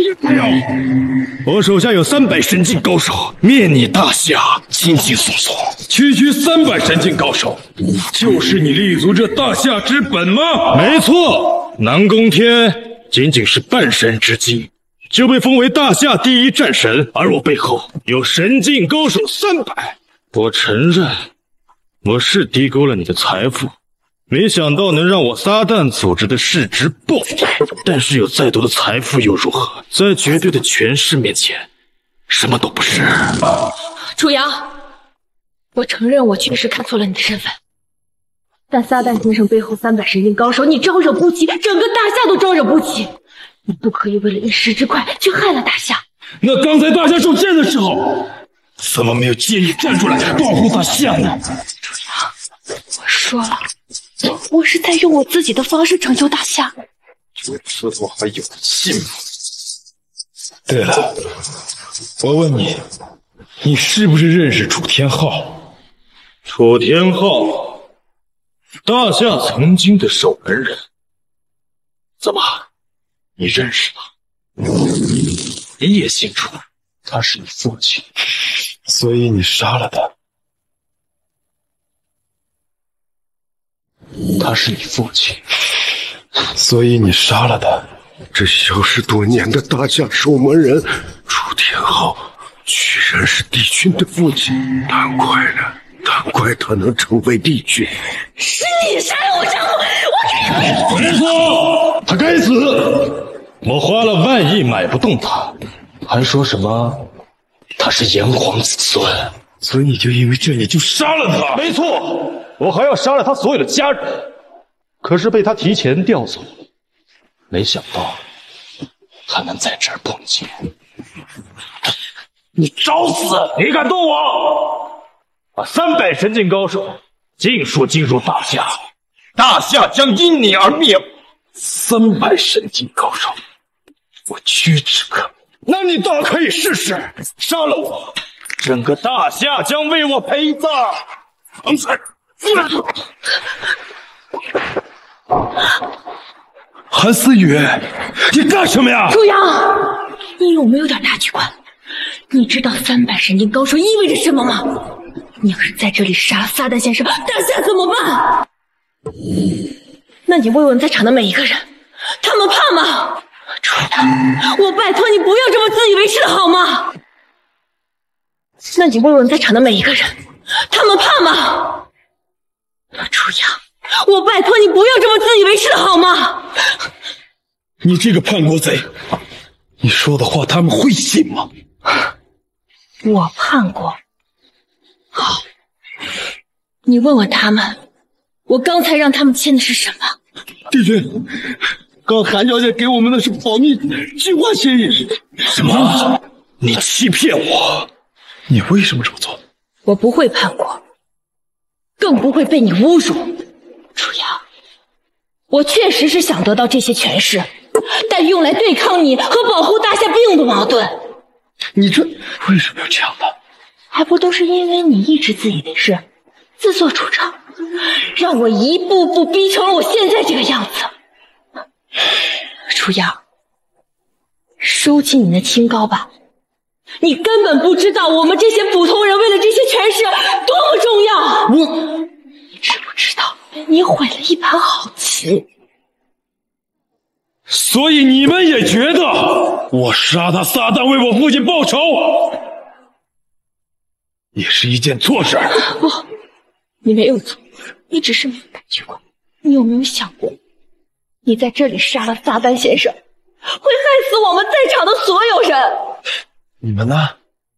我手下有300神境高手，灭你大夏轻轻松松。 区300神境高手，就是你立足这大夏之本吗？ 没错，南宫天仅仅是半神之境，就被封为大夏第一战神，而我背后有神境高手300。我承认，我是低估了你的财富，没想到能让我撒旦组织的市值暴跌。但是有再多的财富又如何？在绝对的权势面前，什么都不是。 楚阳，我承认我确实看错了你的身份，但撒旦先生背后300神境高手，你招惹不起，整个大夏都招惹不起。你不可以为了一时之快去害了大夏。 那刚才大夏受剑的时候，怎么没有借力站出来保护大夏呢？ 我说了，我是在用我自己的方式拯救大夏。 就知道还有信吗？对了，我问你，你是不是认识楚天昊？ 楚天昊，大夏曾经的守门人。怎么，你认识他？你也姓楚？ 他是你父亲，所以你杀了他。他是你父亲，所以你杀了他。这消失多年的大夏守门人楚天昊，居然是帝君的父亲。难怪他能成为帝君。 是你杀了我丈夫，我没错，他该死。我花了万亿买不动他，还说什么他是炎黄子孙， 所以你就因为这你就杀了他？ 没错，我还要杀了他所有的家人，可是被他提前调走了。没想到还能在这儿碰见。你找死！你敢动我？把300神境高手尽数进入大夏，大夏将因你而灭亡。300神境高手，我屈指可数。那你倒可以试试，杀了我，整个大夏将为我陪葬。王才， 韩思雨，你干什么呀？ 楚阳，你有没有点大局观？你知道300神境高手意味着什么吗？你要是在这里杀了撒旦先生，大夏怎么办？那你问问在场的每一个人，他们怕吗？楚阳，我拜托你不要这么自以为是的好吗？ 那你问问在场的每一个人，他们怕吗？楚阳，我拜托你不要这么自以为是好吗？ 你这个叛国贼，你说的话他们会信吗？ 我叛国？好，你问问他们，我刚才让他们签的是什么？ 帝君，刚韩小姐给我们的是保密计划协议。什么？你欺骗我！你为什么这么做？ 我不会叛国，更不会被你侮辱。楚阳，我确实是想得到这些权势，但用来对抗你和保护大夏并不矛盾。 你这为什么要这样呢？ 还不都是因为你一直自以为是，自作主张，让我一步步逼成了我现在这个样子。楚阳，收起你那清高吧，你根本不知道我们这些普通人为了这些权势多么重要。你知不知道，你毁了一盘好棋。 所以你们也觉得我杀他撒旦为我父亲报仇，也是一件错事。 不，你没有错，你只是没有感觉过。你有没有想过，你在这里杀了撒旦先生，会害死我们在场的所有人？ 你们呢？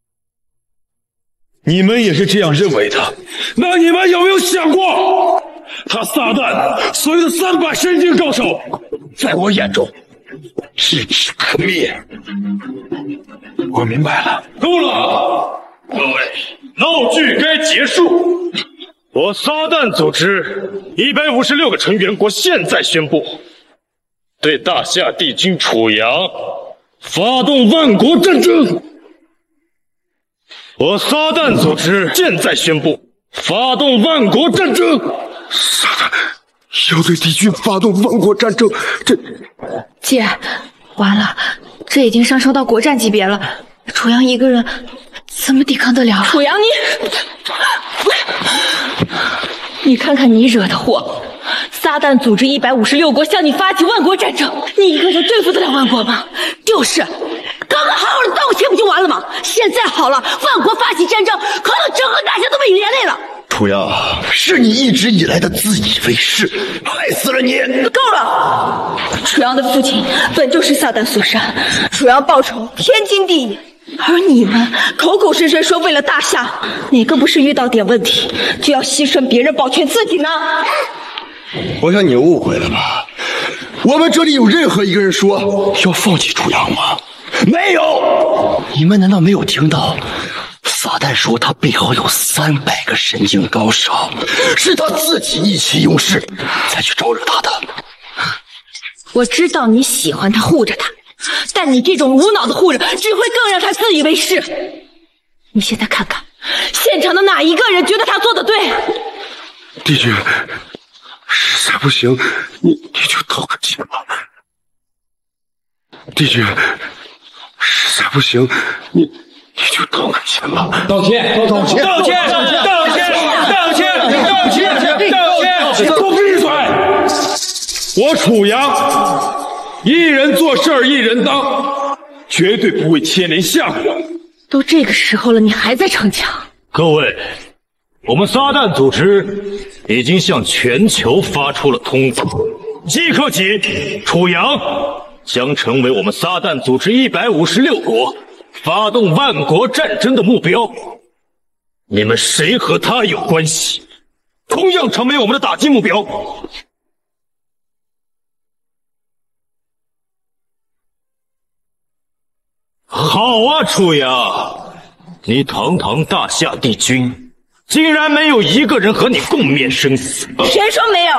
你们也是这样认为的？那你们有没有想过，他撒旦所有的300神经高手，在我眼中咫尺可灭。我明白了，够了，各位，闹剧该结束。我撒旦组织156个成员国现在宣布，对大夏帝君楚阳发动万国战争。我撒旦组织现在宣布发动万国战争。撒旦要对帝君发动万国战争，这姐，完了，这已经上升到国战级别了，楚阳一个人怎么抵抗得了？楚阳，你看看你惹的祸！撒旦组织156国向你发起万国战争，你一个人对付得了万国吗？就是，刚刚好好的道歉不就完了吗？现在好了，万国发起战争，可能整个大夏都被你连累了。 楚阳，是你一直以来的自以为是，害死了你！ 够了！楚阳的父亲本就是撒旦所杀，楚阳报仇天经地义。而你们口口声声说为了大夏，哪个不是遇到点问题就要牺牲别人保全自己呢？ 我想你误会了吧？我们这里有任何一个人说要放弃楚阳吗？没有！你们难道没有听到？撒旦说他背后有300个神经高手，是他自己意气用事才去招惹他的。 我知道你喜欢他，护着他，但你这种无脑的护着，只会更让他自以为是。你现在看看，现场的哪一个人觉得他做的对？ 帝君，实在不行，你就道个歉吧。帝君，实在不行，你就道个歉吧。 道歉！ 都闭嘴！我楚阳，一人做事儿一人当，绝对不会牵连下国。 都这个时候了，你还在逞强？ 各位，我们撒旦组织已经向全球发出了通告，即刻起，楚阳将成为我们撒旦组织156国发动万国战争的目标。你们谁和他有关系，同样成为我们的打击目标。好啊，楚阳，你堂堂大夏帝君，竟然没有一个人和你共面生死。 谁说没有？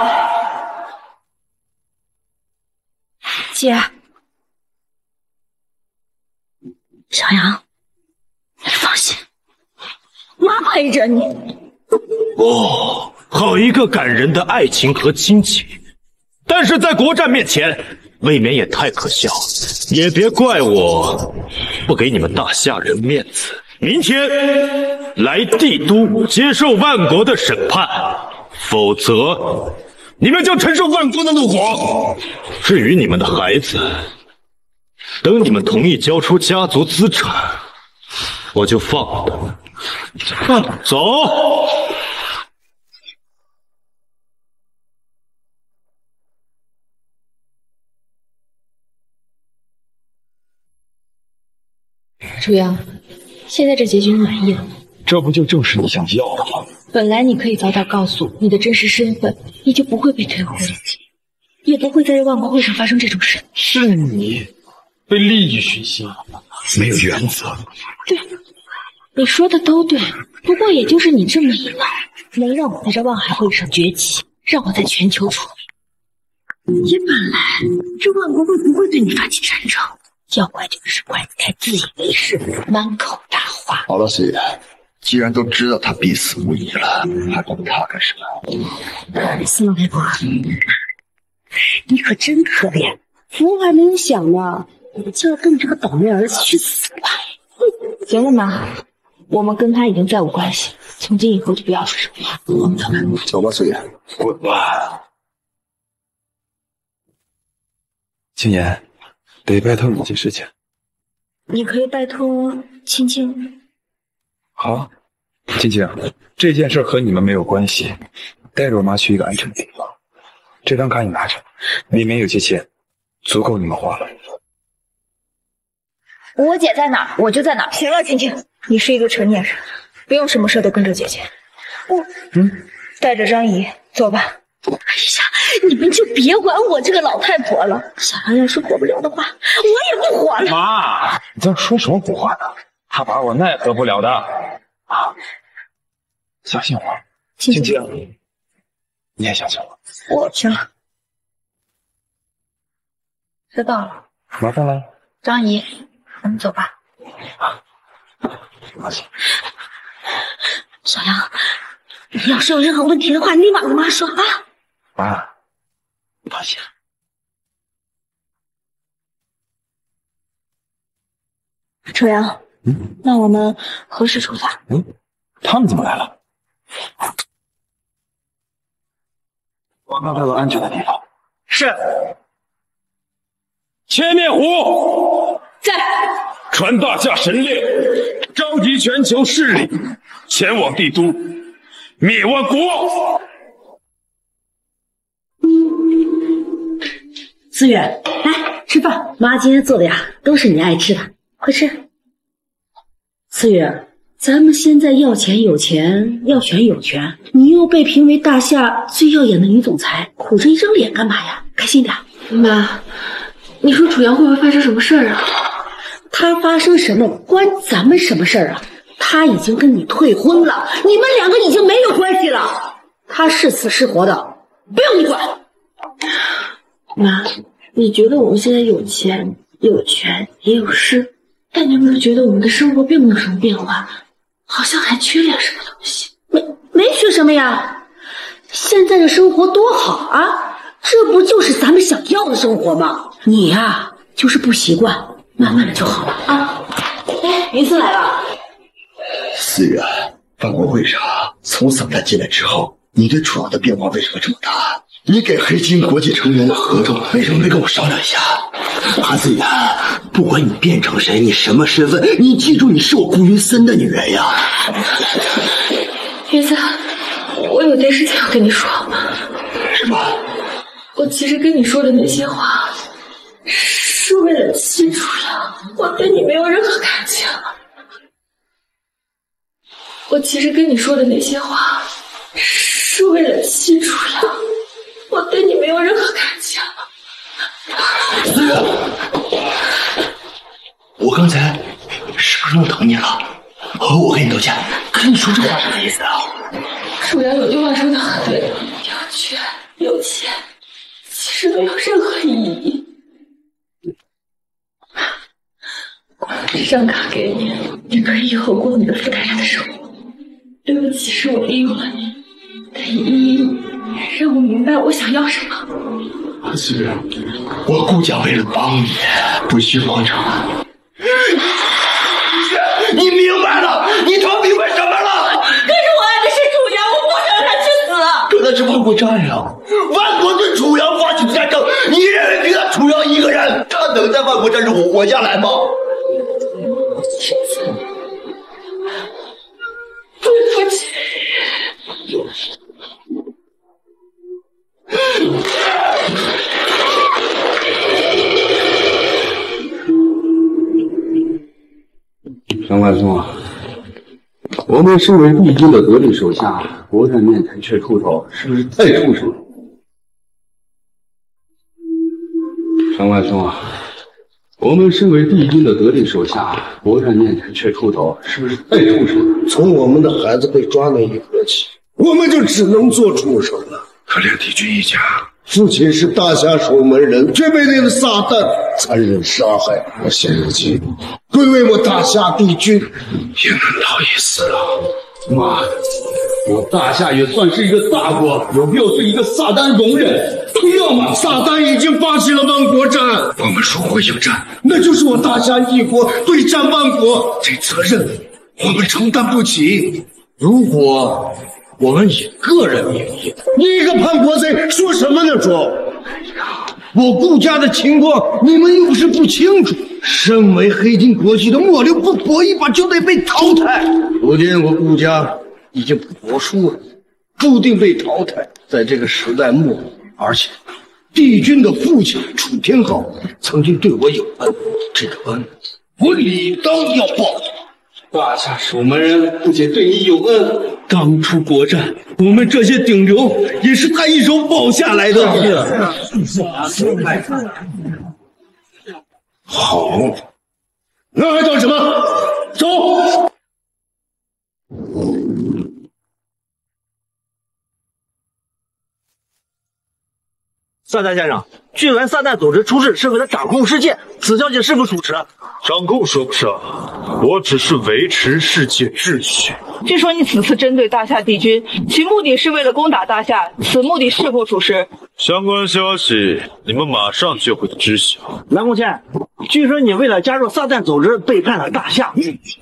姐， 小杨，你放心， 妈陪着你。 哦，好一个感人的爱情和亲情，但是在国战面前，未免也太可笑了。也别怪我不给你们大夏人面子。明天来帝都接受万国的审判，否则你们将承受万国的怒火。至于你们的孩子，等你们同意交出家族资产，我就放了他们。 走。 楚阳，现在这结局你满意了吗？ 这不就正是你想要的吗？ 本来你可以早点告诉你的真实身份，你就不会被退婚，也不会在万国会上发生这种事。 是你被利益熏心，没有原则。 对，你说的都对，不过也就是你这么一来，能让我在这万海会上崛起，让我在全球出名。也本来这万国会不会对你发起战争，要怪就是怪你太自以为是，满口大话。 好了，思雨，既然都知道他必死无疑了，还管他干什么？ 司马太婆，你可真可怜，我还没有想呢，就要跟你这个倒霉儿子去死吧。 行了妈，我们跟他已经再无关系，从今以后就不要说什么话。我们走吧。 走吧，思雨。 滚吧。青言，得拜托你一件事情。 你可以拜托青青。 好，青青，这件事和你们没有关系，带着我妈去一个安全的地方。这张卡你拿着，里面有些钱，足够你们花了。 我姐在哪儿，我就在哪儿。行了，青青，你是一个成年人，不用什么事都跟着姐姐。带着张姨走吧。 哎呀，你们就别管我这个老太婆了。小杨要是活不了的话，我也不活了。 妈，你在说什么胡话呢？他把我奈何不了的。啊，相信我，青青，你也相信我。 我行了，知道了。 麻烦了， 张姨，我们走吧。 放心。 小杨，你要是有任何问题的话，立马跟妈说啊。 妈，放心。 楚阳，那我们何时出发？ 他们怎么来了？我们带到安全的地方。 是。千面虎在。 传大夏神令，召集全球势力前往帝都，灭万国。 思远，来吃饭，妈今天做的呀，都是你爱吃的，快吃。思远，咱们现在要钱有钱，要权有权，你又被评为大夏最耀眼的女总裁，苦着一张脸干嘛呀？开心点。 妈，你说楚阳会不会发生什么事儿啊？ 他发生什么关咱们什么事儿啊？他已经跟你退婚了，你们两个已经没有关系了。他是死是活的，不用你管。 妈，你觉得我们现在有钱、有权也有势，但你有没有觉得我们的生活并没有什么变化，好像还缺点什么东西？ 没缺什么呀，现在的生活多好啊，这不就是咱们想要的生活吗？你呀，就是不习惯。慢慢的就好了啊！哎，云思来了。 思远，万国会上，从散弹进来之后，你对楚阳的变化为什么这么大？你给黑金国际成员的合同为什么没跟我商量一下？韩思远，不管你变成谁，你什么身份，你记住，你是我顾云森的女人呀！ 云森，我有件事情要跟你说。 什么？ 我其实跟你说的那些话。是为了气楚阳，我对你没有任何感情。我其实跟你说的那些话，是为了气楚阳，我对你没有任何感情。 思远，我刚才是不是弄疼你了？我跟你道歉。可是你说这话什么意思啊？ 楚阳有句话说的很对，有权有钱，其实没有任何意义。这张卡给你，你可以以后过你的富太太的生活。对不起，是我利用了你，但也因为你，让我明白我想要什么。 思远，我顾家为了帮你，不惜荒唐。你明白了？你他妈明白什么了？ 可是我爱的是楚阳，我不想让他去死。 这那是万国战呀！万国对楚阳发起战争，你认为凭他楚阳一个人，他能在万国战争活下来吗？ 张万松啊，我们身为帝君的得力手下，国战面前却出头，是不是太畜生了？张万松啊，我们身为帝君的得力手下，国战面前却出头，是不是太畜生了？ 从我们的孩子被抓那一刻起，我们就只能做畜生了。 可怜帝君一家， 父亲是大夏守门人，却被那个撒旦残忍杀害。我现如今归为我大夏帝君， 也难逃一死了。妈，我大夏也算是一个大国，有必要对一个撒旦容忍？不要嘛！ 撒旦已经发起了亡国战， 我们如果应战， 那就是我大夏一国对战万国，这责任我们承担不起。如果我们以个人名义，你一个叛国贼说什么呢？说，我顾家的情况你们又是不清楚。身为黑金国际的末流，不搏一把就得被淘汰。如今我顾家已经不服输了，注定被淘汰。在这个时代末，而且帝君的父亲楚天浩曾经对我有恩，这个恩我理当要报。 大夏守门人不仅对你有恩，当初国战，我们这些顶流也是他一手保下来的。 好，那还等什么？走！ 撒旦先生，据闻撒旦组织出事是为了掌控世界，此消息是否属实？ 掌控说不上，我只是维持世界秩序。 据说你此次针对大夏帝君，其目的是为了攻打大夏，此目的是否属实？ 相关消息你们马上就会知晓。 南宫谦，据说你为了加入撒旦组织背叛了大夏。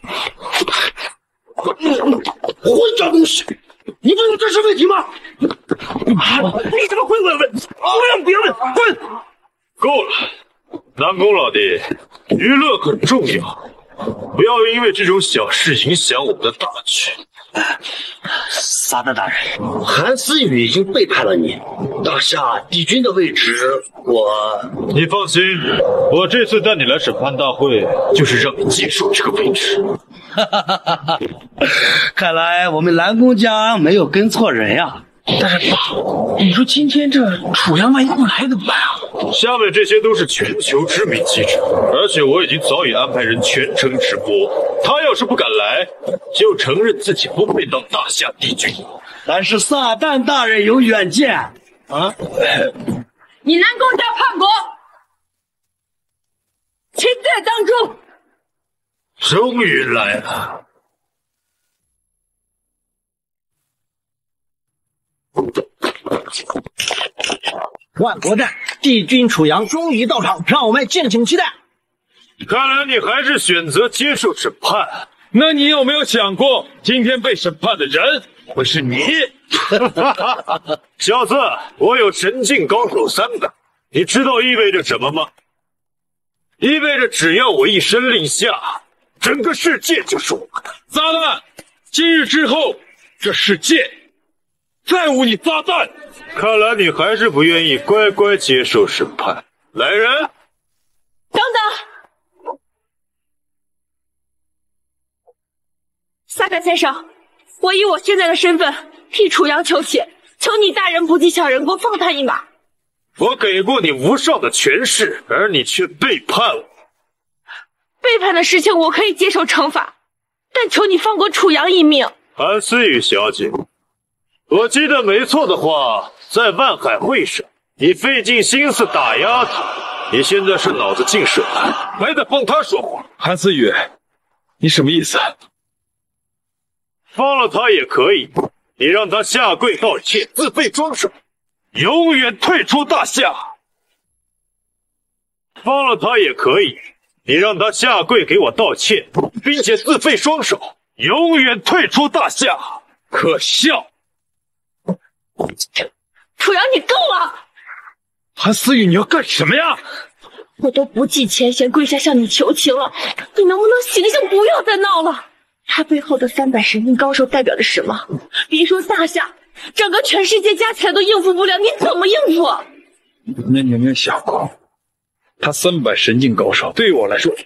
混账东西！你不有这是问题吗？ 你怎么会问？不要问，滚！ 够了，南宫老弟，娱乐很重要，不要因为这种小事影响我们的大局。 撒旦大人，韩思雨已经背叛了你，大夏帝君的位置， 你放心，我这次带你来审判大会，就是让你接受这个位置。 看来我们南宫家没有跟错人呀。但是爸，你说今天这楚阳万一不来怎么办啊？ 下面这些都是全球知名记者，而且我已经早已安排人全程直播。他要是不敢来，就承认自己不配当大夏帝君。 但是撒旦大人有远见啊！ 你南宫家叛国，请在当中。 终于来了。 万国战，帝君楚阳终于到场，让我们敬请期待。 看来你还是选择接受审判。 那你有没有想过，今天被审判的人会是你？ 小子，我有神境高手300，你知道意味着什么吗？意味着只要我一声令下，整个世界就是我的。 撒旦，今日之后，这世界再无你撒旦。 看来你还是不愿意乖乖接受审判。来人， 等等，撒旦先生，我以我现在的身份替楚阳求情，求你大人不计小人过，放他一马。 我给过你无上的权势，而你却背叛我。 背叛的事情我可以接受惩罚，但求你放过楚阳一命。 韩思雨小姐，我记得没错的话，在万海会上，你费尽心思打压他，你现在是脑子进水了，还在帮他说话。 韩思雨，你什么意思？ 放了他也可以，你让他下跪道歉，自废装手，永远退出大夏。放了他也可以，你让他下跪给我道歉，并且自废双手，永远退出大夏。 可笑！ 楚阳，你够了！ 韩思雨，你要干什么呀？ 我都不计前嫌跪下向你求情了，你能不能醒醒，不要再闹了？他背后的300神境高手代表着什么？别说大夏， 整个全世界加起来都应付不了，你怎么应付？ 那你有没有想过，他300神境高手对于我来说，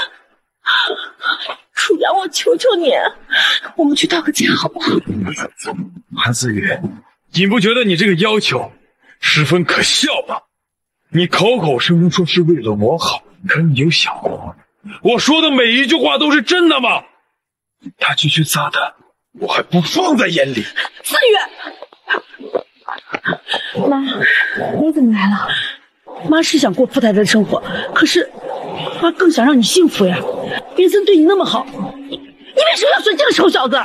楚阳，我求求你，我们去道个歉好不好？ 韩思雨，你不觉得你这个要求十分可笑吗？你口口声声说是为了我好，可你有想过，我说的每一句话都是真的吗？他区区撒旦，我还不放在眼里。 思雨，妈，你怎么来了？妈是想过富太太的生活，可是妈更想让你幸福呀。林森对你那么好，你为什么要选这个丑小子？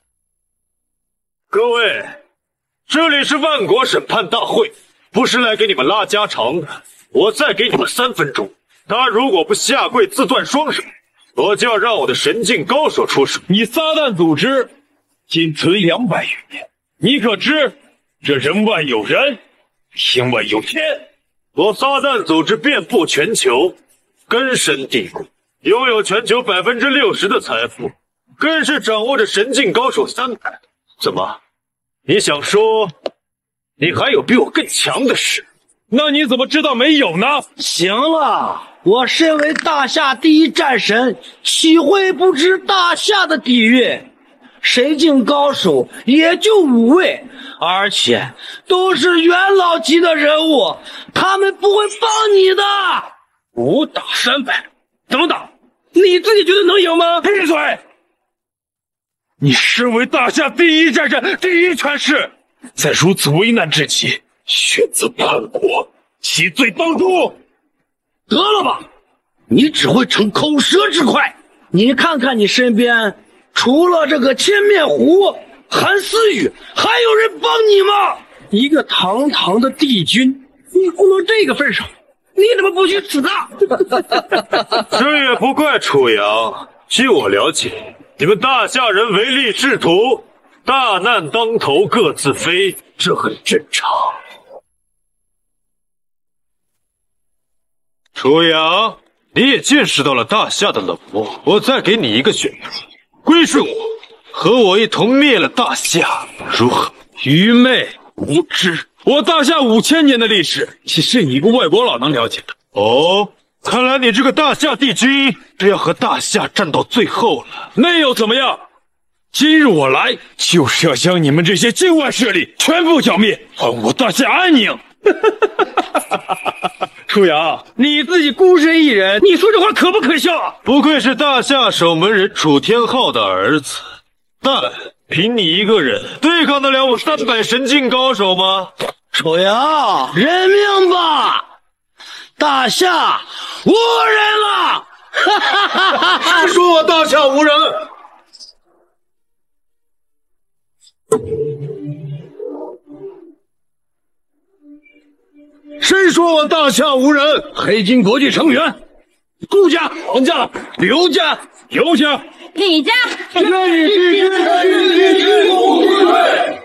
各位，这里是万国审判大会，不是来给你们拉家常的。我再给你们3分钟，他如果不下跪自断双手，我就要让我的神境高手出手。 你撒旦组织仅存200余年，你可知这人外有人，天外有天。 我撒旦组织遍布全球，根深蒂固，拥有全球60%的财富，更是掌握着神境高手300。怎么，你想说你还有比我更强的事？ 那你怎么知道没有呢？ 行了，我身为大夏第一战神，岂会不知大夏的底蕴？神境高手也就5位，而且都是元老级的人物，他们不会帮你的。 5打300，怎么打？你自己觉得能赢吗？ 闭嘴！你身为大夏第一战神、第一权势，在如此危难之际选择叛国，其罪当诛。 得了吧，你只会逞口舌之快。你看看你身边，除了这个千面虎、韩思雨，还有人帮你吗？ 一个堂堂的帝君，你糊到这个份上，你怎么不去死啊？ 这也不怪楚阳。据我了解，你们大夏人唯利是图，大难当头各自飞，这很正常。楚阳，你也见识到了大夏的冷漠，我再给你一个选择，归顺我，和我一同灭了大夏，如何？ 愚昧无知，我大夏5000年的历史，岂是你一个外国佬能了解的？ 哦，看来你这个大夏帝君是要和大夏战到最后了。 那又怎么样？今日我来就是要将你们这些境外势力全部剿灭，还我大夏安宁。 楚阳，你自己孤身一人，你说这话可不可笑啊？ 不愧是大夏守门人楚天昊的儿子，但凭你一个人对抗得了我300神境高手吗？ 楚阳，认命吧，大夏无人了！ 谁说我大夏无人？谁说我大夏无人？ 黑金国际成员，顾家、王家、刘家、 尤家、 李家， 愿与帝君共进退，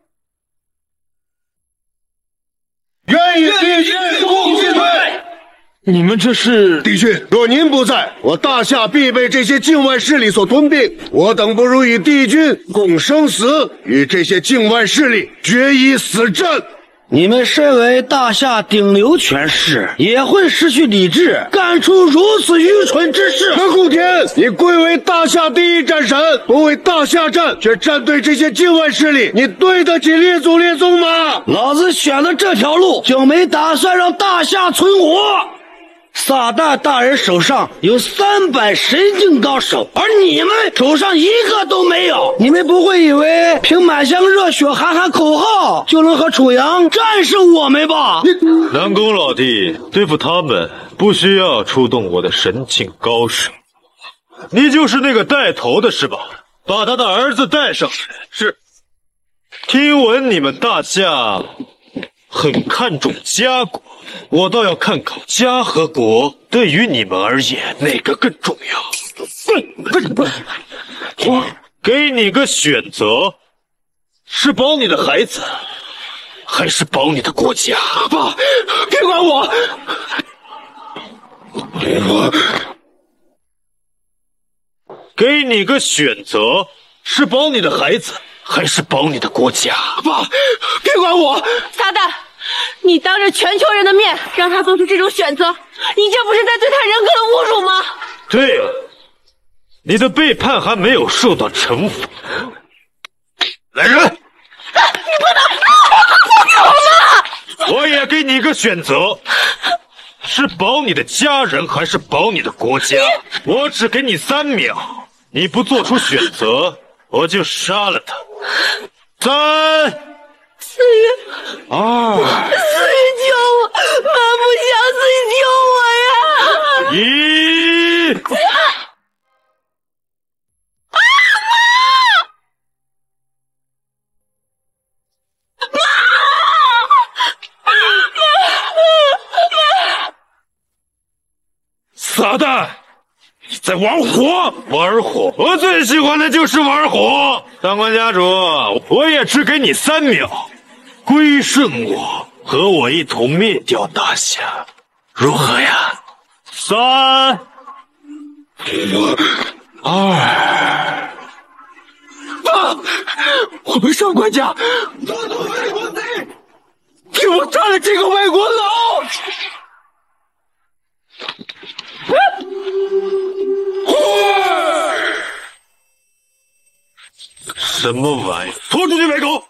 愿与帝君共进退。 你们这是？ 帝君，若您不在，我大夏必被这些境外势力所吞并。我等不如与帝君共生死，与这些境外势力决一死战。 你们身为大夏顶流权势，也会失去理智，干出如此愚蠢之事。 何顾天，你贵为大夏第一战神，不为大夏战，却站队这些境外势力，你对得起列祖列宗吗？ 老子选了这条路，就没打算让大夏存活。撒旦大人手上有300神境高手，而你们手上一个都没有。你们不会以为凭满腔热血喊喊口号就能和楚阳战胜我们吧？ 南宫老弟，对付他们不需要出动我的神境高手，你就是那个带头的是吧？把他的儿子带上来。是。听闻你们大夏很看重家国，我倒要看看家和国对于你们而言哪个更重要。我给你个选择，是保你的孩子，还是保你的国家？ 爸，别管我！ 给你个选择，是保你的孩子， 还是保你的国家？ 爸，别管我！ 撒旦，你当着全球人的面让他做出这种选择，你这不是在对他人格的侮辱吗？ 对了，你的背叛还没有受到惩罚。来人！ 你不能放给我吗？ 我也给你一个选择，是保你的家人还是保你的国家？我只给你3秒，你不做出选择，我就杀了他。3、 思雨 2、 思雨救我！妈不想思雨救我呀 ！1。撒旦，你在玩火！玩火！我最喜欢的就是玩火。当官家主，我也只给你3秒，归顺我，和我一同灭掉大夏，如何呀？3、2。 爸，我们上官家，给我杀了这个外国佬！ 什么玩意？拖出去喂狗！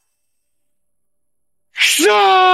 杀！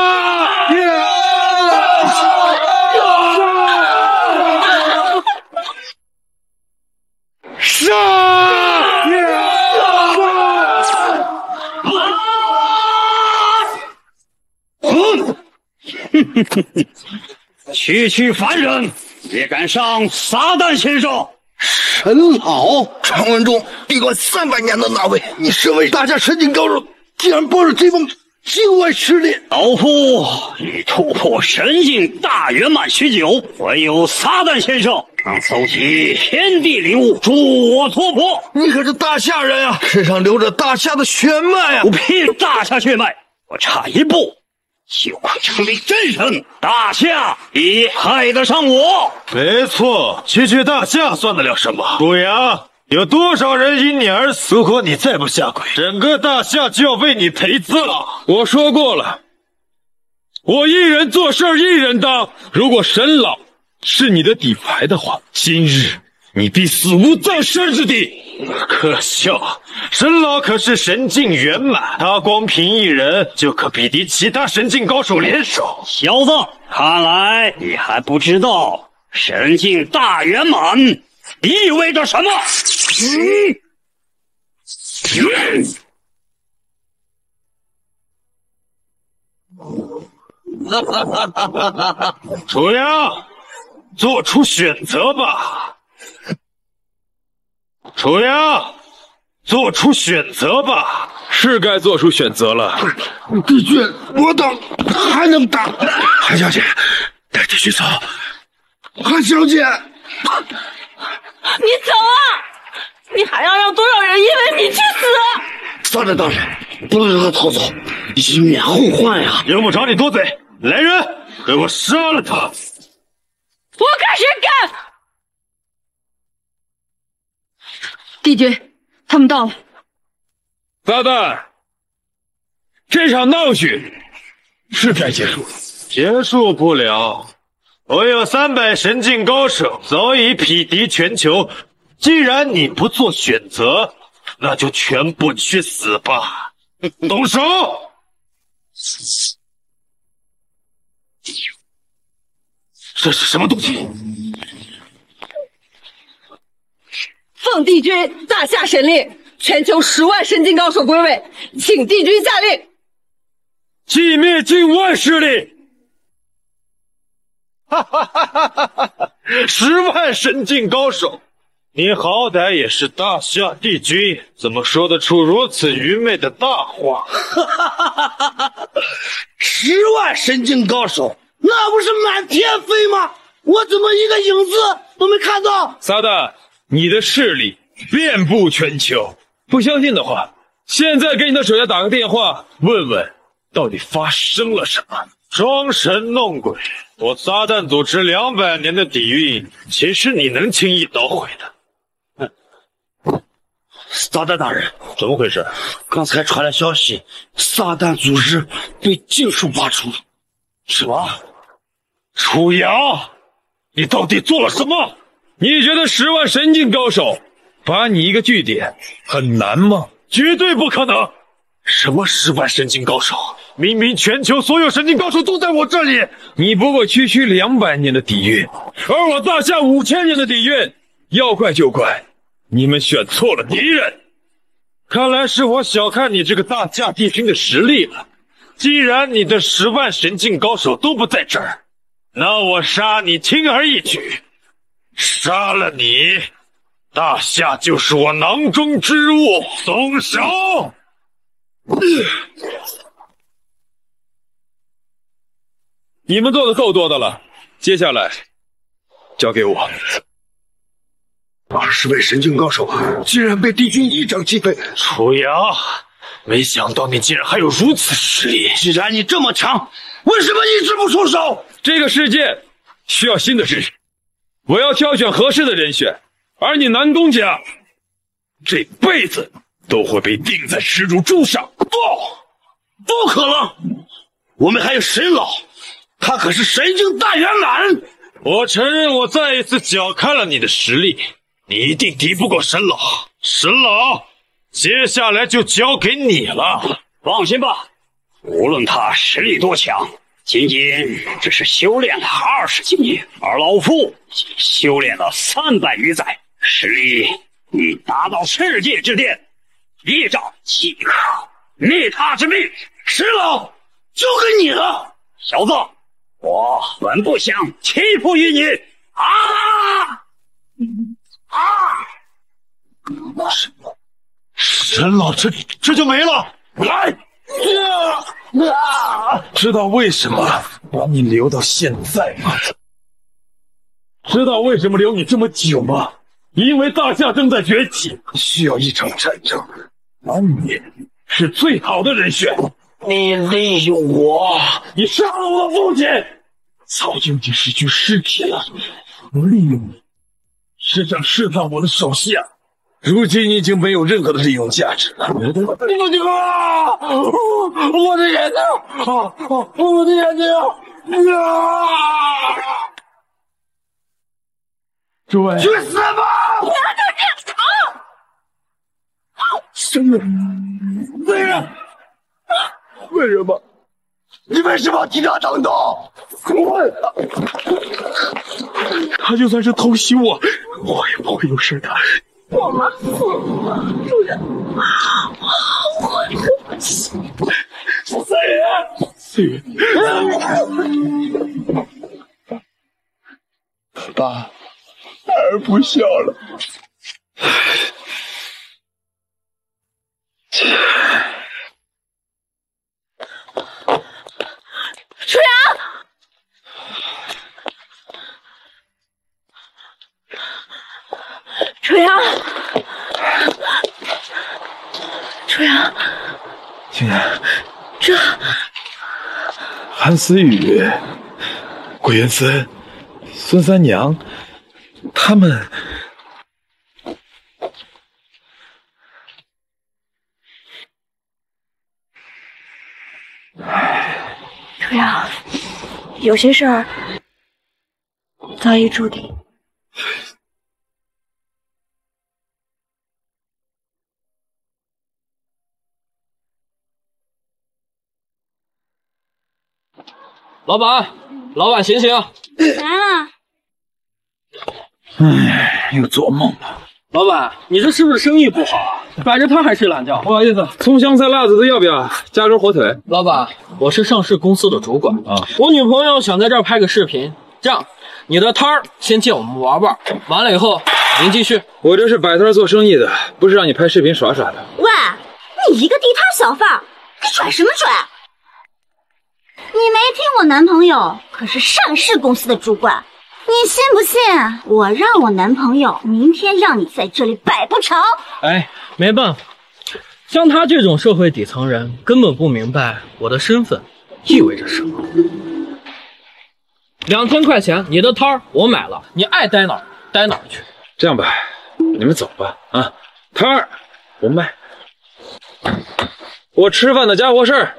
区凡人，也敢上撒旦先生！ 神老，传闻中闭关300年的那位，你身为大夏神境高手，竟然抱着这帮境外势力！ 老夫已突破神境大圆满许久，唯有撒旦先生能搜集天地灵物，助我突破。 你可是大夏人啊，身上流着大夏的血脉啊！ 不凭大夏血脉，我差一步就会成为真神，大夏也害得上我。 没错，区大夏算得了什么？楚阳，有多少人因你而死？如果你再不下跪，整个大夏就要为你赔资了。 我说过了，我一人做事一人当。如果神老是你的底牌的话，今日你必死无葬身之地。 可笑，神老可是神境圆满，他光凭一人就可比敌其他神境高手联手。 小子，看来你还不知道神境大圆满意味着什么。 楚阳，做出选择吧。楚阳，做出选择吧。 是该做出选择了。 帝君，我等还能打。韩小姐，带帝君走。韩小姐， 你走啊！你还要让多少人因为你去死？ 撒旦大人，不能让他逃走，以免后患呀！ 用不着你多嘴，来人，给我杀了他！ 我看谁敢！ 帝君，他们到了。 撒旦，这场闹剧是该结束了。 结束不了，我有300神境高手，早已匹敌全球。既然你不做选择，那就全部去死吧！动手！ 这是什么东西？ 奉帝君大夏神令，全球10万神境高手归位，请帝君下令， 击灭境外势力。 哈哈哈哈哈哈！10万神境高手，你好歹也是大夏帝君，怎么说得出如此愚昧的大话？ 哈哈哈哈哈！10万神境高手，那不是满天飞吗？我怎么一个影子都没看到？ 撒旦，你的势力遍布全球，不相信的话，现在给你的手下打个电话，问问到底发生了什么。 装神弄鬼，我撒旦组织200年的底蕴，岂是你能轻易捣毁的？ 撒旦大人，怎么回事？刚才传来消息，撒旦组织被尽数拔除。 什么？楚阳，你到底做了什么？ 你觉得10万神境高手把你一个据点很难吗？ 绝对不可能！什么10万神境高手？明明全球所有神境高手都在我这里。 你不过区200年的底蕴，而我大夏5000年的底蕴。要怪就怪你们选错了敌人。 看来是我小看你这个大夏帝君的实力了。既然你的10万神境高手都不在这儿，那我杀你轻而易举。杀了你，大夏就是我囊中之物。松手！ 你们做的够多的了，接下来交给我。 20位神境高手竟然被帝君一掌击飞！ 楚阳，没想到你竟然还有如此实力。 既然你这么强，为什么一直不出手？ 这个世界需要新的人，我要挑选合适的人选，而你南宫家这辈子都会被钉在耻辱柱上。 不可能！我们还有神老，他可是神境大圆满。 我承认我再一次小看了你的实力，你一定敌不过神老。神老，接下来就交给你了。 放心吧，无论他实力多强，仅仅只是修炼了20几年，而老夫仅修炼了300余载，实力已达到世界之巅，一招即可灭他之命。 神老，交给你了， 小子，我本不想欺负于你神老，这就没了。来，知道为什么把你留到现在吗？知道为什么留你这么久吗？因为大夏正在崛起，需要一场战争，而你是最好的人选。 你利用我， 你杀了我的父亲，早就已经是具尸体了。我利用你，是想试探我的手下。如今你已经没有任何的利用价值了。我的眼睛，我的眼睛！诸位， 去死吧！ 不要就这样吵！ 生人，为什么？ 你为什么要替他挡刀？ 他就算是偷袭我，我也不会有事的。 我们主人，我对不起。 思雨， 爸，儿不孝了。 楚阳，楚阳，楚阳， 青年， 这韩思雨、桂元森、孙三娘，他们。 楚阳，有些事儿早已注定。 老板醒醒！ 来了。 唉，又做梦了。 老板，你这是不是生意不好啊？摆着摊还睡懒觉？ 不好意思，葱香菜辣子的要不要？加根火腿。 老板，我是上市公司的主管啊，我女朋友想在这儿拍个视频，这样，你的摊儿先借我们玩玩，完了以后您继续。 我这是摆摊做生意的，不是让你拍视频耍耍的。 喂，你一个地摊小贩，你拽什么拽？你没听我男朋友可是上市公司的主管，你信不信我让我男朋友明天让你在这里摆不成？ 哎，没办法，像他这种社会底层人根本不明白我的身份意味着什么。2000块钱，你的摊儿我买了，你爱待哪儿待哪儿去。 这样吧，你们走吧啊，摊儿人脉。我吃饭的家伙事儿。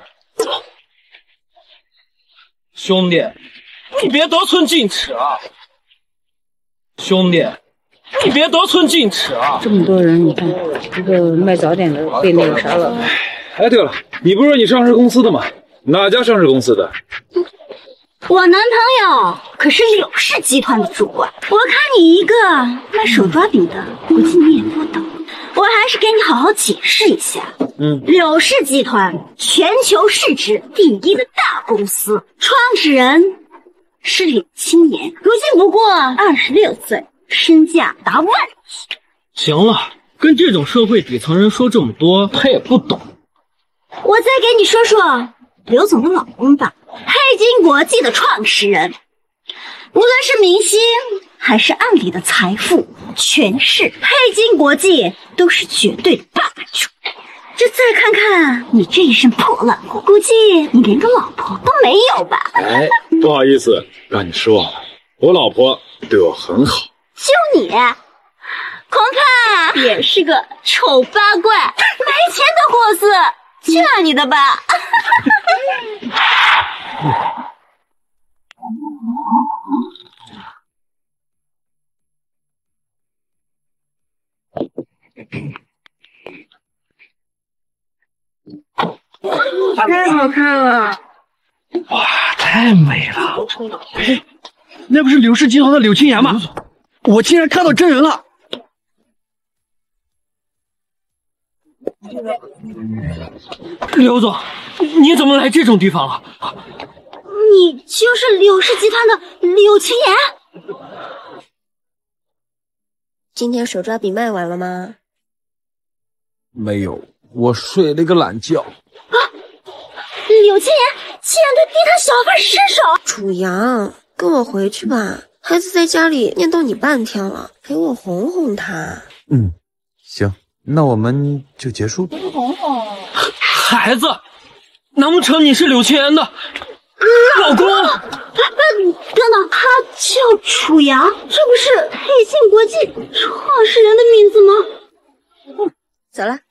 兄弟，你别得寸进尺啊！兄弟，你别得寸进尺啊！ 这么多人，你看这个卖早点的被那个啥了。 哎，对了，你不是说你上市公司的吗？哪家上市公司的？ 我男朋友可是柳氏集团的主管，我看你一个卖手抓饼的，估计你也不懂。我还是给你好好解释一下。柳氏集团全球市值第一的大公司，创始人是柳青年，如今不过26岁，身价达万亿。 行了，跟这种社会底层人说这么多，他也不懂。 我再给你说说刘总的老公吧，黑金国际的创始人，无论是明星还是暗里的财富、权势，黑金国际都是绝对的霸主。这再看看你这一身破烂货，估计你连个老婆都没有吧？ 哎，不好意思，让你失望了，我老婆对我很好。 就你，恐怕也是个丑八怪，没钱的货色。去你的吧！ 太好看了！ 哇，太美了！哎，那不是柳氏集团的柳青岩吗？我竟然看到真人了！ 刘总，你怎么来这种地方了？ 你就是柳氏集团的柳青岩？ 今天手抓饼卖完了吗？ 没有，我睡了个懒觉。 啊！柳青岩竟然对地摊小贩失手！ 楚阳，跟我回去吧，孩子在家里念叨你半天了，陪我哄哄他。 行，那我们就结束。 孩子，难不成你是柳青岩的老公？ 等等，他叫楚阳，这不是黑金国际创始人的名字吗？ 走了。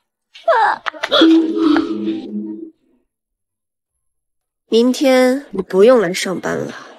明天你不用来上班了。